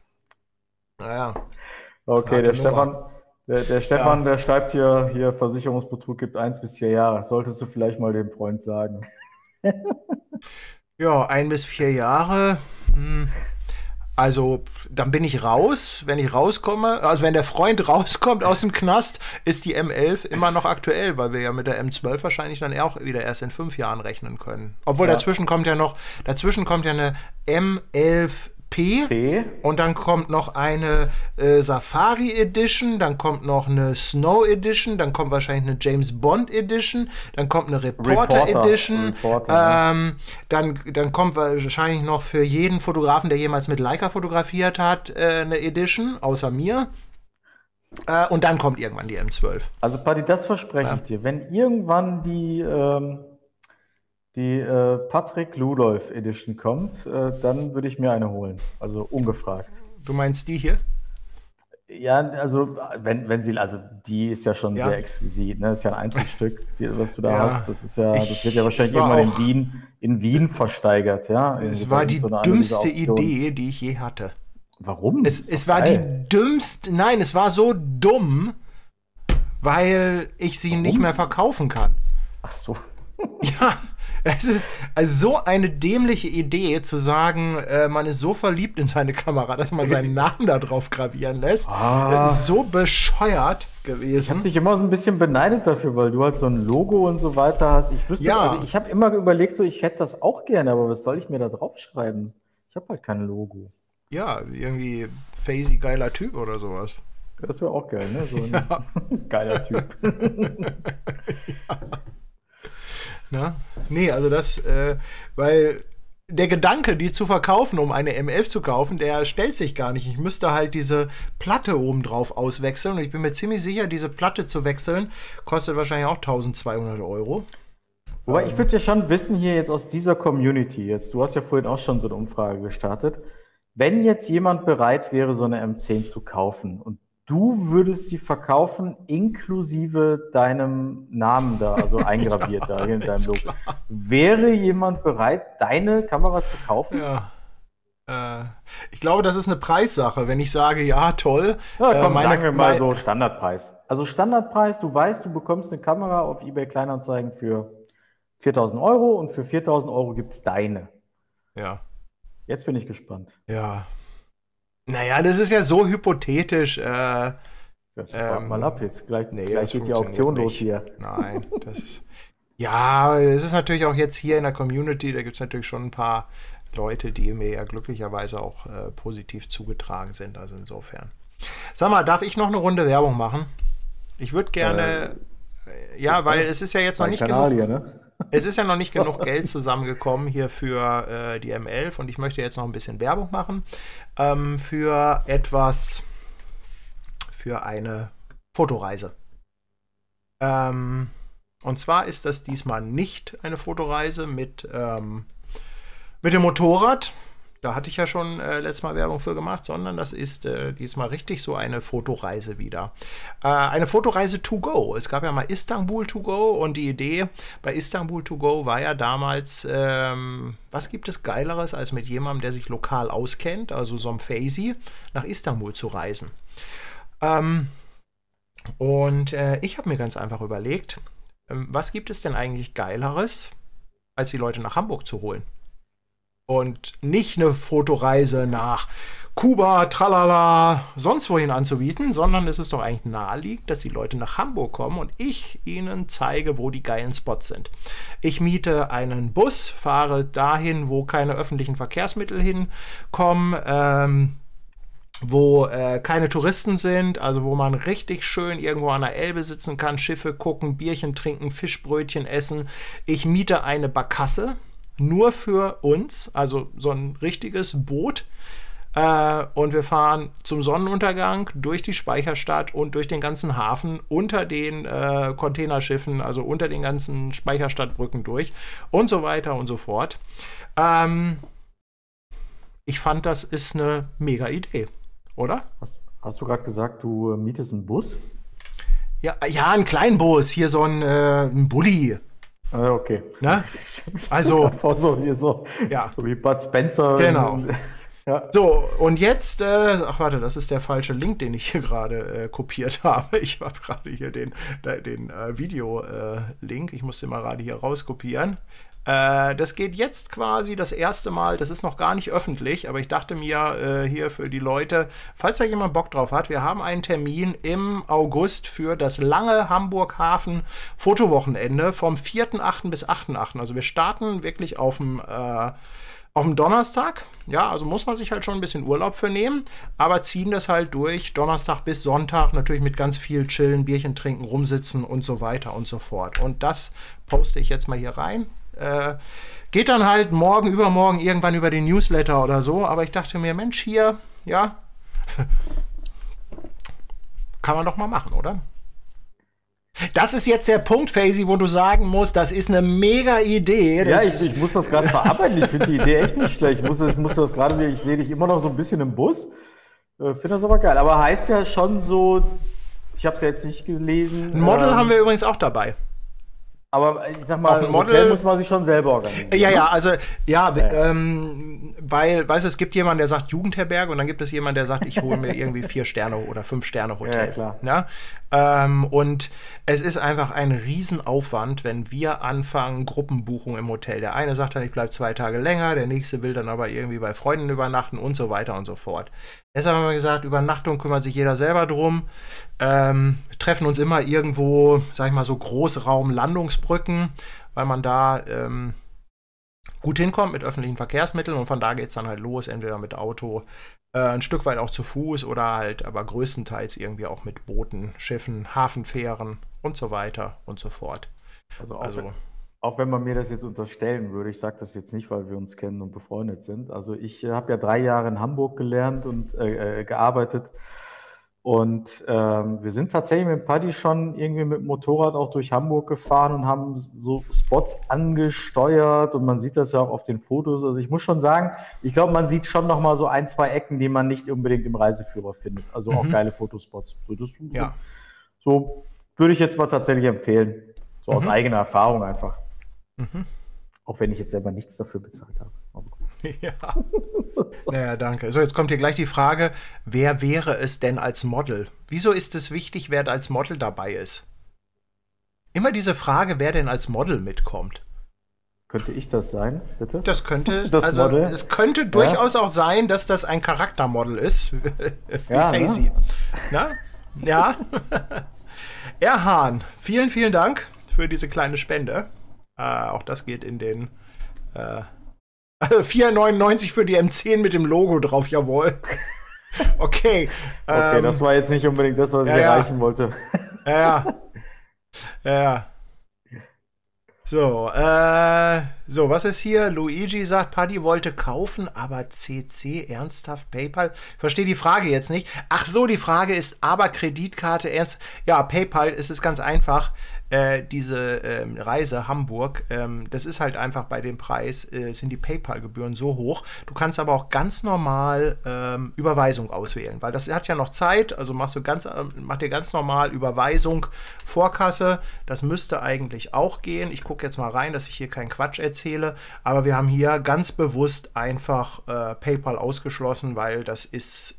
[SPEAKER 1] Naja.
[SPEAKER 2] Okay, der Stefan, der schreibt hier, Versicherungsbetrug gibt 1 bis 4 Jahre. Solltest du vielleicht mal dem Freund sagen.
[SPEAKER 1] Ja, 1 bis 4 Jahre. Also, dann bin ich raus. Wenn ich rauskomme, also wenn der Freund rauskommt aus dem Knast, ist die M11 immer noch aktuell, weil wir ja mit der M12 wahrscheinlich dann auch wieder erst in 5 Jahren rechnen können. Obwohl dazwischen kommt ja eine M11P und dann kommt noch eine Safari Edition, dann kommt noch eine Snow Edition, dann kommt wahrscheinlich eine James Bond Edition, dann kommt eine Reporter Edition, dann kommt wahrscheinlich noch für jeden Fotografen, der jemals mit Leica fotografiert hat, eine Edition, außer mir. Und dann kommt irgendwann die M12.
[SPEAKER 2] Also Paddy, das verspreche ich dir. Wenn irgendwann die Patrick Ludolf Edition kommt, dann würde ich mir eine holen. Also ungefragt.
[SPEAKER 1] Du meinst die hier?
[SPEAKER 2] Ja, also wenn sie, also die ist ja schon sehr exquisit, ne? Das ist ja ein Einzelstück, was du da hast. Das ist ja, das wird ja wahrscheinlich irgendwann in Wien versteigert, ja.
[SPEAKER 1] Es war die dümmste Idee, die ich je hatte.
[SPEAKER 2] Warum?
[SPEAKER 1] Es war die dümmste, nein, es war so dumm, weil ich sie nicht mehr verkaufen kann.
[SPEAKER 2] Ach so.
[SPEAKER 1] Ja. Es ist also so eine dämliche Idee, zu sagen, man ist so verliebt in seine Kamera, dass man seinen Namen da drauf gravieren lässt. Das ist so bescheuert gewesen.
[SPEAKER 2] Ich habe dich immer so ein bisschen beneidet dafür, weil du halt so ein Logo und so weiter hast. Ich wüsste, also ich habe immer überlegt, so ich hätte das auch gerne, aber was soll ich mir da draufschreiben? Ich habe halt kein Logo.
[SPEAKER 1] Ja, irgendwie Fazy geiler Typ oder sowas.
[SPEAKER 2] Das wäre auch geil, ne? So ein geiler Typ.
[SPEAKER 1] Ja. Na? Nee, also das, weil der Gedanke, die zu verkaufen, um eine M11 zu kaufen, der stellt sich gar nicht. Ich müsste halt diese Platte oben drauf auswechseln und ich bin mir ziemlich sicher, diese Platte zu wechseln, kostet wahrscheinlich auch 1.200 €.
[SPEAKER 2] Wobei ich würde ja schon wissen, hier jetzt aus dieser Community, jetzt, du hast ja vorhin auch schon so eine Umfrage gestartet, wenn jetzt jemand bereit wäre, so eine M10 zu kaufen und du würdest sie verkaufen, inklusive deinem Namen da, also eingraviert da in deinem Logo. Klar. Wäre jemand bereit, deine Kamera zu kaufen?
[SPEAKER 1] Ja. Ich glaube, das ist eine Preissache. Wenn ich sage, ja, toll.
[SPEAKER 2] Ja, komm, sagen wir mal so Standardpreis. Also Standardpreis, du weißt, du bekommst eine Kamera auf eBay Kleinanzeigen für 4.000 € und für 4.000 € gibt es deine.
[SPEAKER 1] Ja.
[SPEAKER 2] Jetzt bin ich gespannt.
[SPEAKER 1] Ja. Naja, das ist ja so hypothetisch.
[SPEAKER 2] Warte mal ab jetzt. Gleich geht die Auktion los hier.
[SPEAKER 1] Nein, das ist. Ja, es ist natürlich auch jetzt hier in der Community, da gibt es natürlich schon ein paar Leute, die mir ja glücklicherweise auch positiv zugetragen sind. Also insofern. Sag mal, darf ich noch eine Runde Werbung machen? Ich würde gerne. Ja, weil es ist ja jetzt noch nicht genug. Hier, ne? Es ist ja noch nicht genug Geld zusammengekommen hier für die M11 und ich möchte jetzt noch ein bisschen Werbung machen für eine Fotoreise. Und zwar ist das diesmal nicht eine Fotoreise mit dem Motorrad. Da hatte ich ja schon letztes Mal Werbung für gemacht, sondern das ist diesmal richtig so eine Fotoreise wieder. Eine Fotoreise to go. Es gab ja mal Istanbul to go und die Idee bei Istanbul to go war ja damals, was gibt es Geileres, als mit jemandem, der sich lokal auskennt, also so einem Fazy, nach Istanbul zu reisen. Ich habe mir ganz einfach überlegt, was gibt es denn eigentlich Geileres, als die Leute nach Hamburg zu holen? Und nicht eine Fotoreise nach Kuba, tralala, sonst wohin anzubieten, sondern es ist doch eigentlich naheliegend, dass die Leute nach Hamburg kommen und ich ihnen zeige, wo die geilen Spots sind. Ich miete einen Bus, fahre dahin, wo keine öffentlichen Verkehrsmittel hinkommen, wo keine Touristen sind, also wo man richtig schön irgendwo an der Elbe sitzen kann, Schiffe gucken, Bierchen trinken, Fischbrötchen essen. Ich miete eine Barkasse, nur für uns, also so ein richtiges Boot. Und wir fahren zum Sonnenuntergang durch die Speicherstadt und durch den ganzen Hafen unter den Containerschiffen, also unter den ganzen Speicherstadtbrücken durch und so weiter und so fort. Ich fand, das ist eine mega Idee, oder?
[SPEAKER 2] Hast du gerade gesagt, du mietest einen Bus?
[SPEAKER 1] Ja, einen kleinen Bus, hier so ein Bulli.
[SPEAKER 2] Okay.
[SPEAKER 1] Ne? Also.
[SPEAKER 2] so wie Bud Spencer.
[SPEAKER 1] Genau. Ja. So, und jetzt, ach warte, das ist der falsche Link, den ich hier gerade kopiert habe. Ich habe gerade hier den Video-Link. Ich musste mal gerade hier rauskopieren. Das geht jetzt quasi das erste Mal, das ist noch gar nicht öffentlich, aber ich dachte mir hier für die Leute, falls da jemand Bock drauf hat, wir haben einen Termin im August für das lange Hamburg-Hafen-Fotowochenende vom 4.8. bis 8.8. Also wir starten wirklich auf dem Donnerstag, ja, also muss man sich halt schon ein bisschen Urlaub für nehmen, aber ziehen das halt durch, Donnerstag bis Sonntag, natürlich mit ganz viel Chillen, Bierchen trinken, rumsitzen und so weiter und so fort. Und das poste ich jetzt mal hier rein. Geht dann halt morgen, übermorgen irgendwann über den Newsletter oder so, aber ich dachte mir, Mensch, hier, ja, kann man doch mal machen, oder? Das ist jetzt der Punkt, Faisy, wo du sagen musst, das ist eine mega Idee.
[SPEAKER 2] Ja, ich muss das gerade verarbeiten. Ich finde die Idee echt nicht schlecht. Ich muss das gerade, ich sehe dich immer noch so ein bisschen im Bus. Finde das aber geil. Aber heißt ja schon so, ich habe es ja jetzt nicht gelesen.
[SPEAKER 1] Ein Model haben wir übrigens auch dabei.
[SPEAKER 2] Aber ich sag mal, ein Hotel muss man sich schon selber organisieren.
[SPEAKER 1] Ja, also, weil, weißt du, es gibt jemanden, der sagt Jugendherberge und dann gibt es jemanden, der sagt, ich hole mir irgendwie 4 Sterne oder 5 Sterne Hotel.
[SPEAKER 2] Ja, klar.
[SPEAKER 1] Ja? Und es ist einfach ein Riesenaufwand, wenn wir anfangen, Gruppenbuchung im Hotel. Der eine sagt dann, ich bleibe 2 Tage länger, der nächste will dann aber irgendwie bei Freunden übernachten und so weiter und so fort. Deshalb haben wir gesagt, Übernachtung kümmert sich jeder selber drum. Wir treffen uns immer irgendwo, sag ich mal, so Großraum-Landungsbrücken, weil man da gut hinkommt mit öffentlichen Verkehrsmitteln und von da geht es dann halt los, entweder mit Auto, ein Stück weit auch zu Fuß oder halt aber größtenteils irgendwie auch mit Booten, Schiffen, Hafenfähren und so weiter und so fort.
[SPEAKER 2] Auch wenn man mir das jetzt unterstellen würde, ich sage das jetzt nicht, weil wir uns kennen und befreundet sind. Also ich habe ja 3 Jahre in Hamburg gelernt und gearbeitet. Und wir sind tatsächlich mit dem Paddy schon irgendwie mit dem Motorrad auch durch Hamburg gefahren und haben so Spots angesteuert und man sieht das ja auch auf den Fotos. Also ich muss schon sagen, ich glaube, man sieht schon noch mal so 1, 2 Ecken, die man nicht unbedingt im Reiseführer findet. Also auch geile Fotospots. So würde ich jetzt mal tatsächlich empfehlen. So aus eigener Erfahrung einfach. Auch wenn ich jetzt selber nichts dafür bezahlt habe.
[SPEAKER 1] Ja. Naja, danke. So, jetzt kommt hier gleich die Frage, wer wäre es denn als Model? Wieso ist es wichtig, wer als Model dabei ist? Immer diese Frage, wer denn als Model mitkommt.
[SPEAKER 2] Könnte ich das sein, bitte?
[SPEAKER 1] Das könnte,
[SPEAKER 2] das Model?
[SPEAKER 1] Es könnte durchaus auch sein, dass das ein Charaktermodel ist, wie Faisy. Ne? Ja. Erhan, vielen, vielen Dank für diese kleine Spende. Auch das geht in den 4,99 für die M10 mit dem Logo drauf, jawohl. Okay.
[SPEAKER 2] Okay, das war jetzt nicht unbedingt das, was ich erreichen wollte.
[SPEAKER 1] Ja. So, was ist hier? Luigi sagt, Paddy wollte kaufen, aber CC, ernsthaft, PayPal? Ich verstehe die Frage jetzt nicht. Ach so, die Frage ist, aber Kreditkarte, ernst? Ja, PayPal, es ist ganz einfach. Diese Reise Hamburg, das ist halt einfach bei dem Preis, sind die PayPal-Gebühren so hoch. Du kannst aber auch ganz normal Überweisung auswählen, weil das hat ja noch Zeit, also mach dir ganz normal Überweisung, Vorkasse, das müsste eigentlich auch gehen. Ich gucke jetzt mal rein, dass ich hier keinen Quatsch erzähle, aber wir haben hier ganz bewusst einfach PayPal ausgeschlossen, weil das ist,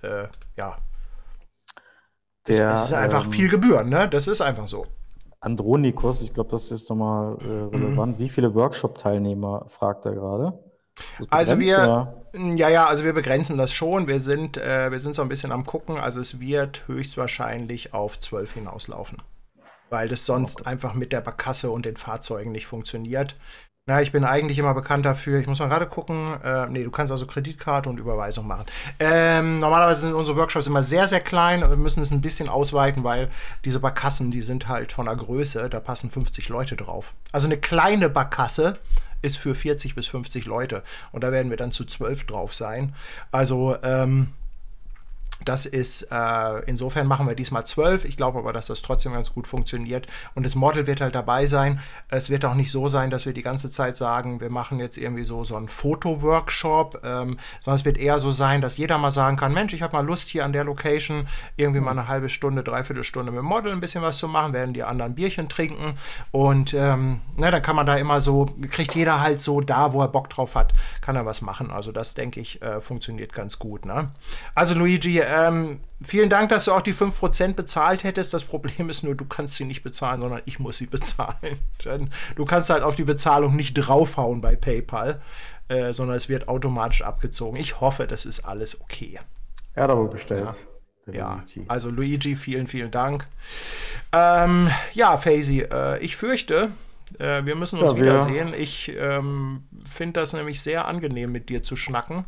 [SPEAKER 1] das ist einfach viel Gebühren, ne? Das ist einfach so.
[SPEAKER 2] Andronikos, ich glaube, das ist nochmal relevant. Wie viele Workshop-Teilnehmer fragt er gerade?
[SPEAKER 1] Also wir begrenzen das schon. Wir sind so ein bisschen am gucken. Also es wird höchstwahrscheinlich auf 12 hinauslaufen, weil das sonst einfach mit der Barkasse und den Fahrzeugen nicht funktioniert. Na, ich bin eigentlich immer bekannt dafür. Ich muss mal gerade gucken. Du kannst also Kreditkarte und Überweisung machen. Normalerweise sind unsere Workshops immer sehr, sehr klein. Wir müssen es ein bisschen ausweiten, weil diese Barkassen, die sind halt von der Größe, da passen 50 Leute drauf. Also eine kleine Barkasse ist für 40 bis 50 Leute. Und da werden wir dann zu 12 drauf sein. Also, das ist, insofern machen wir diesmal 12. Ich glaube aber, dass das trotzdem ganz gut funktioniert. Und das Model wird halt dabei sein. Es wird auch nicht so sein, dass wir die ganze Zeit sagen, wir machen jetzt irgendwie so einen Fotoworkshop, sondern es wird eher so sein, dass jeder mal sagen kann, Mensch, ich habe mal Lust hier an der Location irgendwie mal eine halbe Stunde, 3/4 Stunde mit dem Model ein bisschen was zu machen, werden die anderen Bierchen trinken. Und dann kann man da immer so, kriegt jeder halt so da, wo er Bock drauf hat, kann er was machen. Also das, denke ich, funktioniert ganz gut. Ne? Also Luigi, vielen Dank, dass du auch die 5% bezahlt hättest. Das Problem ist nur, du kannst sie nicht bezahlen, sondern ich muss sie bezahlen. Du kannst halt auf die Bezahlung nicht draufhauen bei PayPal, sondern es wird automatisch abgezogen. Ich hoffe, das ist alles okay.
[SPEAKER 2] Er hat aber bestellt.
[SPEAKER 1] Ja, also Luigi, vielen, vielen Dank. Ja, Faisy, ich fürchte, wir müssen uns wiedersehen. Ich finde das nämlich sehr angenehm, mit dir zu schnacken.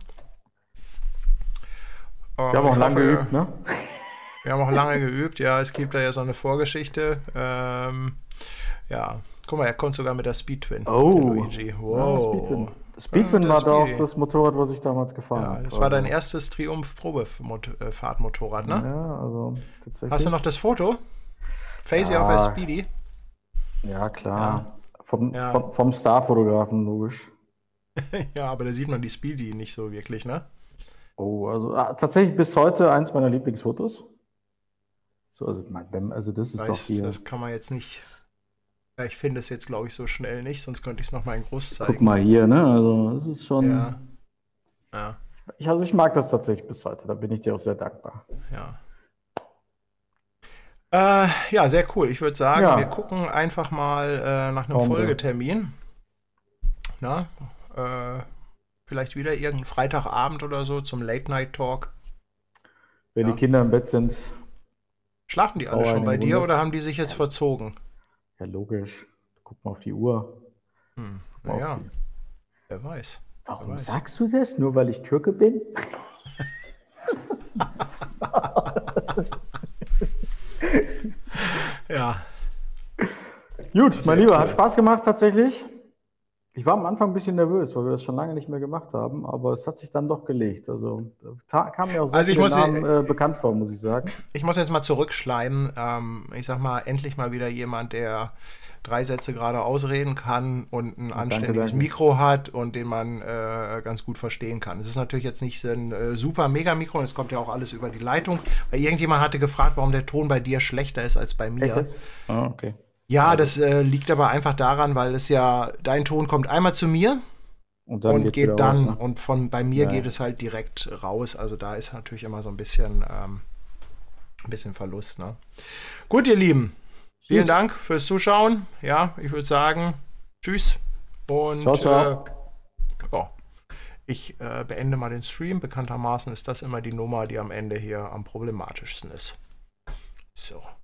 [SPEAKER 2] Wir haben auch lange geübt, ne?
[SPEAKER 1] Wir haben auch lange geübt, ja. Es gibt da ja so eine Vorgeschichte. Ja, guck mal, er kommt sogar mit der Speed Twin.
[SPEAKER 2] Oh,
[SPEAKER 1] Luigi. Wow.
[SPEAKER 2] Ja, Speed Twin war doch das Motorrad, was ich damals gefahren habe.
[SPEAKER 1] Das war dein erstes Triumph-Probefahrtmotorrad, ne?
[SPEAKER 2] Ja, also tatsächlich.
[SPEAKER 1] Hast du noch das Foto? Faisy auf der Speedy?
[SPEAKER 2] Ja, klar. Vom Starfotografen, logisch.
[SPEAKER 1] Ja, aber da sieht man die Speedy nicht so wirklich, ne?
[SPEAKER 2] Oh, also tatsächlich bis heute eins meiner Lieblingsfotos. So, also das ist doch hier.
[SPEAKER 1] Das kann man jetzt nicht. Ja, ich finde es jetzt, glaube ich, so schnell nicht, sonst könnte ich es nochmal in groß zeigen.
[SPEAKER 2] Guck mal hier, ne? Also, es ist schon.
[SPEAKER 1] Ja.
[SPEAKER 2] Ich mag das tatsächlich bis heute. Da bin ich dir auch sehr dankbar.
[SPEAKER 1] Ja, sehr cool. Ich würde sagen, wir gucken einfach mal nach einem Folgetermin. Na, vielleicht wieder irgendeinen Freitagabend oder so zum Late-Night-Talk.
[SPEAKER 2] Wenn die Kinder im Bett sind.
[SPEAKER 1] Schlafen die alle schon bei dir oder haben die sich jetzt verzogen?
[SPEAKER 2] Ja, logisch. Guck mal auf die Uhr.
[SPEAKER 1] Naja, wer weiß.
[SPEAKER 2] Warum sagst du das? Nur weil ich Türke bin?
[SPEAKER 1] Ja.
[SPEAKER 2] Gut, mein Lieber, hat Spaß gemacht tatsächlich. Ich war am Anfang ein bisschen nervös, weil wir das schon lange nicht mehr gemacht haben, aber es hat sich dann doch gelegt. Also kam mir auch sehr viele Namen bekannt vor, muss ich sagen.
[SPEAKER 1] Ich muss jetzt mal zurückschleimen. Ich sag mal, endlich mal wieder jemand, der 3 Sätze gerade ausreden kann und ein anständiges Mikro hat und den man ganz gut verstehen kann. Es ist natürlich jetzt nicht so ein super Mega-Mikro, und es kommt ja auch alles über die Leitung. Weil irgendjemand hatte gefragt, warum der Ton bei dir schlechter ist als bei mir.
[SPEAKER 2] Echt jetzt? Ah, okay.
[SPEAKER 1] Ja, das liegt aber einfach daran, weil es ja, dein Ton kommt einmal zu mir und geht dann, raus, ne? Und bei mir geht es halt direkt raus. Also da ist natürlich immer so ein bisschen Verlust. Ne? Gut, ihr Lieben, vielen Dank fürs Zuschauen. Ja, ich würde sagen, tschüss und
[SPEAKER 2] ciao.
[SPEAKER 1] Ich beende mal den Stream. Bekanntermaßen ist das immer die Nummer, die am Ende hier am problematischsten ist. So.